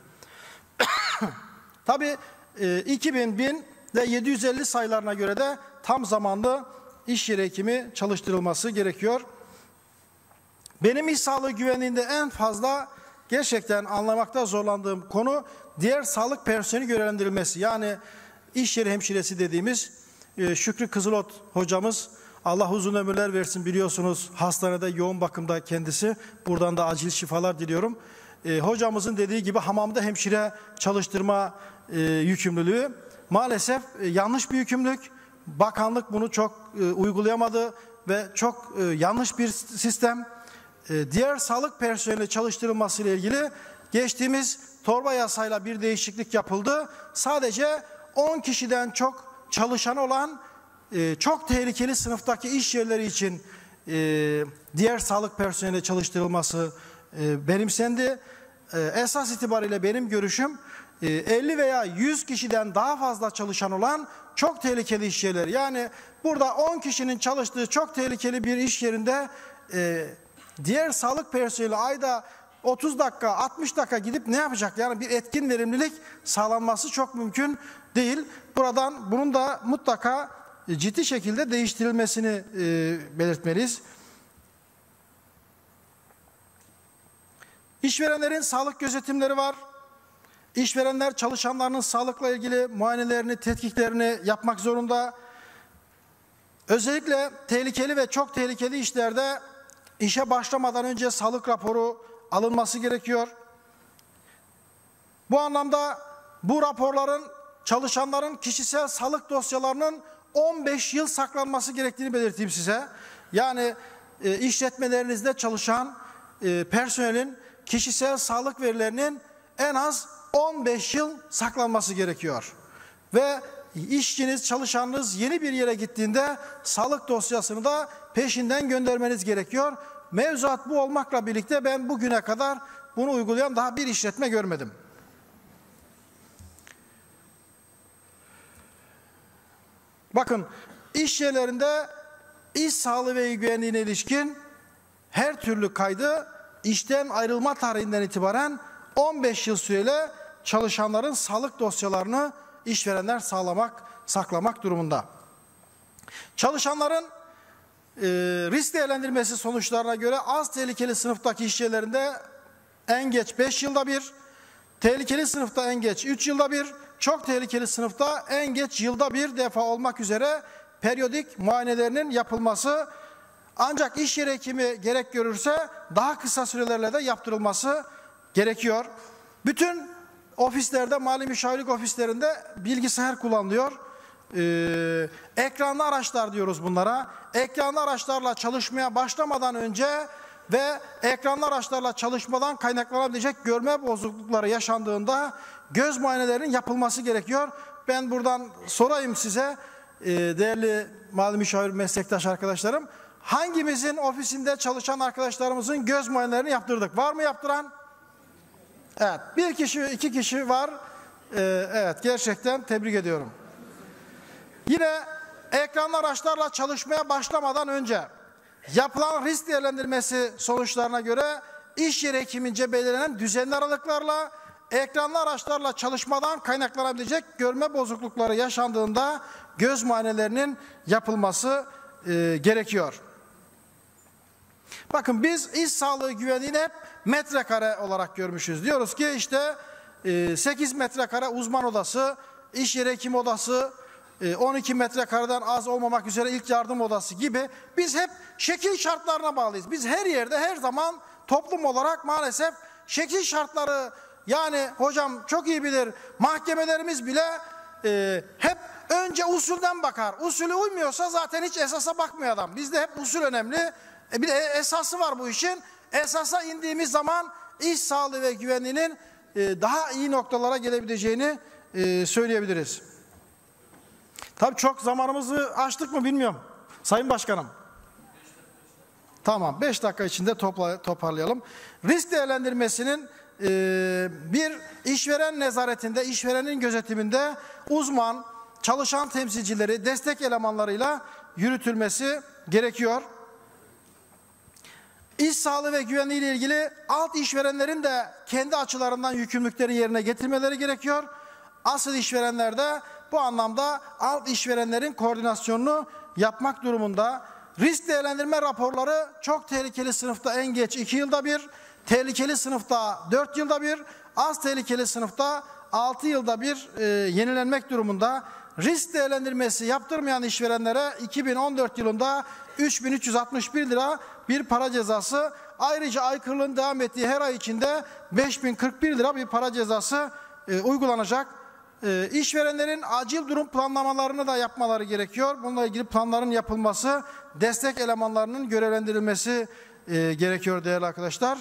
Tabii e, iki bin, bin ve yedi yüz elli sayılarına göre de tam zamanlı iş yeri hekimi çalıştırılması gerekiyor. Benim iş sağlığı güvenliğinde en fazla gerçekten anlamakta zorlandığım konu diğer sağlık personeli görevlendirilmesi. Yani iş yeri hemşiresi dediğimiz e, Şükrü Kızılot hocamız, Allah uzun ömürler versin, biliyorsunuz hastanede yoğun bakımda kendisi. Buradan da acil şifalar diliyorum. E, hocamızın dediği gibi hamamda hemşire çalıştırma e, yükümlülüğü maalesef e, yanlış bir yükümlülük. Bakanlık bunu çok e, uygulayamadı ve çok e, yanlış bir sistem. E, diğer sağlık personeli çalıştırılması ile ilgili geçtiğimiz torba yasayla bir değişiklik yapıldı. Sadece on kişiden çok çalışan olan e, çok tehlikeli sınıftaki iş yerleri için e, diğer sağlık personeli çalıştırılması e, benimsendi. E, esas itibariyle benim görüşüm elli veya yüz kişiden daha fazla çalışan olan çok tehlikeli iş yerleri. Yani burada on kişinin çalıştığı çok tehlikeli bir iş yerinde e, diğer sağlık personeli ayda otuz dakika, altmış dakika gidip ne yapacak? Yani bir etkin verimlilik sağlanması çok mümkün değil. Buradan bunun da mutlaka ciddi şekilde değiştirilmesini e, belirtmeliyiz. İşverenlerin sağlık gözetimleri var. İşverenler çalışanlarının sağlıkla ilgili muayenelerini, tetkiklerini yapmak zorunda. Özellikle tehlikeli ve çok tehlikeli işlerde işe başlamadan önce sağlık raporu alınması gerekiyor. Bu anlamda bu raporların çalışanların kişisel sağlık dosyalarının on beş yıl saklanması gerektiğini belirteyim size. Yani e, işletmelerinizde çalışan e, personelin kişisel sağlık verilerinin en az on beş yıl saklanması gerekiyor. Ve işçiniz, çalışanınız yeni bir yere gittiğinde sağlık dosyasını da peşinden göndermeniz gerekiyor. Mevzuat bu olmakla birlikte ben bugüne kadar bunu uygulayan daha bir işletme görmedim. Bakın, iş yerlerinde iş sağlığı ve güvenliğine ilişkin her türlü kaydı işten ayrılma tarihinden itibaren on beş yıl süreyle çalışanların sağlık dosyalarını işverenler sağlamak, saklamak durumunda. Çalışanların e, risk değerlendirmesi sonuçlarına göre az tehlikeli sınıftaki iş yerlerinde en geç beş yılda bir, tehlikeli sınıfta en geç üç yılda bir, çok tehlikeli sınıfta en geç yılda bir defa olmak üzere periyodik muayenelerinin yapılması, ancak iş yeri hekimi gerek görürse daha kısa sürelerle de yaptırılması gerekiyor. Bütün ofislerde, mali müşavirlik ofislerinde bilgisayar kullanılıyor. Ee, ekranlı araçlar diyoruz bunlara. Ekranlı araçlarla çalışmaya başlamadan önce ve ekranlı araçlarla çalışmadan kaynaklanabilecek görme bozuklukları yaşandığında göz muayenelerinin yapılması gerekiyor. ben buradan sorayım size e, değerli mali müşavir meslektaş arkadaşlarım. Hangimizin ofisinde çalışan arkadaşlarımızın göz muayenelerini yaptırdık? Var mı yaptıran? Evet, bir kişi, iki kişi var. Ee, evet, gerçekten tebrik ediyorum. Yine ekranlı araçlarla çalışmaya başlamadan önce yapılan risk değerlendirmesi sonuçlarına göre iş yeri hekimince belirlenen düzenli aralıklarla ekranlı araçlarla çalışmadan kaynaklanabilecek görme bozuklukları yaşandığında göz muayenelerinin yapılması e, gerekiyor. Bakın biz iş sağlığı güvenliğini hep metrekare olarak görmüşüz. Diyoruz ki işte sekiz metrekare uzman odası, iş yeri hekim odası, on iki metrekareden az olmamak üzere ilk yardım odası gibi biz hep şekil şartlarına bağlıyız. Biz her yerde her zaman toplum olarak maalesef şekil şartları, yani hocam çok iyi bilir, mahkemelerimiz bile e, hep önce usulden bakar. Usulü uymuyorsa zaten hiç esasa bakmıyor adam. Bizde hep usul önemli. E bir de esası var bu işin. Esasa indiğimiz zaman iş sağlığı ve güvenliğinin e, daha iyi noktalara gelebileceğini e, söyleyebiliriz. Tabii çok zamanımızı aştık mı bilmiyorum. Sayın Başkanım. Tamam, beş dakika içinde topla, toparlayalım. Risk değerlendirmesinin e, bir işveren nezaretinde, işverenin gözetiminde uzman, çalışan temsilcileri, destek elemanlarıyla yürütülmesi gerekiyor. İş sağlığı ve güvenliği ile ilgili alt işverenlerin de kendi açılarından yükümlülükleri yerine getirmeleri gerekiyor. Asıl işverenler de bu anlamda alt işverenlerin koordinasyonunu yapmak durumunda. Risk değerlendirme raporları çok tehlikeli sınıfta en geç iki yılda bir, tehlikeli sınıfta dört yılda bir, az tehlikeli sınıfta altı yılda bir e, yenilenmek durumunda. Risk değerlendirmesi yaptırmayan işverenlere iki bin on dört yılında üç bin üç yüz altmış bir lira bir para cezası, ayrıca aykırılığın devam ettiği her ay içinde beş bin kırk bir lira bir para cezası e, uygulanacak. E, işverenlerin acil durum planlamalarını da yapmaları gerekiyor. Bununla ilgili planların yapılması, destek elemanlarının görevlendirilmesi e, gerekiyor değerli arkadaşlar.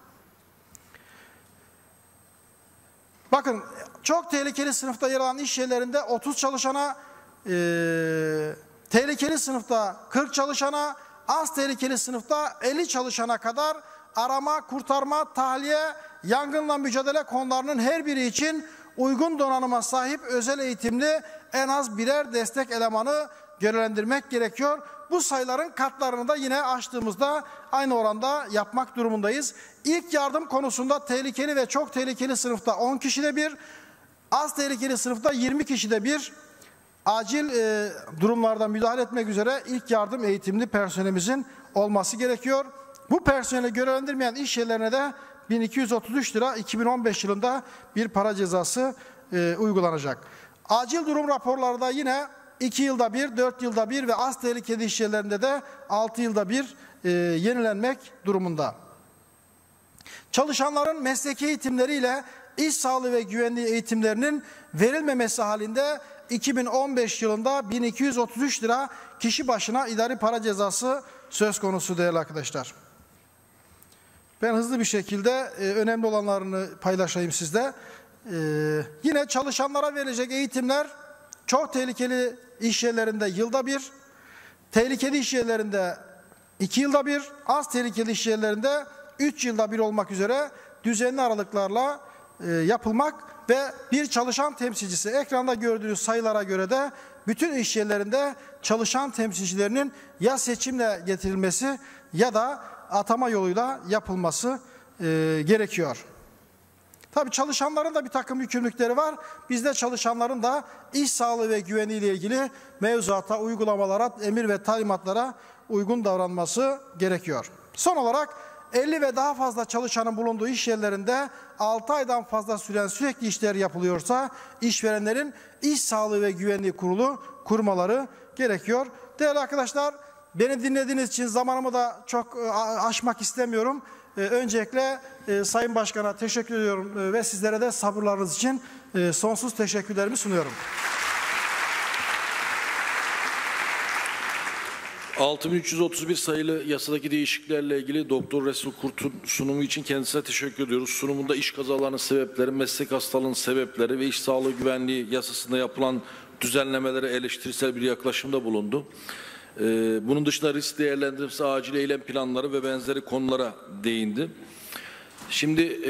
Bakın, çok tehlikeli sınıfta yer alan iş yerlerinde otuz çalışana, e, tehlikeli sınıfta kırk çalışana, az tehlikeli sınıfta elli çalışana kadar arama, kurtarma, tahliye, yangınla mücadele konularının her biri için uygun donanıma sahip özel eğitimli en az birer destek elemanı görevlendirmek gerekiyor. Bu sayıların katlarını da yine açtığımızda aynı oranda yapmak durumundayız. İlk yardım konusunda tehlikeli ve çok tehlikeli sınıfta on kişide bir, az tehlikeli sınıfta yirmi kişide bir acil e, durumlarda müdahale etmek üzere ilk yardım eğitimli personelimizin olması gerekiyor. Bu personeli görevlendirmeyen iş yerlerine de bin iki yüz otuz üç lira iki bin on beş yılında bir para cezası e, uygulanacak. Acil durum raporları da yine iki yılda bir, dört yılda bir ve az tehlikeli iş yerlerinde de altı yılda bir e, yenilenmek durumunda. Çalışanların mesleki eğitimleriyle iş sağlığı ve güvenliği eğitimlerinin verilmemesi halinde iki bin on beş yılında bin iki yüz otuz üç lira kişi başına idari para cezası söz konusu değerli arkadaşlar. Ben hızlı bir şekilde e, önemli olanlarını paylaşayım sizle. E, yine çalışanlara verilecek eğitimler çok tehlikeli iş yerlerinde yılda bir, tehlikeli iş yerlerinde iki yılda bir, az tehlikeli iş yerlerinde üç yılda bir olmak üzere düzenli aralıklarla e, yapılmak ve bir çalışan temsilcisi, ekranda gördüğünüz sayılara göre de bütün iş yerlerinde çalışan temsilcilerinin ya seçimle getirilmesi ya da atama yoluyla yapılması e, gerekiyor. Tabii çalışanların da bir takım yükümlülükleri var. Bizde çalışanların da iş sağlığı ve güvenliği ile ilgili mevzuata, uygulamalara, emir ve talimatlara uygun davranması gerekiyor. Son olarak elli ve daha fazla çalışanın bulunduğu iş yerlerinde altı aydan fazla süren sürekli işler yapılıyorsa işverenlerin iş sağlığı ve güvenliği kurulu kurmaları gerekiyor. Değerli arkadaşlar, beni dinlediğiniz için zamanımı da çok aşmak istemiyorum. Öncelikle Sayın Başkan'a teşekkür ediyorum ve sizlere de sabırlarınız için sonsuz teşekkürlerimi sunuyorum. altı bin üç yüz otuz bir sayılı yasadaki değişikliklerle ilgili Doktor Resul Kurt'un sunumu için kendisine teşekkür ediyoruz. Sunumunda iş kazalarının sebepleri, meslek hastalığının sebepleri ve iş sağlığı güvenliği yasasında yapılan düzenlemelere eleştirisel bir yaklaşımda bulundu. Ee, bunun dışında risk değerlendirmesi, acil eylem planları ve benzeri konulara değindi. Şimdi e,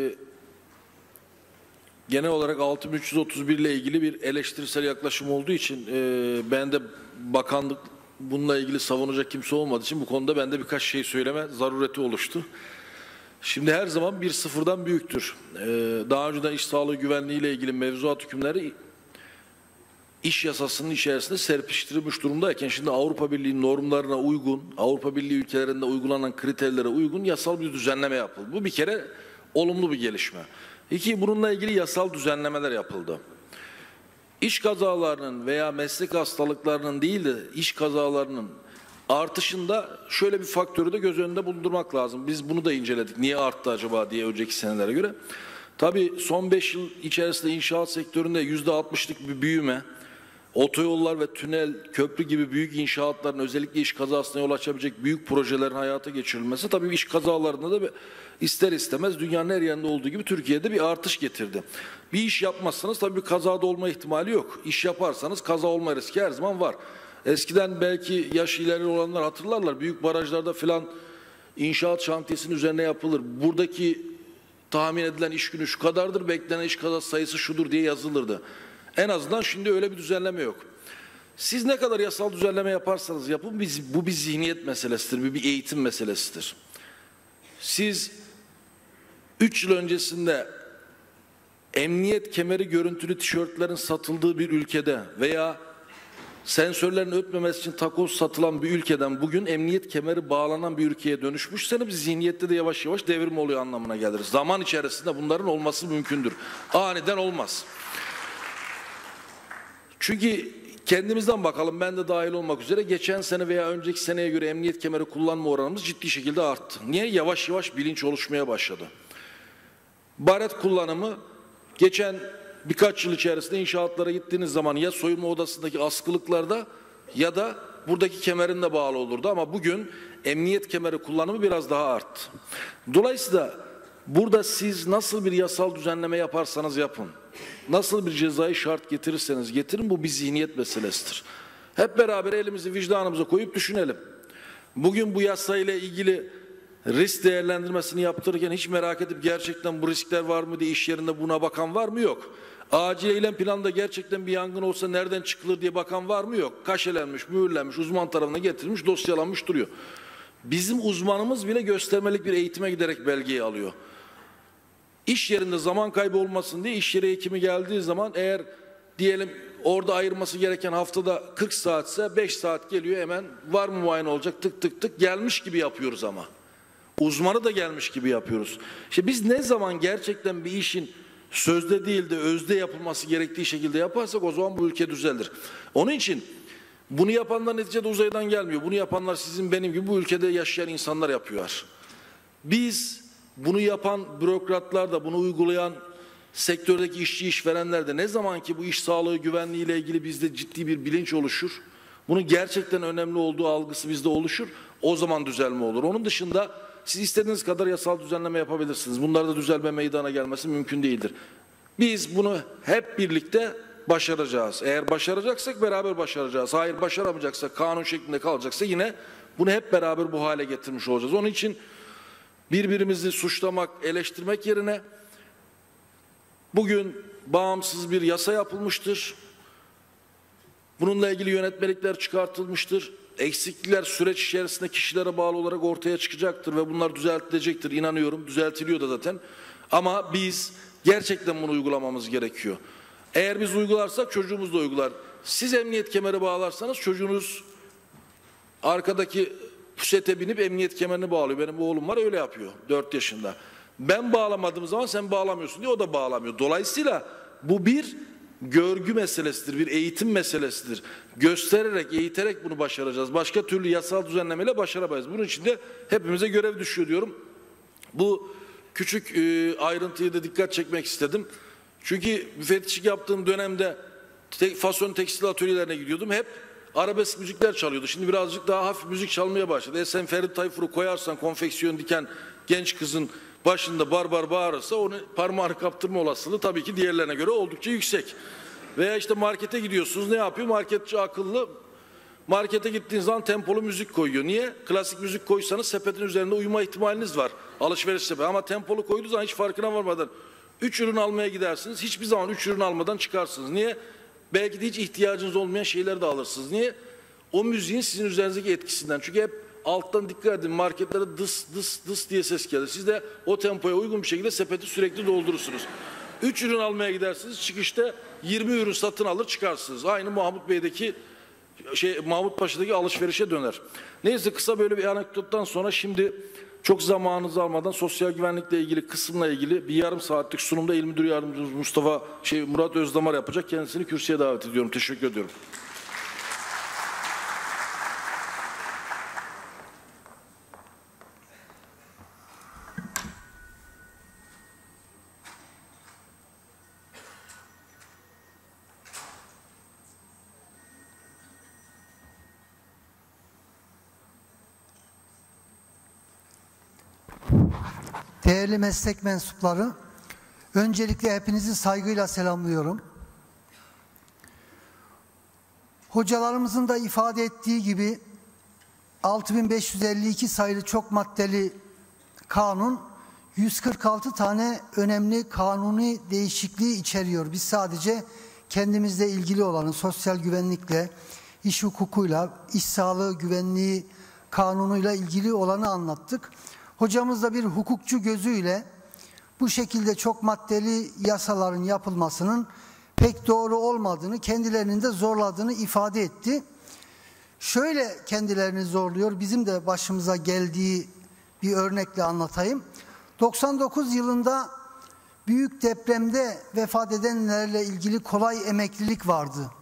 genel olarak altı bin üç yüz otuz bir ile ilgili bir eleştirisel yaklaşım olduğu için e, ben de bakanlık bununla ilgili savunacak kimse olmadığı için bu konuda bende birkaç şey söyleme zarureti oluştu. Şimdi her zaman bir sıfırdan büyüktür. Ee, daha önceden iş sağlığı güvenliği ile ilgili mevzuat hükümleri iş yasasının içerisinde serpiştirilmiş durumdayken şimdi Avrupa Birliği normlarına uygun, Avrupa Birliği ülkelerinde uygulanan kriterlere uygun yasal bir düzenleme yapıldı. Bu bir kere olumlu bir gelişme. İki, bununla ilgili yasal düzenlemeler yapıldı. İş kazalarının veya meslek hastalıklarının değil de iş kazalarının artışında şöyle bir faktörü de göz önünde bulundurmak lazım. Biz bunu da inceledik. Niye arttı acaba diye önceki senelere göre. Tabii son beş yıl içerisinde inşaat sektöründe yüzde altmışlık bir büyüme, otoyollar ve tünel, köprü gibi büyük inşaatların özellikle iş kazasına yol açabilecek büyük projelerin hayata geçirilmesi tabii iş kazalarında da ister istemez dünyanın her yerinde olduğu gibi Türkiye'de bir artış getirdi. Bir iş yapmazsanız tabii bir kazada olma ihtimali yok. İş yaparsanız kaza olma riski her zaman var. Eskiden belki yaş ileri olanlar hatırlarlar. Büyük barajlarda filan inşaat şantiyesinin üzerine yapılır. Buradaki tahmin edilen iş günü şu kadardır, beklenen iş kazası sayısı şudur diye yazılırdı. En azından şimdi öyle bir düzenleme yok. Siz ne kadar yasal düzenleme yaparsanız yapın bu bir zihniyet meselesidir, bir eğitim meselesidir. Siz üç yıl öncesinde emniyet kemeri görüntülü tişörtlerin satıldığı bir ülkede veya sensörlerin ötmemesi için takoz satılan bir ülkeden bugün emniyet kemeri bağlanan bir ülkeye dönüşmüşseniz bir zihniyette de yavaş yavaş devrim oluyor anlamına gelir. Zaman içerisinde bunların olması mümkündür. Aniden olmaz. Çünkü kendimizden bakalım, ben de dahil olmak üzere geçen sene veya önceki seneye göre emniyet kemeri kullanma oranımız ciddi şekilde arttı. Niye? Yavaş yavaş bilinç oluşmaya başladı. Baret kullanımı geçen birkaç yıl içerisinde inşaatlara gittiğiniz zaman ya soyunma odasındaki askılıklarda ya da buradaki kemerinde bağlı olurdu ama bugün emniyet kemeri kullanımı biraz daha arttı. Dolayısıyla burada siz nasıl bir yasal düzenleme yaparsanız yapın, nasıl bir cezai şart getirirseniz getirin, bu bir zihniyet meselesidir. Hep beraber elimizi vicdanımıza koyup düşünelim. Bugün bu yasayla ilgili risk değerlendirmesini yaptırırken hiç merak edip gerçekten bu riskler var mı diye iş yerinde buna bakan var mı? Yok. Acil eylem planında gerçekten bir yangın olsa nereden çıkılır diye bakan var mı? Yok. Kaşelenmiş, mühürlenmiş, uzman tarafına getirilmiş, dosyalanmış duruyor. Bizim uzmanımız bile göstermelik bir eğitime giderek belgeyi alıyor. İş yerinde zaman kaybı olmasın diye iş yeri hekimi geldiği zaman eğer diyelim orada ayırması gereken haftada kırk saatse beş saat geliyor, hemen var mı muayene olacak, tık tık tık gelmiş gibi yapıyoruz ama. Uzmanı da gelmiş gibi yapıyoruz. İşte biz ne zaman gerçekten bir işin sözde değil de özde yapılması gerektiği şekilde yaparsak o zaman bu ülke düzelir. Onun için bunu yapanlar neticede uzaydan gelmiyor. Bunu yapanlar sizin benim gibi bu ülkede yaşayan insanlar yapıyorlar. Biz bunu yapan bürokratlar da, bunu uygulayan sektördeki işçi işverenler de ne zaman ki bu iş sağlığı güvenliği ile ilgili bizde ciddi bir bilinç oluşur, bunun gerçekten önemli olduğu algısı bizde oluşur, o zaman düzelme olur. Onun dışında siz istediğiniz kadar yasal düzenleme yapabilirsiniz. Bunlarda düzelme meydana gelmesi mümkün değildir. Biz bunu hep birlikte başaracağız. Eğer başaracaksak beraber başaracağız. Hayır başaramayacaksak, kanun şeklinde kalacaksa yine bunu hep beraber bu hale getirmiş olacağız. Onun için birbirimizi suçlamak, eleştirmek yerine bugün bağımsız bir yasa yapılmıştır. Bununla ilgili yönetmelikler çıkartılmıştır. Eksiklikler süreç içerisinde kişilere bağlı olarak ortaya çıkacaktır ve bunlar düzeltilecektir. İnanıyorum, düzeltiliyor da zaten. Ama biz gerçekten bunu uygulamamız gerekiyor. Eğer biz uygularsak çocuğumuz da uygular. Siz emniyet kemeri bağlarsanız çocuğunuz arkadaki pusete binip emniyet kemerini bağlıyor. Benim oğlum var, öyle yapıyor dört yaşında. Ben bağlamadığım zaman sen bağlamıyorsun diye o da bağlamıyor. Dolayısıyla bu bir görgü meselesidir, bir eğitim meselesidir. Göstererek, eğiterek bunu başaracağız. Başka türlü yasal düzenlemeyle başaramayız. Bunun için de hepimize görev düşüyor diyorum. Bu küçük e, ayrıntıyı da dikkat çekmek istedim. Çünkü müfettişlik yaptığım dönemde te, fason tekstil atölyelerine gidiyordum. Hep arabesk müzikler çalıyordu. Şimdi birazcık daha hafif müzik çalmaya başladı. E sen Ferit Tayfur'u koyarsan konfeksiyon diken genç kızın başında barbar bağırırsa onu parmağını kaptırma olasılığı tabii ki diğerlerine göre oldukça yüksek. Veya işte markete gidiyorsunuz, ne yapıyor? Marketçi akıllı. Markete gittiğiniz zaman tempolu müzik koyuyor. Niye? Klasik müzik koysanız sepetin üzerinde uyuma ihtimaliniz var. Alışveriş sepeti. Ama tempolu koyduğu zaman hiç farkına varmadan üç ürün almaya gidersiniz. Hiçbir zaman üç ürün almadan çıkarsınız. Niye? Belki de hiç ihtiyacınız olmayan şeyleri de alırsınız. Niye? O müziğin sizin üzerinizdeki etkisinden. Çünkü hep alttan dikkat edin, marketlerde dıs dıs dıs diye ses gelir. Siz de o tempoya uygun bir şekilde sepeti sürekli doldurursunuz. Üç ürün almaya gidersiniz, çıkışta yirmi ürün satın alır çıkarsınız. Aynı Mahmut Bey'deki şey, Mahmut Paşa'daki alışverişe döner. Neyse, kısa böyle bir anekdottan sonra şimdi çok zamanınızı almadan sosyal güvenlikle ilgili kısımla ilgili bir yarım saatlik sunumda İl Müdür Yardımcımız Mustafa şey Murat Özdamar yapacak. Kendisini kürsüye davet ediyorum. Teşekkür ediyorum. Değerli meslek mensupları, öncelikle hepinizi saygıyla selamlıyorum. Hocalarımızın da ifade ettiği gibi altı bin beş yüz elli iki sayılı çok maddeli kanun yüz kırk altı tane önemli kanuni değişikliği içeriyor. Biz sadece kendimizle ilgili olanı, sosyal güvenlikle, iş hukukuyla, iş sağlığı güvenliği kanunuyla ilgili olanı anlattık. Hocamız da bir hukukçu gözüyle bu şekilde çok maddeli yasaların yapılmasının pek doğru olmadığını, kendilerinin de zorladığını ifade etti. Şöyle kendilerini zorluyor, bizim de başımıza geldiği bir örnekle anlatayım. doksan dokuz yılında büyük depremde vefat edenlerle ilgili kolay emeklilik vardı.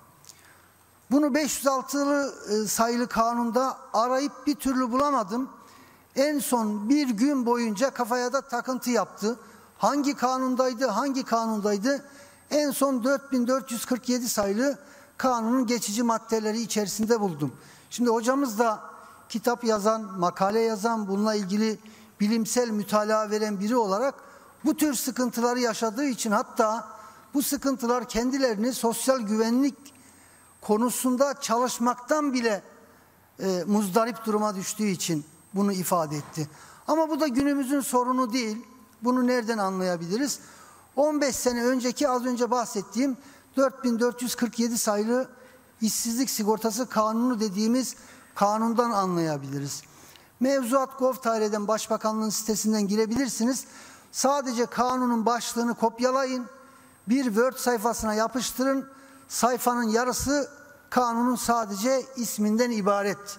Bunu beş yüz altılı sayılı kanunda arayıp bir türlü bulamadım. En son bir gün boyunca kafaya da takıntı yaptı. Hangi kanundaydı, hangi kanundaydı? En son dört bin dört yüz kırk yedi sayılı kanunun geçici maddeleri içerisinde buldum. Şimdi hocamız da kitap yazan, makale yazan, bununla ilgili bilimsel mütalaa veren biri olarak bu tür sıkıntıları yaşadığı için, hatta bu sıkıntılar kendilerini sosyal güvenlik konusunda çalışmaktan bile e, muzdarip duruma düştüğü için bunu ifade etti. Ama bu da günümüzün sorunu değil. Bunu nereden anlayabiliriz? on beş sene önceki az önce bahsettiğim dört bin dört yüz kırk yedi sayılı işsizlik sigortası kanunu dediğimiz kanundan anlayabiliriz. Mevzuat nokta gov nokta tr'den Başbakanlığın sitesinden girebilirsiniz. Sadece kanunun başlığını kopyalayın, bir Word sayfasına yapıştırın. Sayfanın yarısı kanunun sadece isminden ibaret.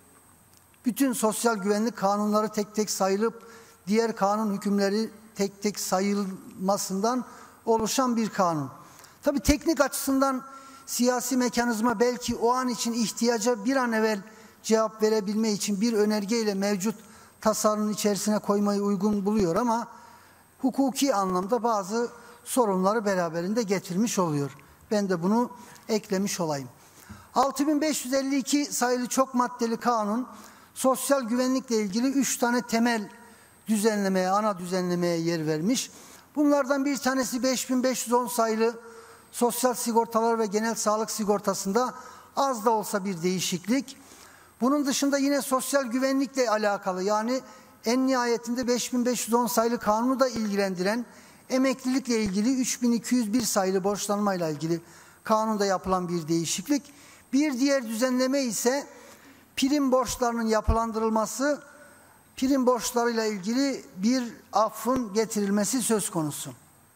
Bütün sosyal güvenlik kanunları tek tek sayılıp diğer kanun hükümleri tek tek sayılmasından oluşan bir kanun. Tabii teknik açısından siyasi mekanizma belki o an için ihtiyaca bir an evvel cevap verebilme için bir önergeyle mevcut tasarının içerisine koymayı uygun buluyor ama hukuki anlamda bazı sorunları beraberinde getirmiş oluyor. Ben de bunu eklemiş olayım. altı bin beş yüz elli iki sayılı çok maddeli kanun sosyal güvenlikle ilgili üç tane temel düzenlemeye, ana düzenlemeye yer vermiş. Bunlardan bir tanesi beş bin beş yüz on sayılı sosyal sigortalar ve genel sağlık sigortasında az da olsa bir değişiklik. Bunun dışında yine sosyal güvenlikle alakalı, yani en nihayetinde beş bin beş yüz on sayılı kanunu da ilgilendiren emeklilikle ilgili üç bin iki yüz bir sayılı borçlanmayla ilgili kanunda yapılan bir değişiklik. Bir diğer düzenleme ise prim borçlarının yapılandırılması, prim borçlarıyla ilgili bir affın getirilmesi söz konusu.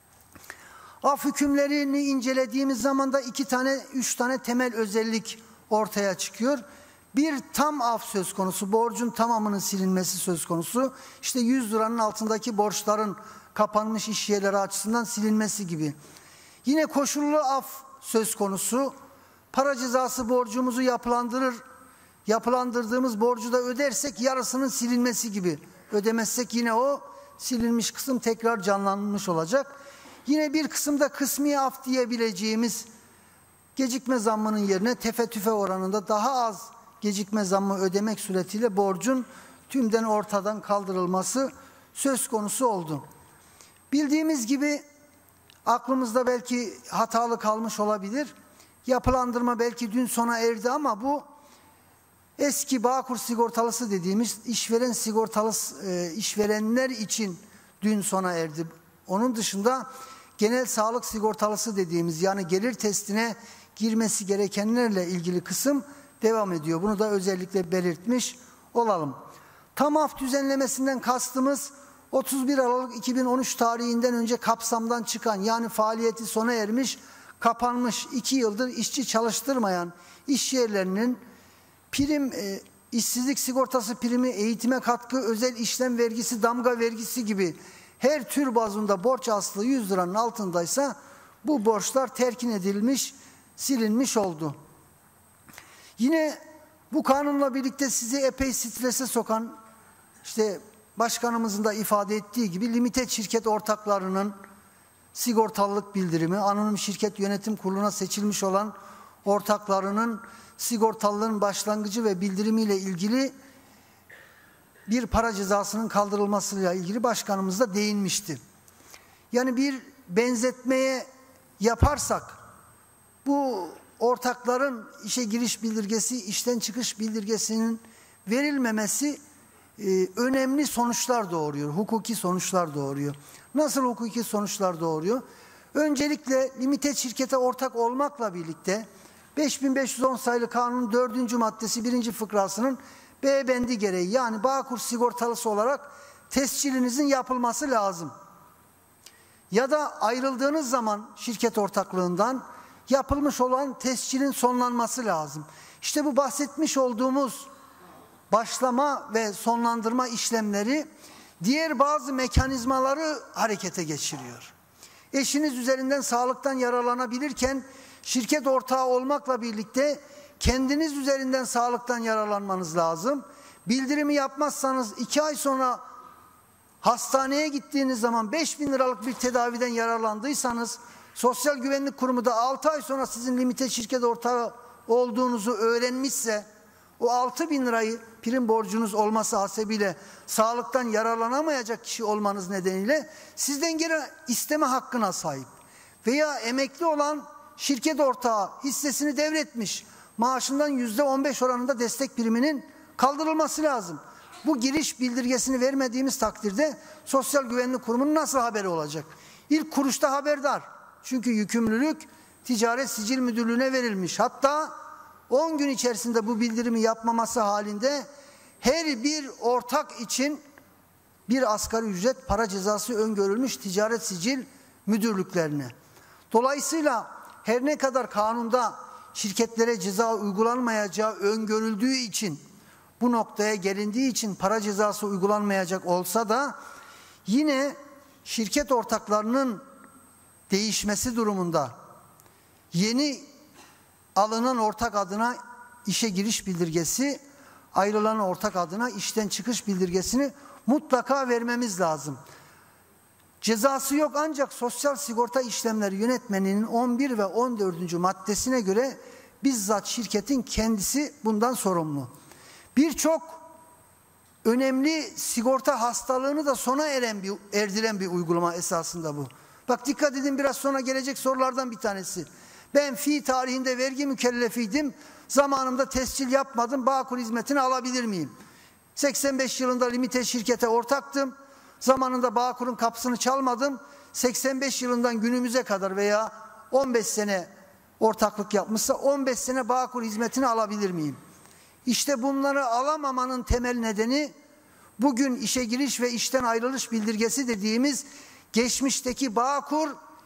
Af hükümlerini incelediğimiz zaman da iki tane, üç tane temel özellik ortaya çıkıyor. Bir, tam af söz konusu, borcun tamamının silinmesi söz konusu. İşte yüz liranın altındaki borçların kapanmış iş yerleri açısından silinmesi gibi. Yine koşullu af söz konusu. Para cezası borcumuzu yapılandırır, yapılandırdığımız borcu da ödersek yarısının silinmesi gibi. Ödemezsek yine o silinmiş kısım tekrar canlanmış olacak. Yine bir kısımda kısmi af diyebileceğimiz gecikme zammının yerine tefe tüfe oranında daha az gecikme zammı ödemek suretiyle borcun tümden ortadan kaldırılması söz konusu oldu. Bildiğimiz gibi aklımızda belki hatalı kalmış olabilir. Yapılandırma belki dün sona erdi ama bu eski Bağkur sigortalısı dediğimiz işveren sigortalısı e, işverenler için dün sona erdi. Onun dışında genel sağlık sigortalısı dediğimiz, yani gelir testine girmesi gerekenlerle ilgili kısım devam ediyor. Bunu da özellikle belirtmiş olalım. Tam af düzenlemesinden kastımız otuz bir Aralık iki bin on üç tarihinden önce kapsamdan çıkan, yani faaliyeti sona ermiş, kapanmış, iki yıldır işçi çalıştırmayan iş yerlerinin prim, e, işsizlik sigortası primi, eğitime katkı, özel işlem vergisi, damga vergisi gibi her tür bazında borç aslı yüz liranın altındaysa bu borçlar terkin edilmiş, silinmiş oldu. Yine bu kanunla birlikte sizi epey strese sokan, işte başkanımızın da ifade ettiği gibi limited şirket ortaklarının sigortalılık bildirimi, anonim şirket yönetim kuruluna seçilmiş olan ortaklarının sigortalılığın başlangıcı ve bildirimiyle ilgili bir para cezasının kaldırılmasıyla ilgili başkanımız da değinmişti. Yani bir benzetmeye yaparsak bu ortakların işe giriş bildirgesi, işten çıkış bildirgesinin verilmemesi e, önemli sonuçlar doğuruyor, hukuki sonuçlar doğuruyor. Nasıl hukuki sonuçlar doğuruyor? Öncelikle limited şirkete ortak olmakla birlikte beş bin beş yüz on sayılı kanunun dördüncü maddesi birinci fıkrasının B bendi gereği, yani Bağkur sigortalısı olarak tescilinizin yapılması lazım. Ya da ayrıldığınız zaman şirket ortaklığından yapılmış olan tescilin sonlanması lazım. İşte bu bahsetmiş olduğumuz başlama ve sonlandırma işlemleri diğer bazı mekanizmaları harekete geçiriyor. Eşiniz üzerinden sağlıktan yararlanabilirken şirket ortağı olmakla birlikte kendiniz üzerinden sağlıktan yararlanmanız lazım. Bildirimi yapmazsanız iki ay sonra hastaneye gittiğiniz zaman beş bin liralık bir tedaviden yararlandıysanız, Sosyal Güvenlik Kurumu da altı ay sonra sizin limited şirket ortağı olduğunuzu öğrenmişse, o altı bin lirayı prim borcunuz olması hasebiyle sağlıktan yararlanamayacak kişi olmanız nedeniyle sizden geri isteme hakkına sahip. Veya emekli olan şirket ortağı hissesini devretmiş, maaşından yüzde on beş oranında destek priminin kaldırılması lazım. Bu giriş bildirgesini vermediğimiz takdirde Sosyal Güvenlik Kurumu'nun nasıl haberi olacak? İlk kuruşta haberdar. Çünkü yükümlülük Ticaret Sicil Müdürlüğü'ne verilmiş. Hatta on gün içerisinde bu bildirimi yapmaması halinde her bir ortak için bir asgari ücret para cezası öngörülmüş Ticaret Sicil Müdürlüklerine. Dolayısıyla her ne kadar kanunda şirketlere ceza uygulanmayacağı öngörüldüğü için, bu noktaya gelindiği için para cezası uygulanmayacak olsa da yine şirket ortaklarının değişmesi durumunda yeni alınan ortak adına işe giriş bildirgesi, ayrılan ortak adına işten çıkış bildirgesini mutlaka vermemiz lazım. Cezası yok, ancak Sosyal Sigorta İşlemleri Yönetmeliğinin on bir ve on dördüncü maddesine göre bizzat şirketin kendisi bundan sorumlu. Birçok önemli sigorta hastalığını da sona eren bir, erdiren bir uygulama esasında bu. Bak dikkat edin, biraz sonra gelecek sorulardan bir tanesi. Ben fi tarihinde vergi mükellefiydim, zamanımda tescil yapmadım, Bağkur hizmetini alabilir miyim? seksen beş yılında limited şirkete ortaktım, zamanında Bağkur'un kapısını çalmadım, seksen beş yılından günümüze kadar veya on beş sene ortaklık yapmışsa on beş sene Bağkur hizmetini alabilir miyim? İşte bunları alamamanın temel nedeni bugün işe giriş ve işten ayrılış bildirgesi dediğimiz geçmişteki Bağkur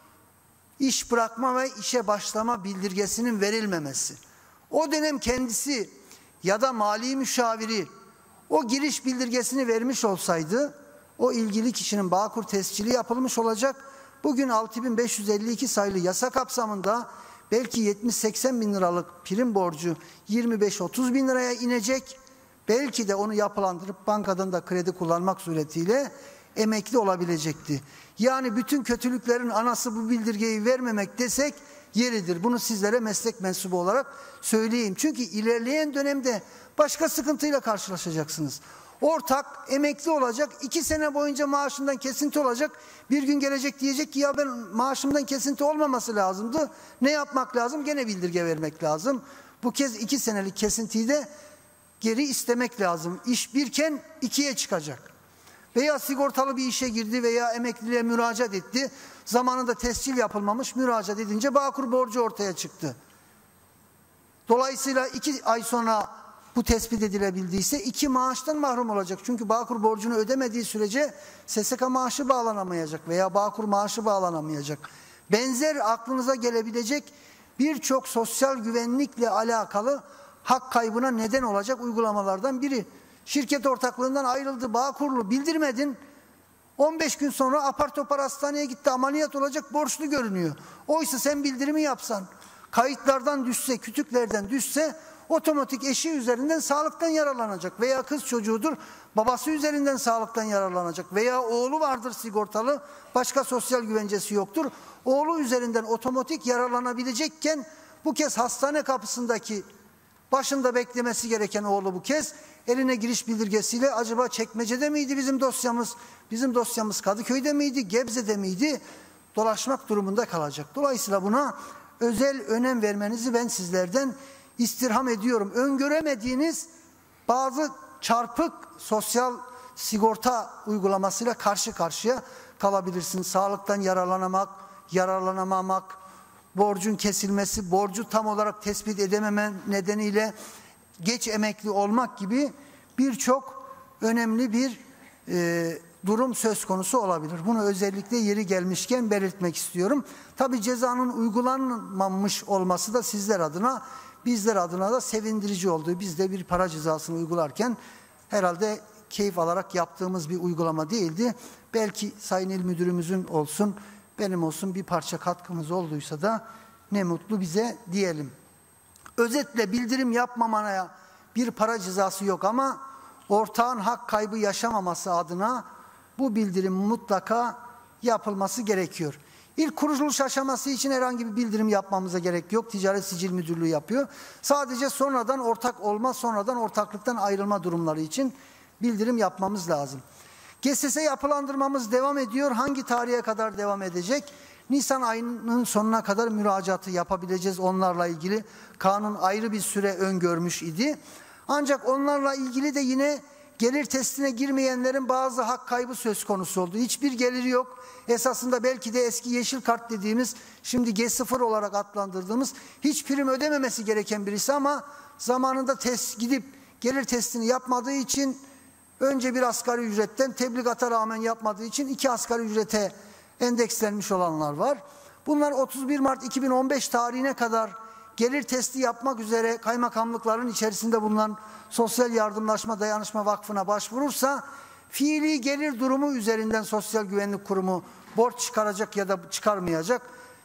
iş bırakma ve işe başlama bildirgesinin verilmemesi. O dönem kendisi ya da mali müşaviri o giriş bildirgesini vermiş olsaydı o ilgili kişinin Bağkur tescili yapılmış olacak. Bugün altı bin beş yüz elli iki sayılı yasa kapsamında belki yetmiş seksen bin liralık prim borcu yirmi beş otuz bin liraya inecek. Belki de onu yapılandırıp bankadan da kredi kullanmak suretiyle emekli olabilecekti. Yani bütün kötülüklerin anası bu bildirgeyi vermemek desek yeridir. Bunu sizlere meslek mensubu olarak söyleyeyim. Çünkü ilerleyen dönemde başka sıkıntıyla karşılaşacaksınız. Ortak emekli olacak, iki sene boyunca maaşından kesinti olacak. Bir gün gelecek diyecek ki ya ben maaşımdan kesinti olmaması lazımdı. Ne yapmak lazım? Gene bildirge vermek lazım. Bu kez iki senelik kesintiyi de geri istemek lazım. İş birken ikiye çıkacak. Veya sigortalı bir işe girdi veya emekliliğe müracaat etti. Zamanında tescil yapılmamış, müracaat edince Bağkur borcu ortaya çıktı. Dolayısıyla iki ay sonra bu tespit edilebildiyse iki maaştan mahrum olacak. Çünkü Bağkur borcunu ödemediği sürece S S K maaşı bağlanamayacak veya Bağkur maaşı bağlanamayacak. Benzer aklınıza gelebilecek birçok sosyal güvenlikle alakalı hak kaybına neden olacak uygulamalardan biri. Şirket ortaklığından ayrıldı, Bağkurlu, bildirmedin. on beş gün sonra apar topar hastaneye gitti, ameliyat olacak, borçlu görünüyor. Oysa sen bildirimi yapsan, kayıtlardan düşse, kütüklerden düşse otomatik eşi üzerinden sağlıktan yararlanacak veya kız çocuğudur, babası üzerinden sağlıktan yararlanacak veya oğlu vardır sigortalı, başka sosyal güvencesi yoktur. Oğlu üzerinden otomatik yararlanabilecekken bu kez hastane kapısındaki başında beklemesi gereken oğlu bu kez eline giriş bildirgesiyle acaba Çekmece'de miydi bizim dosyamız, bizim dosyamız Kadıköy'de miydi, Gebze'de miydi dolaşmak durumunda kalacak. Dolayısıyla buna özel önem vermenizi ben sizlerden istirham ediyorum. Öngöremediğiniz bazı çarpık sosyal sigorta uygulamasıyla karşı karşıya kalabilirsiniz. Sağlıktan yararlanamak, yararlanamamak, borcun kesilmesi, borcu tam olarak tespit edememe nedeniyle geç emekli olmak gibi birçok önemli bir e, durum söz konusu olabilir. Bunu özellikle yeri gelmişken belirtmek istiyorum. Tabii cezanın uygulanmamış olması da sizler adına, bizler adına da sevindirici oldu. Biz de bir para cezasını uygularken herhalde keyif alarak yaptığımız bir uygulama değildi. Belki Sayın İl Müdürümüzün olsun, benim olsun bir parça katkımız olduysa da ne mutlu bize diyelim. Özetle bildirim yapmamaya bir para cezası yok ama ortağın hak kaybı yaşamaması adına bu bildirim mutlaka yapılması gerekiyor. İlk kuruluş aşaması için herhangi bir bildirim yapmamıza gerek yok. Ticaret Sicil Müdürlüğü yapıyor. Sadece sonradan ortak olma, sonradan ortaklıktan ayrılma durumları için bildirim yapmamız lazım. G S S yapılandırmamız devam ediyor. Hangi tarihe kadar devam edecek? Nisan ayının sonuna kadar müracaatı yapabileceğiz onlarla ilgili. Kanun ayrı bir süre öngörmüş idi. Ancak onlarla ilgili de yine gelir testine girmeyenlerin bazı hak kaybı söz konusu oldu. Hiçbir geliri yok. Esasında belki de eski yeşil kart dediğimiz, şimdi G sıfır olarak adlandırdığımız hiç prim ödememesi gereken birisi ama zamanında test gidip gelir testini yapmadığı için önce bir asgari ücretten, tebligata rağmen yapmadığı için iki asgari ücrete endekslenmiş olanlar var. Bunlar otuz bir Mart iki bin on beş tarihine kadar gelir testi yapmak üzere kaymakamlıkların içerisinde bulunan Sosyal Yardımlaşma Dayanışma Vakfı'na başvurursa fiili gelir durumu üzerinden Sosyal Güvenlik Kurumu borç çıkaracak ya da çıkarmayacak.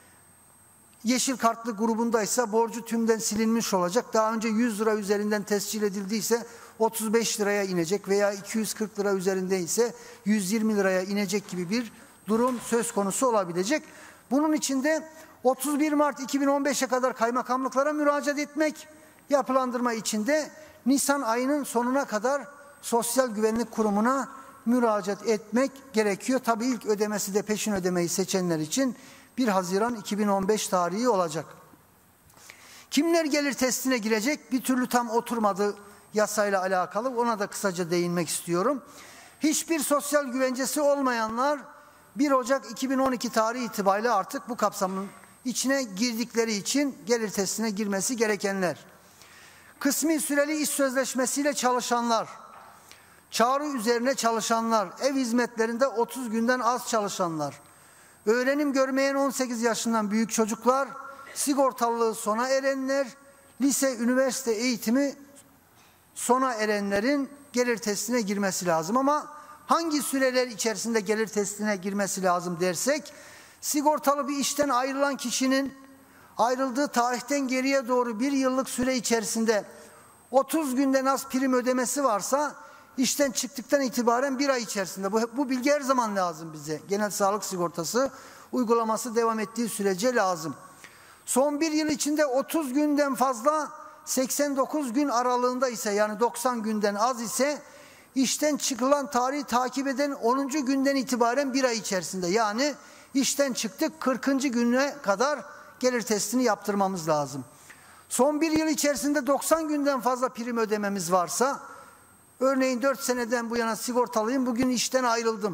Yeşil kartlı grubundaysa borcu tümden silinmiş olacak. Daha önce yüz lira üzerinden tescil edildiyse otuz beş liraya inecek veya iki yüz kırk lira üzerindeyse yüz yirmi liraya inecek gibi bir durum söz konusu olabilecek. Bunun için de otuz bir Mart iki bin on beşe kadar kaymakamlıklara müracaat etmek, yapılandırma için de Nisan ayının sonuna kadar Sosyal Güvenlik Kurumu'na müracaat etmek gerekiyor. Tabii ilk ödemesi de peşin ödemeyi seçenler için bir Haziran iki bin on beş tarihi olacak. Kimler gelir testine girecek? Bir türlü tam oturmadı yasayla alakalı. Ona da kısaca değinmek istiyorum. Hiçbir sosyal güvencesi olmayanlar bir Ocak iki bin on iki tarihi itibariyle artık bu kapsamın içine girdikleri için gelir testine girmesi gerekenler. Kısmi süreli iş sözleşmesiyle çalışanlar, çağrı üzerine çalışanlar, ev hizmetlerinde otuz günden az çalışanlar, öğrenim görmeyen on sekiz yaşından büyük çocuklar, sigortalılığı sona erenler, lise, üniversite eğitimi sona erenlerin gelir testine girmesi lazım. Ama hangi süreler içerisinde gelir testine girmesi lazım dersek, sigortalı bir işten ayrılan kişinin ayrıldığı tarihten geriye doğru bir yıllık süre içerisinde otuz günden az prim ödemesi varsa işten çıktıktan itibaren bir ay içerisinde, bu, bu bilgi her zaman lazım bize. Genel sağlık sigortası uygulaması devam ettiği sürece lazım. Son bir yıl içinde otuz günden fazla seksen dokuz gün aralığında ise, yani doksan günden az ise işten çıkılan tarihi takip eden onuncu günden itibaren bir ay içerisinde, yani işten çıktık kırkıncı güne kadar gelir testini yaptırmamız lazım. Son bir yıl içerisinde doksan günden fazla prim ödememiz varsa, örneğin dört seneden bu yana sigortalıyım, bugün işten ayrıldım.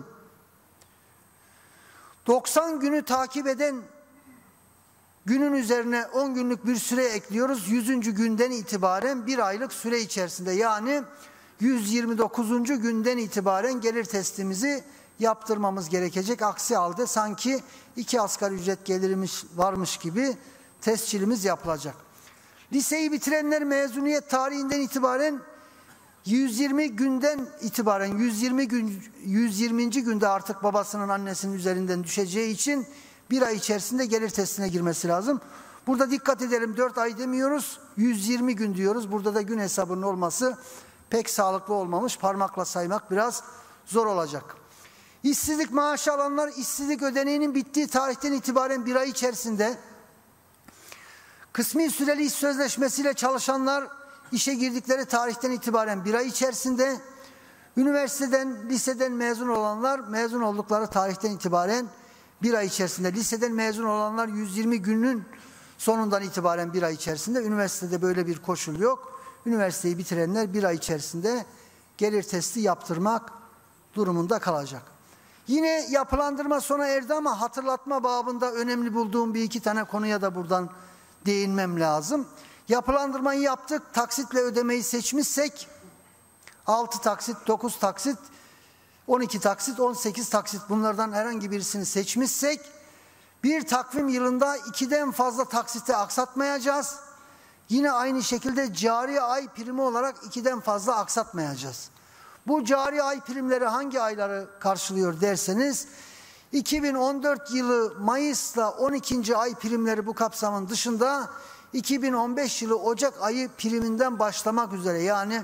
doksan günü takip eden günün üzerine on günlük bir süre ekliyoruz. yüzüncü günden itibaren bir aylık süre içerisinde, yani yüz yirmi dokuzuncu günden itibaren gelir testimizi yaptırmamız gerekecek. Aksi halde sanki iki asgari ücret gelirimiz varmış gibi tescilimiz yapılacak. Liseyi bitirenler mezuniyet tarihinden itibaren yüz yirmi günden itibaren yüz yirmi gün yüz yirminci günde artık babasının annesinin üzerinden düşeceği için bir ay içerisinde gelir testine girmesi lazım. Burada dikkat edelim, dört ay demiyoruz, yüz yirmi gün diyoruz. Burada da gün hesabının olması pek sağlıklı olmamış. Parmakla saymak biraz zor olacak. İşsizlik maaşı alanlar işsizlik ödeneğinin bittiği tarihten itibaren bir ay içerisinde, kısmi süreli iş sözleşmesiyle çalışanlar işe girdikleri tarihten itibaren bir ay içerisinde, üniversiteden, liseden mezun olanlar mezun oldukları tarihten itibaren bir ay içerisinde, liseden mezun olanlar yüz yirmi günün sonundan itibaren bir ay içerisinde, üniversitede böyle bir koşul yok. Üniversiteyi bitirenler bir ay içerisinde gelir testi yaptırmak durumunda kalacak. Yine yapılandırma sona erdi ama hatırlatma babında önemli bulduğum bir iki tane konuya da buradan değinmem lazım. Yapılandırmayı yaptık, taksitle ödemeyi seçmişsek altı taksit, dokuz taksit, on iki taksit, on sekiz taksit, bunlardan herhangi birisini seçmişsek bir takvim yılında ikiden fazla taksite aksatmayacağız. Yine aynı şekilde cari ay primi olarak ikiden fazla aksatmayacağız. Bu cari ay primleri hangi ayları karşılıyor derseniz, iki bin on dört yılı Mayıs'la on ikinci ay primleri bu kapsamın dışında iki bin on beş yılı Ocak ayı priminden başlamak üzere, yani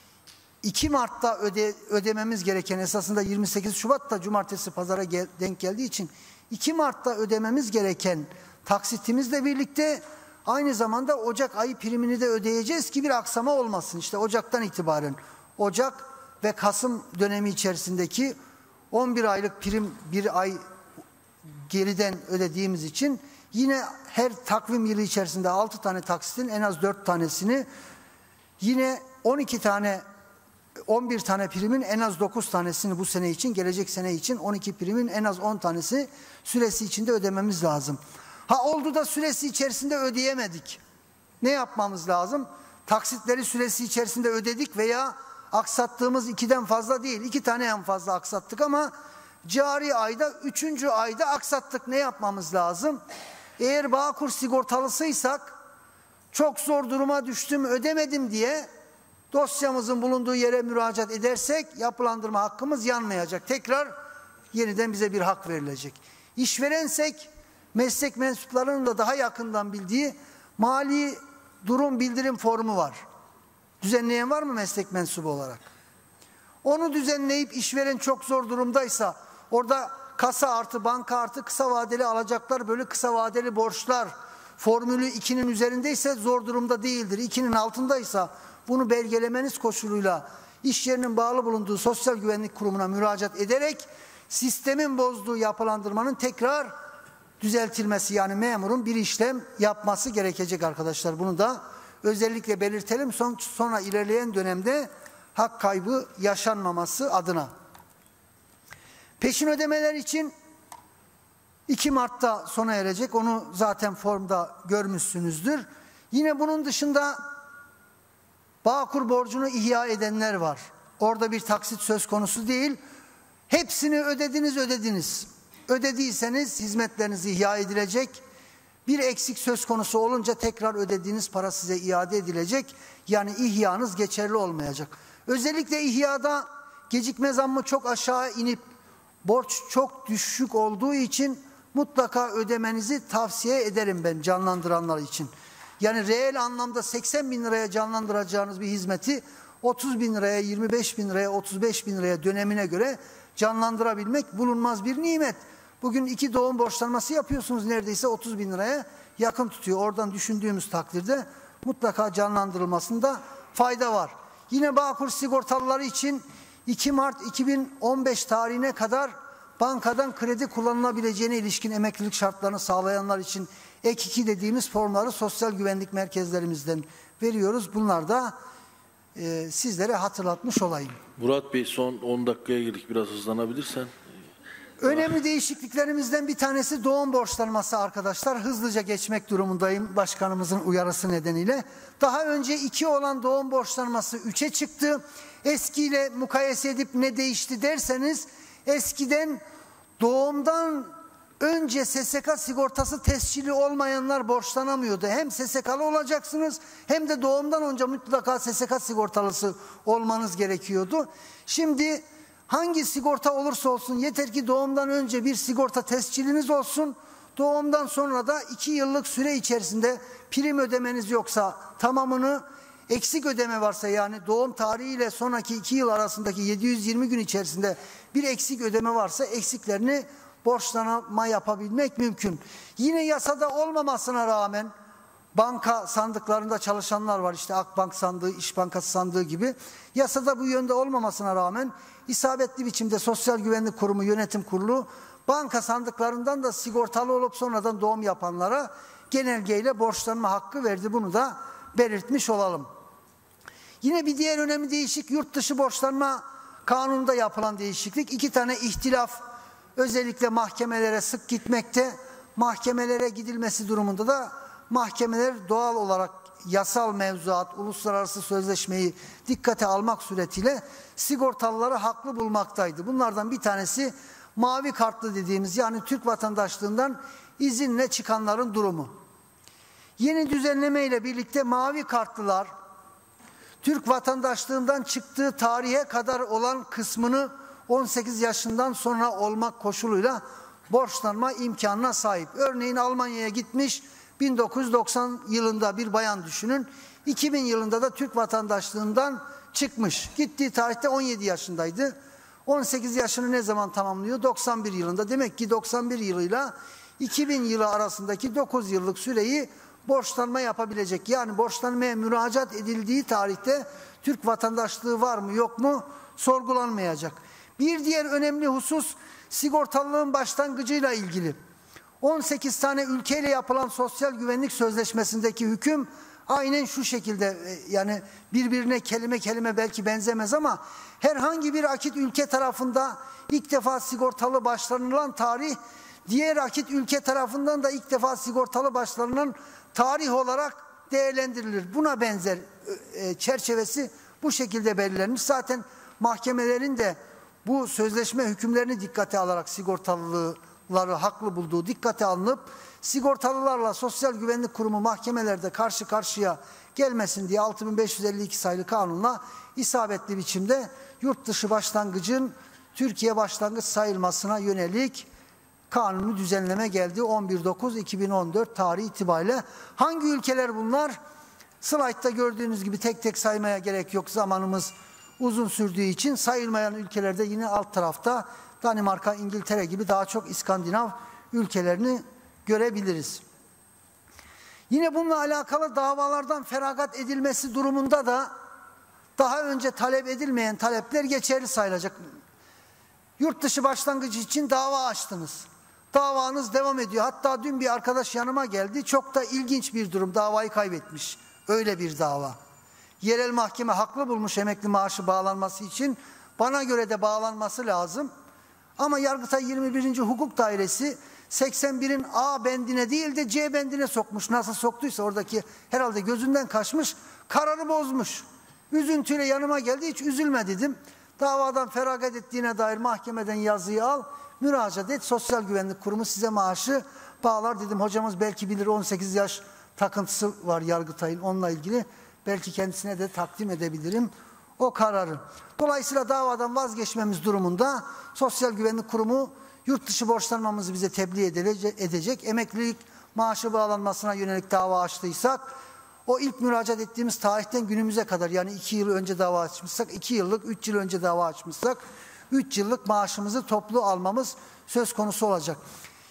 iki Mart'ta öde, ödememiz gereken, esasında yirmi sekiz Şubat'ta cumartesi pazara gel, denk geldiği için iki Mart'ta ödememiz gereken taksitimizle birlikte aynı zamanda Ocak ayı primini de ödeyeceğiz ki bir aksama olmasın. İşte Ocak'tan itibaren, Ocak ve Kasım dönemi içerisindeki on bir aylık prim bir ay geriden ödediğimiz için yine her takvim yılı içerisinde altı tane taksitin en az dört tanesini, yine on iki tane on bir tane primin en az dokuz tanesini bu sene için, gelecek sene için on iki primin en az on tanesi süresi içinde ödememiz lazım. Ha oldu da süresi içerisinde ödeyemedik. Ne yapmamız lazım? Taksitleri süresi içerisinde ödedik veya aksattığımız ikiden fazla değil, iki tane en fazla aksattık ama cari ayda, üçüncü ayda aksattık. Ne yapmamız lazım? Eğer Bağkur sigortalısıysak, çok zor duruma düştüm, ödemedim diye dosyamızın bulunduğu yere müracaat edersek yapılandırma hakkımız yanmayacak. Tekrar yeniden bize bir hak verilecek. İşverensek, meslek mensuplarının da daha yakından bildiği mali durum bildirim formu var. Düzenleyen var mı meslek mensubu olarak? Onu düzenleyip işveren çok zor durumdaysa, orada kasa artı banka artı kısa vadeli alacaklar bölü kısa vadeli borçlar formülü ikinin üzerindeyse zor durumda değildir. ikinin altındaysa bunu belgelemeniz koşuluyla iş yerinin bağlı bulunduğu Sosyal Güvenlik Kurumu'na müracaat ederek sistemin bozduğu yapılandırmanın tekrar düzeltilmesi, yani memurun bir işlem yapması gerekecek arkadaşlar. Bunu da özellikle belirtelim, son, sonra ilerleyen dönemde hak kaybı yaşanmaması adına. Peşin ödemeler için iki Mart'ta sona erecek, onu zaten formda görmüşsünüzdür. Yine bunun dışında Bağkur borcunu ihya edenler var. Orada bir taksit söz konusu değil. Hepsini ödediniz ödediniz. Ödediyseniz hizmetleriniz ihya edilecek. Bir eksik söz konusu olunca tekrar ödediğiniz para size iade edilecek. Yani ihyanız geçerli olmayacak. Özellikle ihyada gecikme zammı çok aşağı inip borç çok düşük olduğu için mutlaka ödemenizi tavsiye ederim ben canlandıranlar için. Yani reel anlamda seksen bin liraya canlandıracağınız bir hizmeti otuz bin liraya, yirmi beş bin liraya, otuz beş bin liraya dönemine göre canlandırabilmek bulunmaz bir nimet. Bugün iki doğum borçlanması yapıyorsunuz neredeyse otuz bin liraya. yakın tutuyor. Oradan düşündüğümüz takdirde mutlaka canlandırılmasında fayda var. Yine Bağkur sigortalıları için iki Mart iki bin on beş tarihine kadar bankadan kredi kullanılabileceğine ilişkin emeklilik şartlarını sağlayanlar için ek iki dediğimiz formları sosyal güvenlik merkezlerimizden veriyoruz. Bunlar da e, sizlere hatırlatmış olayım. Murat Bey, son on dakikaya girdik. Biraz hızlanabilirsen. Önemli değişikliklerimizden bir tanesi doğum borçlanması arkadaşlar. Hızlıca geçmek durumundayım başkanımızın uyarısı nedeniyle. Daha önce iki olan doğum borçlanması üçe çıktı. Eskiyle mukayese edip ne değişti derseniz, eskiden doğumdan önce S S K sigortası tescili olmayanlar borçlanamıyordu. Hem S S K'lı olacaksınız hem de doğumdan önce mutlaka S S K sigortalısı olmanız gerekiyordu. Şimdi hangi sigorta olursa olsun yeter ki doğumdan önce bir sigorta tesciliniz olsun. Doğumdan sonra da iki yıllık süre içerisinde prim ödemeniz yoksa tamamını, eksik ödeme varsa yani doğum tarihiyle sonraki iki yıl arasındaki yedi yüz yirmi gün içerisinde bir eksik ödeme varsa eksiklerini borçlanma yapabilmek mümkün. Yine yasada olmamasına rağmen banka sandıklarında çalışanlar var, işte Akbank sandığı, İş Bankası sandığı gibi. Yasada bu yönde olmamasına rağmen isabetli biçimde Sosyal Güvenlik Kurumu Yönetim Kurulu banka sandıklarından da sigortalı olup sonradan doğum yapanlara genelgeyle borçlanma hakkı verdi. Bunu da belirtmiş olalım. Yine bir diğer önemli değişik yurt dışı borçlanma kanununda yapılan değişiklik. İki tane ihtilaf özellikle mahkemelere sık gitmekte. Mahkemelere gidilmesi durumunda da mahkemeler doğal olarak yasal mevzuat, uluslararası sözleşmeyi dikkate almak suretiyle sigortalıları haklı bulmaktaydı. Bunlardan bir tanesi mavi kartlı dediğimiz, yani Türk vatandaşlığından izinle çıkanların durumu. Yeni düzenleme ile birlikte mavi kartlılar Türk vatandaşlığından çıktığı tarihe kadar olan kısmını on sekiz yaşından sonra olmak koşuluyla borçlanma imkanına sahip. Örneğin Almanya'ya gitmiş, bin dokuz yüz doksan yılında bir bayan düşünün. iki bin yılında da Türk vatandaşlığından çıkmış. Gittiği tarihte on yedi yaşındaydı. on sekiz yaşını ne zaman tamamlıyor? doksan bir yılında. Demek ki doksan bir yılıyla iki bin yılı arasındaki dokuz yıllık süreyi borçlanma yapabilecek. Yani borçlanmaya müracaat edildiği tarihte Türk vatandaşlığı var mı yok mu sorgulanmayacak. Bir diğer önemli husus sigortalılığın başlangıcıyla ilgili. on sekiz tane ülkeyle yapılan sosyal güvenlik sözleşmesindeki hüküm aynen şu şekilde, yani birbirine kelime kelime belki benzemez ama herhangi bir akit ülke tarafında ilk defa sigortalı başlanılan tarih, diğer akit ülke tarafından da ilk defa sigortalı başlanılan tarih olarak değerlendirilir. Buna benzer e, çerçevesi bu şekilde belirlenmiş. Zaten mahkemelerin de bu sözleşme hükümlerini dikkate alarak sigortalılıları haklı bulduğu dikkate alınıp sigortalılarla Sosyal Güvenlik Kurumu mahkemelerde karşı karşıya gelmesin diye altı bin beş yüz elli iki sayılı kanunla isabetli biçimde yurt dışı başlangıcın Türkiye başlangıç sayılmasına yönelik kanunu düzenleme geldi on bir dokuz iki bin on dört tarihi itibariyle. Hangi ülkeler bunlar? Slaytta gördüğünüz gibi tek tek saymaya gerek yok, zamanımız uzun sürdüğü için. Sayılmayan ülkelerde yine alt tarafta Danimarka, İngiltere gibi daha çok İskandinav ülkelerini görebiliriz. Yine bununla alakalı davalardan feragat edilmesi durumunda da daha önce talep edilmeyen talepler geçerli sayılacak. Yurt dışı başlangıcı için dava açtınız. Davanız devam ediyor. Hatta dün bir arkadaş yanıma geldi. Çok da ilginç bir durum. Davayı kaybetmiş. Öyle bir dava. Yerel mahkeme haklı bulmuş emekli maaşı bağlanması için. Bana göre de bağlanması lazım. Ama Yargıtay yirmi birinci Hukuk Dairesi seksen birin A bendine değil de C bendine sokmuş. Nasıl soktuysa oradaki herhalde gözünden kaçmış. Kararı bozmuş. Üzüntüyle yanıma geldi. Hiç üzülme dedim. Davadan feragat ettiğine dair mahkemeden yazıyı al, müracaat et. Sosyal Güvenlik Kurumu size maaşı bağlar dedim. Hocamız belki bilir, on sekiz yaş takıntısı var Yargıtay'ın, onunla ilgili. Belki kendisine de takdim edebilirim o kararı. Dolayısıyla davadan vazgeçmemiz durumunda Sosyal Güvenlik Kurumu yurt dışı borçlanmamızı bize tebliğ edecek. Emeklilik maaşı bağlanmasına yönelik dava açtıysak o ilk müracaat ettiğimiz tarihten günümüze kadar, yani iki yıl önce dava açmışsak, iki yıllık, üç yıl önce dava açmışsak üç yıllık maaşımızı toplu almamız söz konusu olacak.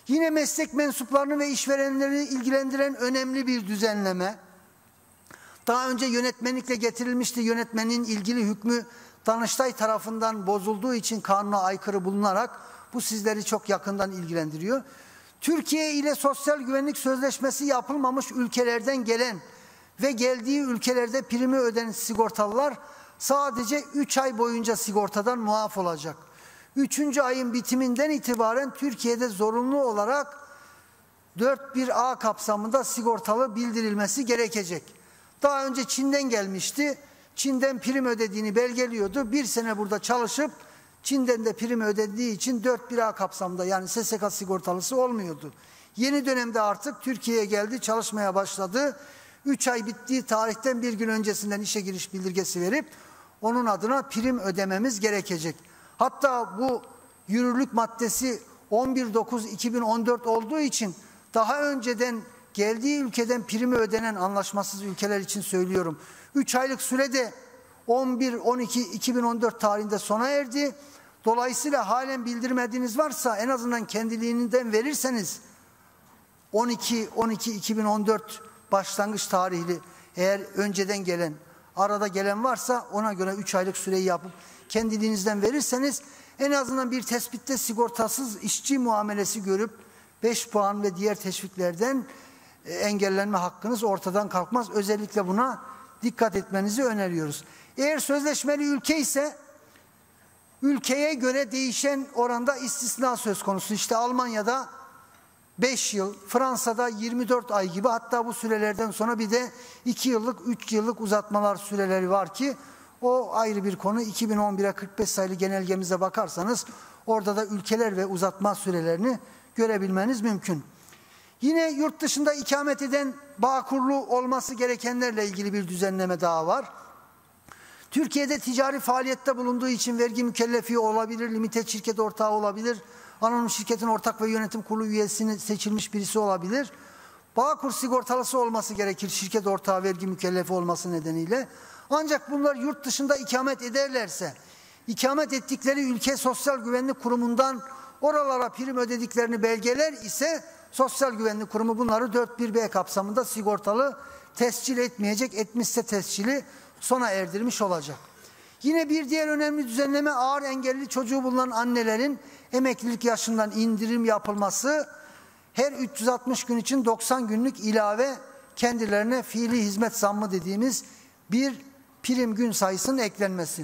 Yine meslek mensuplarını ve işverenleri ilgilendiren önemli bir düzenleme. Daha önce yönetmenlikle getirilmişti. Yönetmenin ilgili hükmü Danıştay tarafından bozulduğu için kanuna aykırı bulunarak bu sizleri çok yakından ilgilendiriyor. Türkiye ile sosyal güvenlik sözleşmesi yapılmamış ülkelerden gelen ve geldiği ülkelerde primi ödenen sigortalılar sadece üç ay boyunca sigortadan muaf olacak. üçüncü ayın bitiminden itibaren Türkiye'de zorunlu olarak dört bir A kapsamında sigortalı bildirilmesi gerekecek. Daha önce Çin'den gelmişti. Çin'den prim ödediğini belgeliyordu. Bir sene burada çalışıp Çin'den de prim ödediği için dört bir A kapsamında, yani S S K sigortalısı olmuyordu. Yeni dönemde artık Türkiye'ye geldi, çalışmaya başladı. üç ay bittiği tarihten bir gün öncesinden işe giriş bildirgesi verip onun adına prim ödememiz gerekecek. Hatta bu yürürlük maddesi on bir dokuz iki bin on dört olduğu için daha önceden geldiği ülkeden primi ödenen anlaşmasız ülkeler için söylüyorum. üç aylık sürede on bir on iki iki bin on dört tarihinde sona erdi. Dolayısıyla halen bildirmediğiniz varsa en azından kendiliğinden verirseniz on iki on iki iki bin on dört başlangıç tarihli, eğer önceden gelen, arada gelen varsa ona göre üç aylık süreyi yapıp kendiliğinizden verirseniz en azından bir tespitte sigortasız işçi muamelesi görüp beş puan ve diğer teşviklerden engellenme hakkınız ortadan kalkmaz. Özellikle buna dikkat etmenizi öneriyoruz. Eğer sözleşmeli ülke ise ülkeye göre değişen oranda istisna söz konusu. İşte Almanya'da beş yıl, Fransa'da yirmi dört ay gibi, hatta bu sürelerden sonra bir de iki yıllık, üç yıllık uzatmalar süreleri var ki o ayrı bir konu. iki bin on bire kırk beş sayılı genelgemize bakarsanız orada da ülkeler ve uzatma sürelerini görebilmeniz mümkün. Yine yurt dışında ikamet eden bağkurlu olması gerekenlerle ilgili bir düzenleme daha var. Türkiye'de ticari faaliyette bulunduğu için vergi mükellefi olabilir, limited şirket ortağı olabilir, anonim şirketin ortak ve yönetim kurulu üyesini seçilmiş birisi olabilir. Bağkur sigortalısı olması gerekir şirket ortağı vergi mükellefi olması nedeniyle. Ancak bunlar yurt dışında ikamet ederlerse, ikamet ettikleri ülke Sosyal Güvenlik Kurumu'ndan oralara prim ödediklerini belgeler ise Sosyal Güvenlik Kurumu bunları dört bir B kapsamında sigortalı tescil etmeyecek, etmişse tescili sona erdirmiş olacak. Yine bir diğer önemli düzenleme ağır engelli çocuğu bulunan annelerin emeklilik yaşından indirim yapılması, her üç yüz altmış gün için doksan günlük ilave kendilerine fiili hizmet zammı dediğimiz bir prim gün sayısının eklenmesi.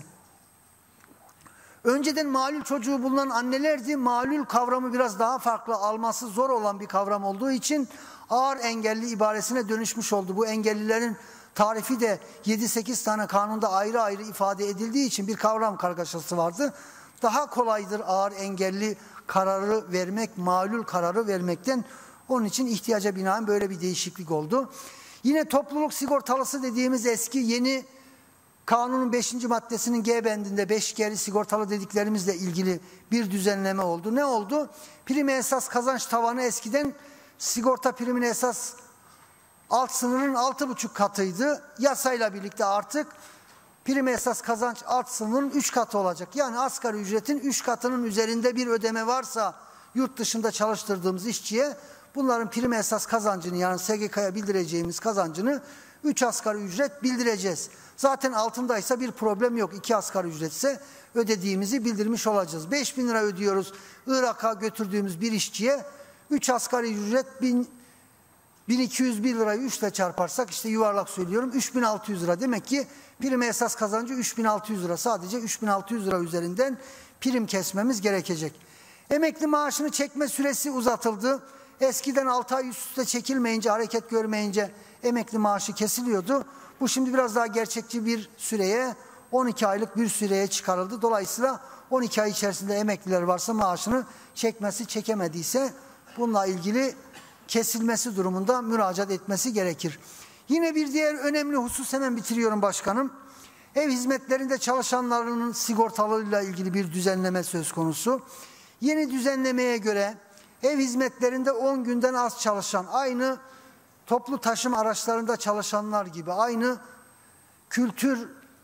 Önceden malul çocuğu bulunan annelerdi. Malul kavramı biraz daha farklı, alması zor olan bir kavram olduğu için ağır engelli ibaresine dönüşmüş oldu. Bu engellilerin tarifi de yedi sekiz tane kanunda ayrı ayrı ifade edildiği için bir kavram kargaşası vardı. Daha kolaydır ağır engelli kararı vermek, malul kararı vermekten. Onun için ihtiyaca binaen böyle bir değişiklik oldu. Yine topluluk sigortalısı dediğimiz eski yeni kanunun beşinci maddesinin G bendinde beş kere sigortalı dediklerimizle ilgili bir düzenleme oldu. Ne oldu? Primi esas kazanç tavanı eskiden sigorta primine esas alt sınırın altı buçuk katıydı. Yasayla birlikte artık primi esas kazanç alt sınırın üç katı olacak. Yani asgari ücretin üç katının üzerinde bir ödeme varsa yurt dışında çalıştırdığımız işçiye bunların primi esas kazancını, yani S G K'ya bildireceğimiz kazancını üç asgari ücret bildireceğiz. Zaten altındaysa bir problem yok. iki asgari ücretse ödediğimizi bildirmiş olacağız. beş bin lira ödüyoruz Irak'a götürdüğümüz bir işçiye, üç asgari ücret bin iki yüz bir lirayı üç ile çarparsak, işte yuvarlak söylüyorum, üç bin altı yüz lira. Demek ki prime esas kazancı üç bin altı yüz lira. Sadece üç bin altı yüz lira üzerinden prim kesmemiz gerekecek. Emekli maaşını çekme süresi uzatıldı. Eskiden altı ay üst üste çekilmeyince, hareket görmeyince emekli maaşı kesiliyordu. Bu şimdi biraz daha gerçekçi bir süreye, on iki aylık bir süreye çıkarıldı. Dolayısıyla on iki ay içerisinde emekliler varsa maaşını çekmesi, çekemediyse bununla ilgili kesilmesi durumunda müracaat etmesi gerekir. Yine bir diğer önemli husus, hemen bitiriyorum başkanım. Ev hizmetlerinde çalışanlarının sigortalılığıyla ilgili bir düzenleme söz konusu. Yeni düzenlemeye göre ev hizmetlerinde on günden az çalışan, aynı toplu taşıma araçlarında çalışanlar gibi, aynı kültür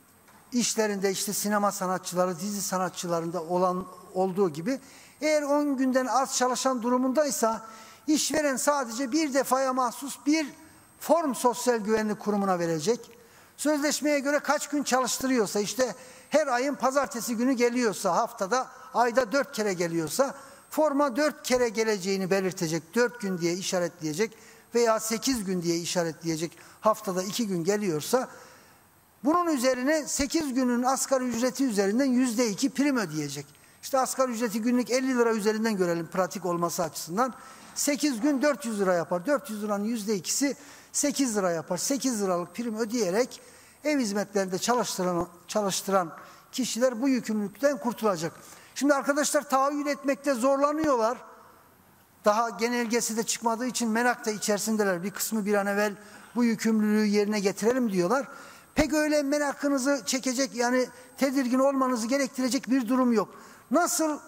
işlerinde işte sinema sanatçıları, dizi sanatçılarında olan olduğu gibi eğer on günden az çalışan durumundaysa işveren sadece bir defaya mahsus bir form Sosyal Güvenlik Kurumu'na verecek. Sözleşmeye göre kaç gün çalıştırıyorsa, işte her ayın pazartesi günü geliyorsa, haftada ayda dört kere geliyorsa forma dört kere geleceğini belirtecek, dört gün diye işaretleyecek veya sekiz gün diye işaretleyecek, haftada iki gün geliyorsa bunun üzerine sekiz günün asgari ücreti üzerinden yüzde iki prim ödeyecek. İşte asgari ücreti günlük elli lira üzerinden görelim pratik olması açısından. sekiz gün dört yüz lira yapar. dört yüz liranın yüzde ikisi sekiz lira yapar. sekiz liralık prim ödeyerek ev hizmetlerinde çalıştıran, çalıştıran kişiler bu yükümlülükten kurtulacak. Şimdi arkadaşlar tahayyül etmekte zorlanıyorlar. Daha genelgesi de çıkmadığı için merak da içerisindeler. Bir kısmı bir an evvel bu yükümlülüğü yerine getirelim diyorlar. Pek öyle merakınızı çekecek, yani tedirgin olmanızı gerektirecek bir durum yok. Nasıl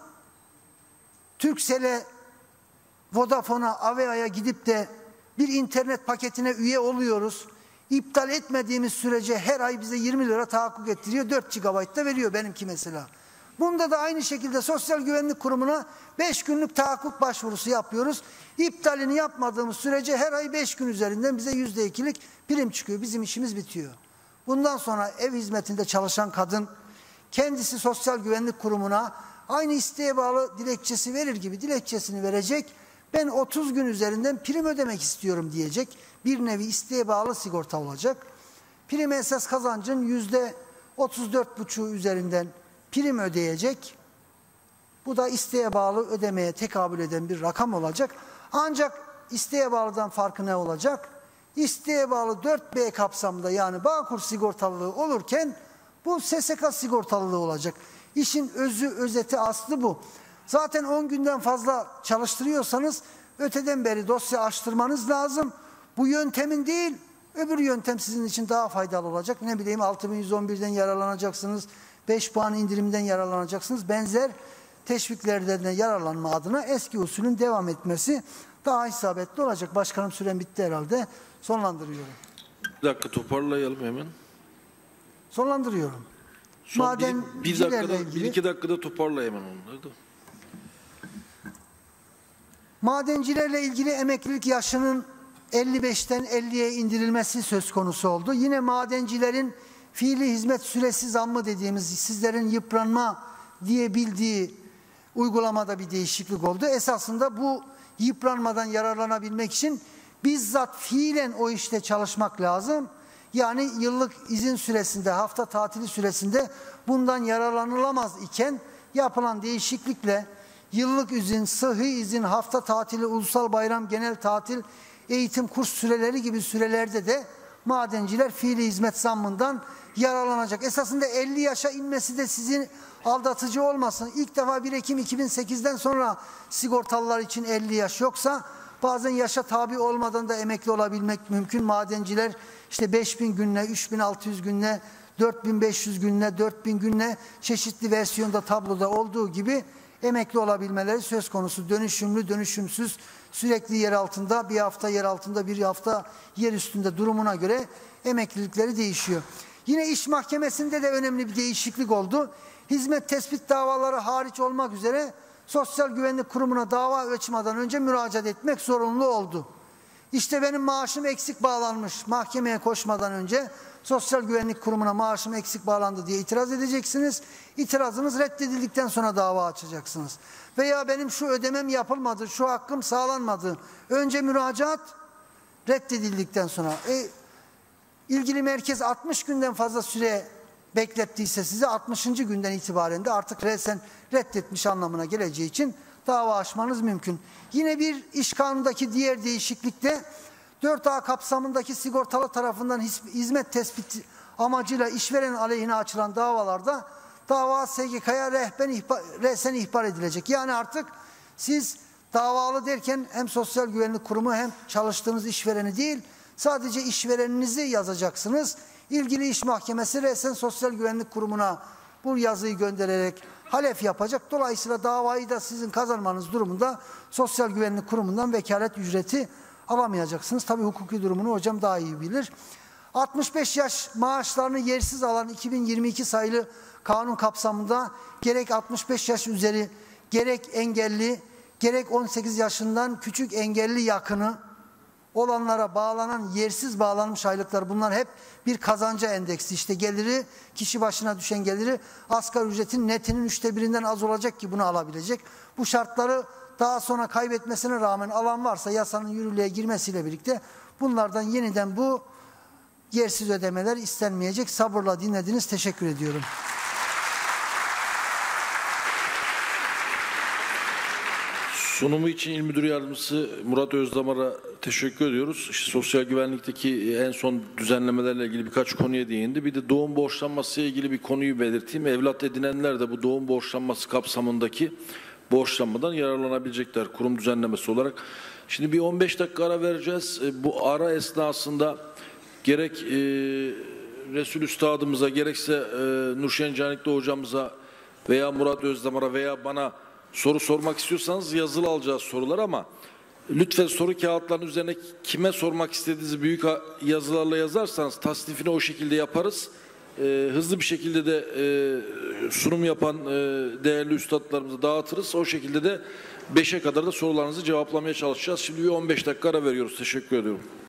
Turkcell'e, Vodafone'a, Avea'ya gidip de bir internet paketine üye oluyoruz. İptal etmediğimiz sürece her ay bize yirmi lira tahakkuk ettiriyor. dört gigabayt da veriyor benimki mesela. Bunda da aynı şekilde Sosyal Güvenlik Kurumu'na beş günlük tahakkuk başvurusu yapıyoruz. İptalini yapmadığımız sürece her ay beş gün üzerinden bize yüzde ikilik prim çıkıyor. Bizim işimiz bitiyor. Bundan sonra ev hizmetinde çalışan kadın kendisi Sosyal Güvenlik Kurumu'na aynı isteğe bağlı dilekçesi verir gibi dilekçesini verecek. Ben otuz gün üzerinden prim ödemek istiyorum diyecek. Bir nevi isteğe bağlı sigorta olacak. Prim esas kazancın yüzde otuz dört buçuğu üzerinden prim ödeyecek. Bu da isteğe bağlı ödemeye tekabül eden bir rakam olacak. Ancak isteğe bağlıdan farkı ne olacak? İsteğe bağlı dört B kapsamında, yani Bağkur sigortalılığı olurken bu S S K sigortalılığı olacak. İşin özü, özeti, aslı bu. Zaten on günden fazla çalıştırıyorsanız öteden beri dosya açtırmanız lazım. Bu yöntemin değil, öbür yöntem sizin için daha faydalı olacak. Ne bileyim altı bin yüz on birden yararlanacaksınız, beş puan indirimden yararlanacaksınız. Benzer teşviklerden yararlanma adına eski usulün devam etmesi daha isabetli olacak. Başkanım, sürem bitti herhalde. Sonlandırıyorum. Bir dakika toparlayalım hemen. Sonlandırıyorum. Son Maden bir, bir, dakikada, ilgili, bir iki dakikada toparla hemen onları da. Madencilerle ilgili emeklilik yaşının elli beşten elliye indirilmesi söz konusu oldu. Yine madencilerin fiili hizmet süresi zammı dediğimiz, sizlerin yıpranma diye bildiği uygulamada bir değişiklik oldu. Esasında bu yıpranmadan yararlanabilmek için bizzat fiilen o işte çalışmak lazım. Yani yıllık izin süresinde, hafta tatili süresinde bundan yararlanılamaz iken yapılan değişiklikle yıllık izin, sıhhi izin, hafta tatili, ulusal bayram, genel tatil, eğitim, kurs süreleri gibi sürelerde de madenciler fiili hizmet zammından yararlanacak. Esasında elli yaşa inmesi de sizin aldatıcı olmasın. İlk defa bir Ekim iki bin sekizden sonra sigortalılar için elli yaş, yoksa bazen yaşa tabi olmadan da emekli olabilmek mümkün. Madenciler işte beş bin günle, üç bin altı yüz günle, dört bin beş yüz günle, dört bin günle çeşitli versiyonda tabloda olduğu gibi emekli olabilmeleri söz konusu. Dönüşümlü, dönüşümsüz, sürekli yer altında, bir hafta yer altında, bir hafta yer üstünde durumuna göre emeklilikleri değişiyor. Yine iş mahkemesinde de önemli bir değişiklik oldu. Hizmet tespit davaları hariç olmak üzere Sosyal Güvenlik Kurumu'na dava açmadan önce müracaat etmek zorunlu oldu. İşte benim maaşım eksik bağlanmış, mahkemeye koşmadan önce Sosyal Güvenlik Kurumu'na maaşım eksik bağlandı diye itiraz edeceksiniz. İtirazınız reddedildikten sonra dava açacaksınız. Veya benim şu ödemem yapılmadı, şu hakkım sağlanmadı. Önce müracaat, reddedildikten sonra. E, ilgili merkez altmış günden fazla süre beklettiyse size altmışıncı günden itibaren de artık resen reddetmiş anlamına geleceği için dava açmanız mümkün. Yine bir iş kanunundaki diğer değişiklikte dört A kapsamındaki sigortalı tarafından hizmet tespiti amacıyla işveren aleyhine açılan davalarda dava S G K'ya rehben ihbar, resen ihbar edilecek. Yani artık siz davalı derken hem Sosyal Güvenlik Kurumu hem çalıştığınız işvereni değil, sadece işvereninizi yazacaksınız. İlgili iş mahkemesi resen Sosyal Güvenlik Kurumu'na bu yazıyı göndererek halef yapacak. Dolayısıyla davayı da sizin kazanmanız durumunda Sosyal Güvenlik Kurumu'ndan vekalet ücreti alamayacaksınız. Tabii hukuki durumunu hocam daha iyi bilir. altmış beş yaş maaşlarını yersiz alan iki bin yirmi iki sayılı kanun kapsamında gerek altmış beş yaş üzeri, gerek engelli, gerek on sekiz yaşından küçük engelli yakını olanlara bağlanan yersiz bağlanmış aylıklar, bunlar hep bir kazanca endeksi. İşte geliri, kişi başına düşen geliri asgari ücretin netinin üçte birinden az olacak ki bunu alabilecek. Bu şartları daha sonra kaybetmesine rağmen alan varsa yasanın yürürlüğe girmesiyle birlikte bunlardan yeniden bu yersiz ödemeler istenmeyecek. Sabırla dinlediniz. Teşekkür ediyorum. Sunumu için İl Müdür Yardımcısı Murat Özdamar'a teşekkür ediyoruz. İşte sosyal güvenlikteki en son düzenlemelerle ilgili birkaç konuya değindi. Bir de doğum borçlanması ile ilgili bir konuyu belirteyim. Evlat edinenler de bu doğum borçlanması kapsamındaki borçlanmadan yararlanabilecekler kurum düzenlemesi olarak. Şimdi bir on beş dakika ara vereceğiz. Bu ara esnasında gerek e, Resul Üstadımıza, gerekse e, Nurşen Canikli hocamıza veya Murat Özdamar'a veya bana soru sormak istiyorsanız yazılı alacağız sorular, ama lütfen soru kağıtlarının üzerine kime sormak istediğinizi büyük yazılarla yazarsanız tasnifini o şekilde yaparız. Ee, hızlı bir şekilde de e, sunum yapan e, değerli üstadlarımıza dağıtırız. O şekilde de beşe kadar da sorularınızı cevaplamaya çalışacağız. Şimdi bir on beş dakika ara veriyoruz. Teşekkür ediyorum.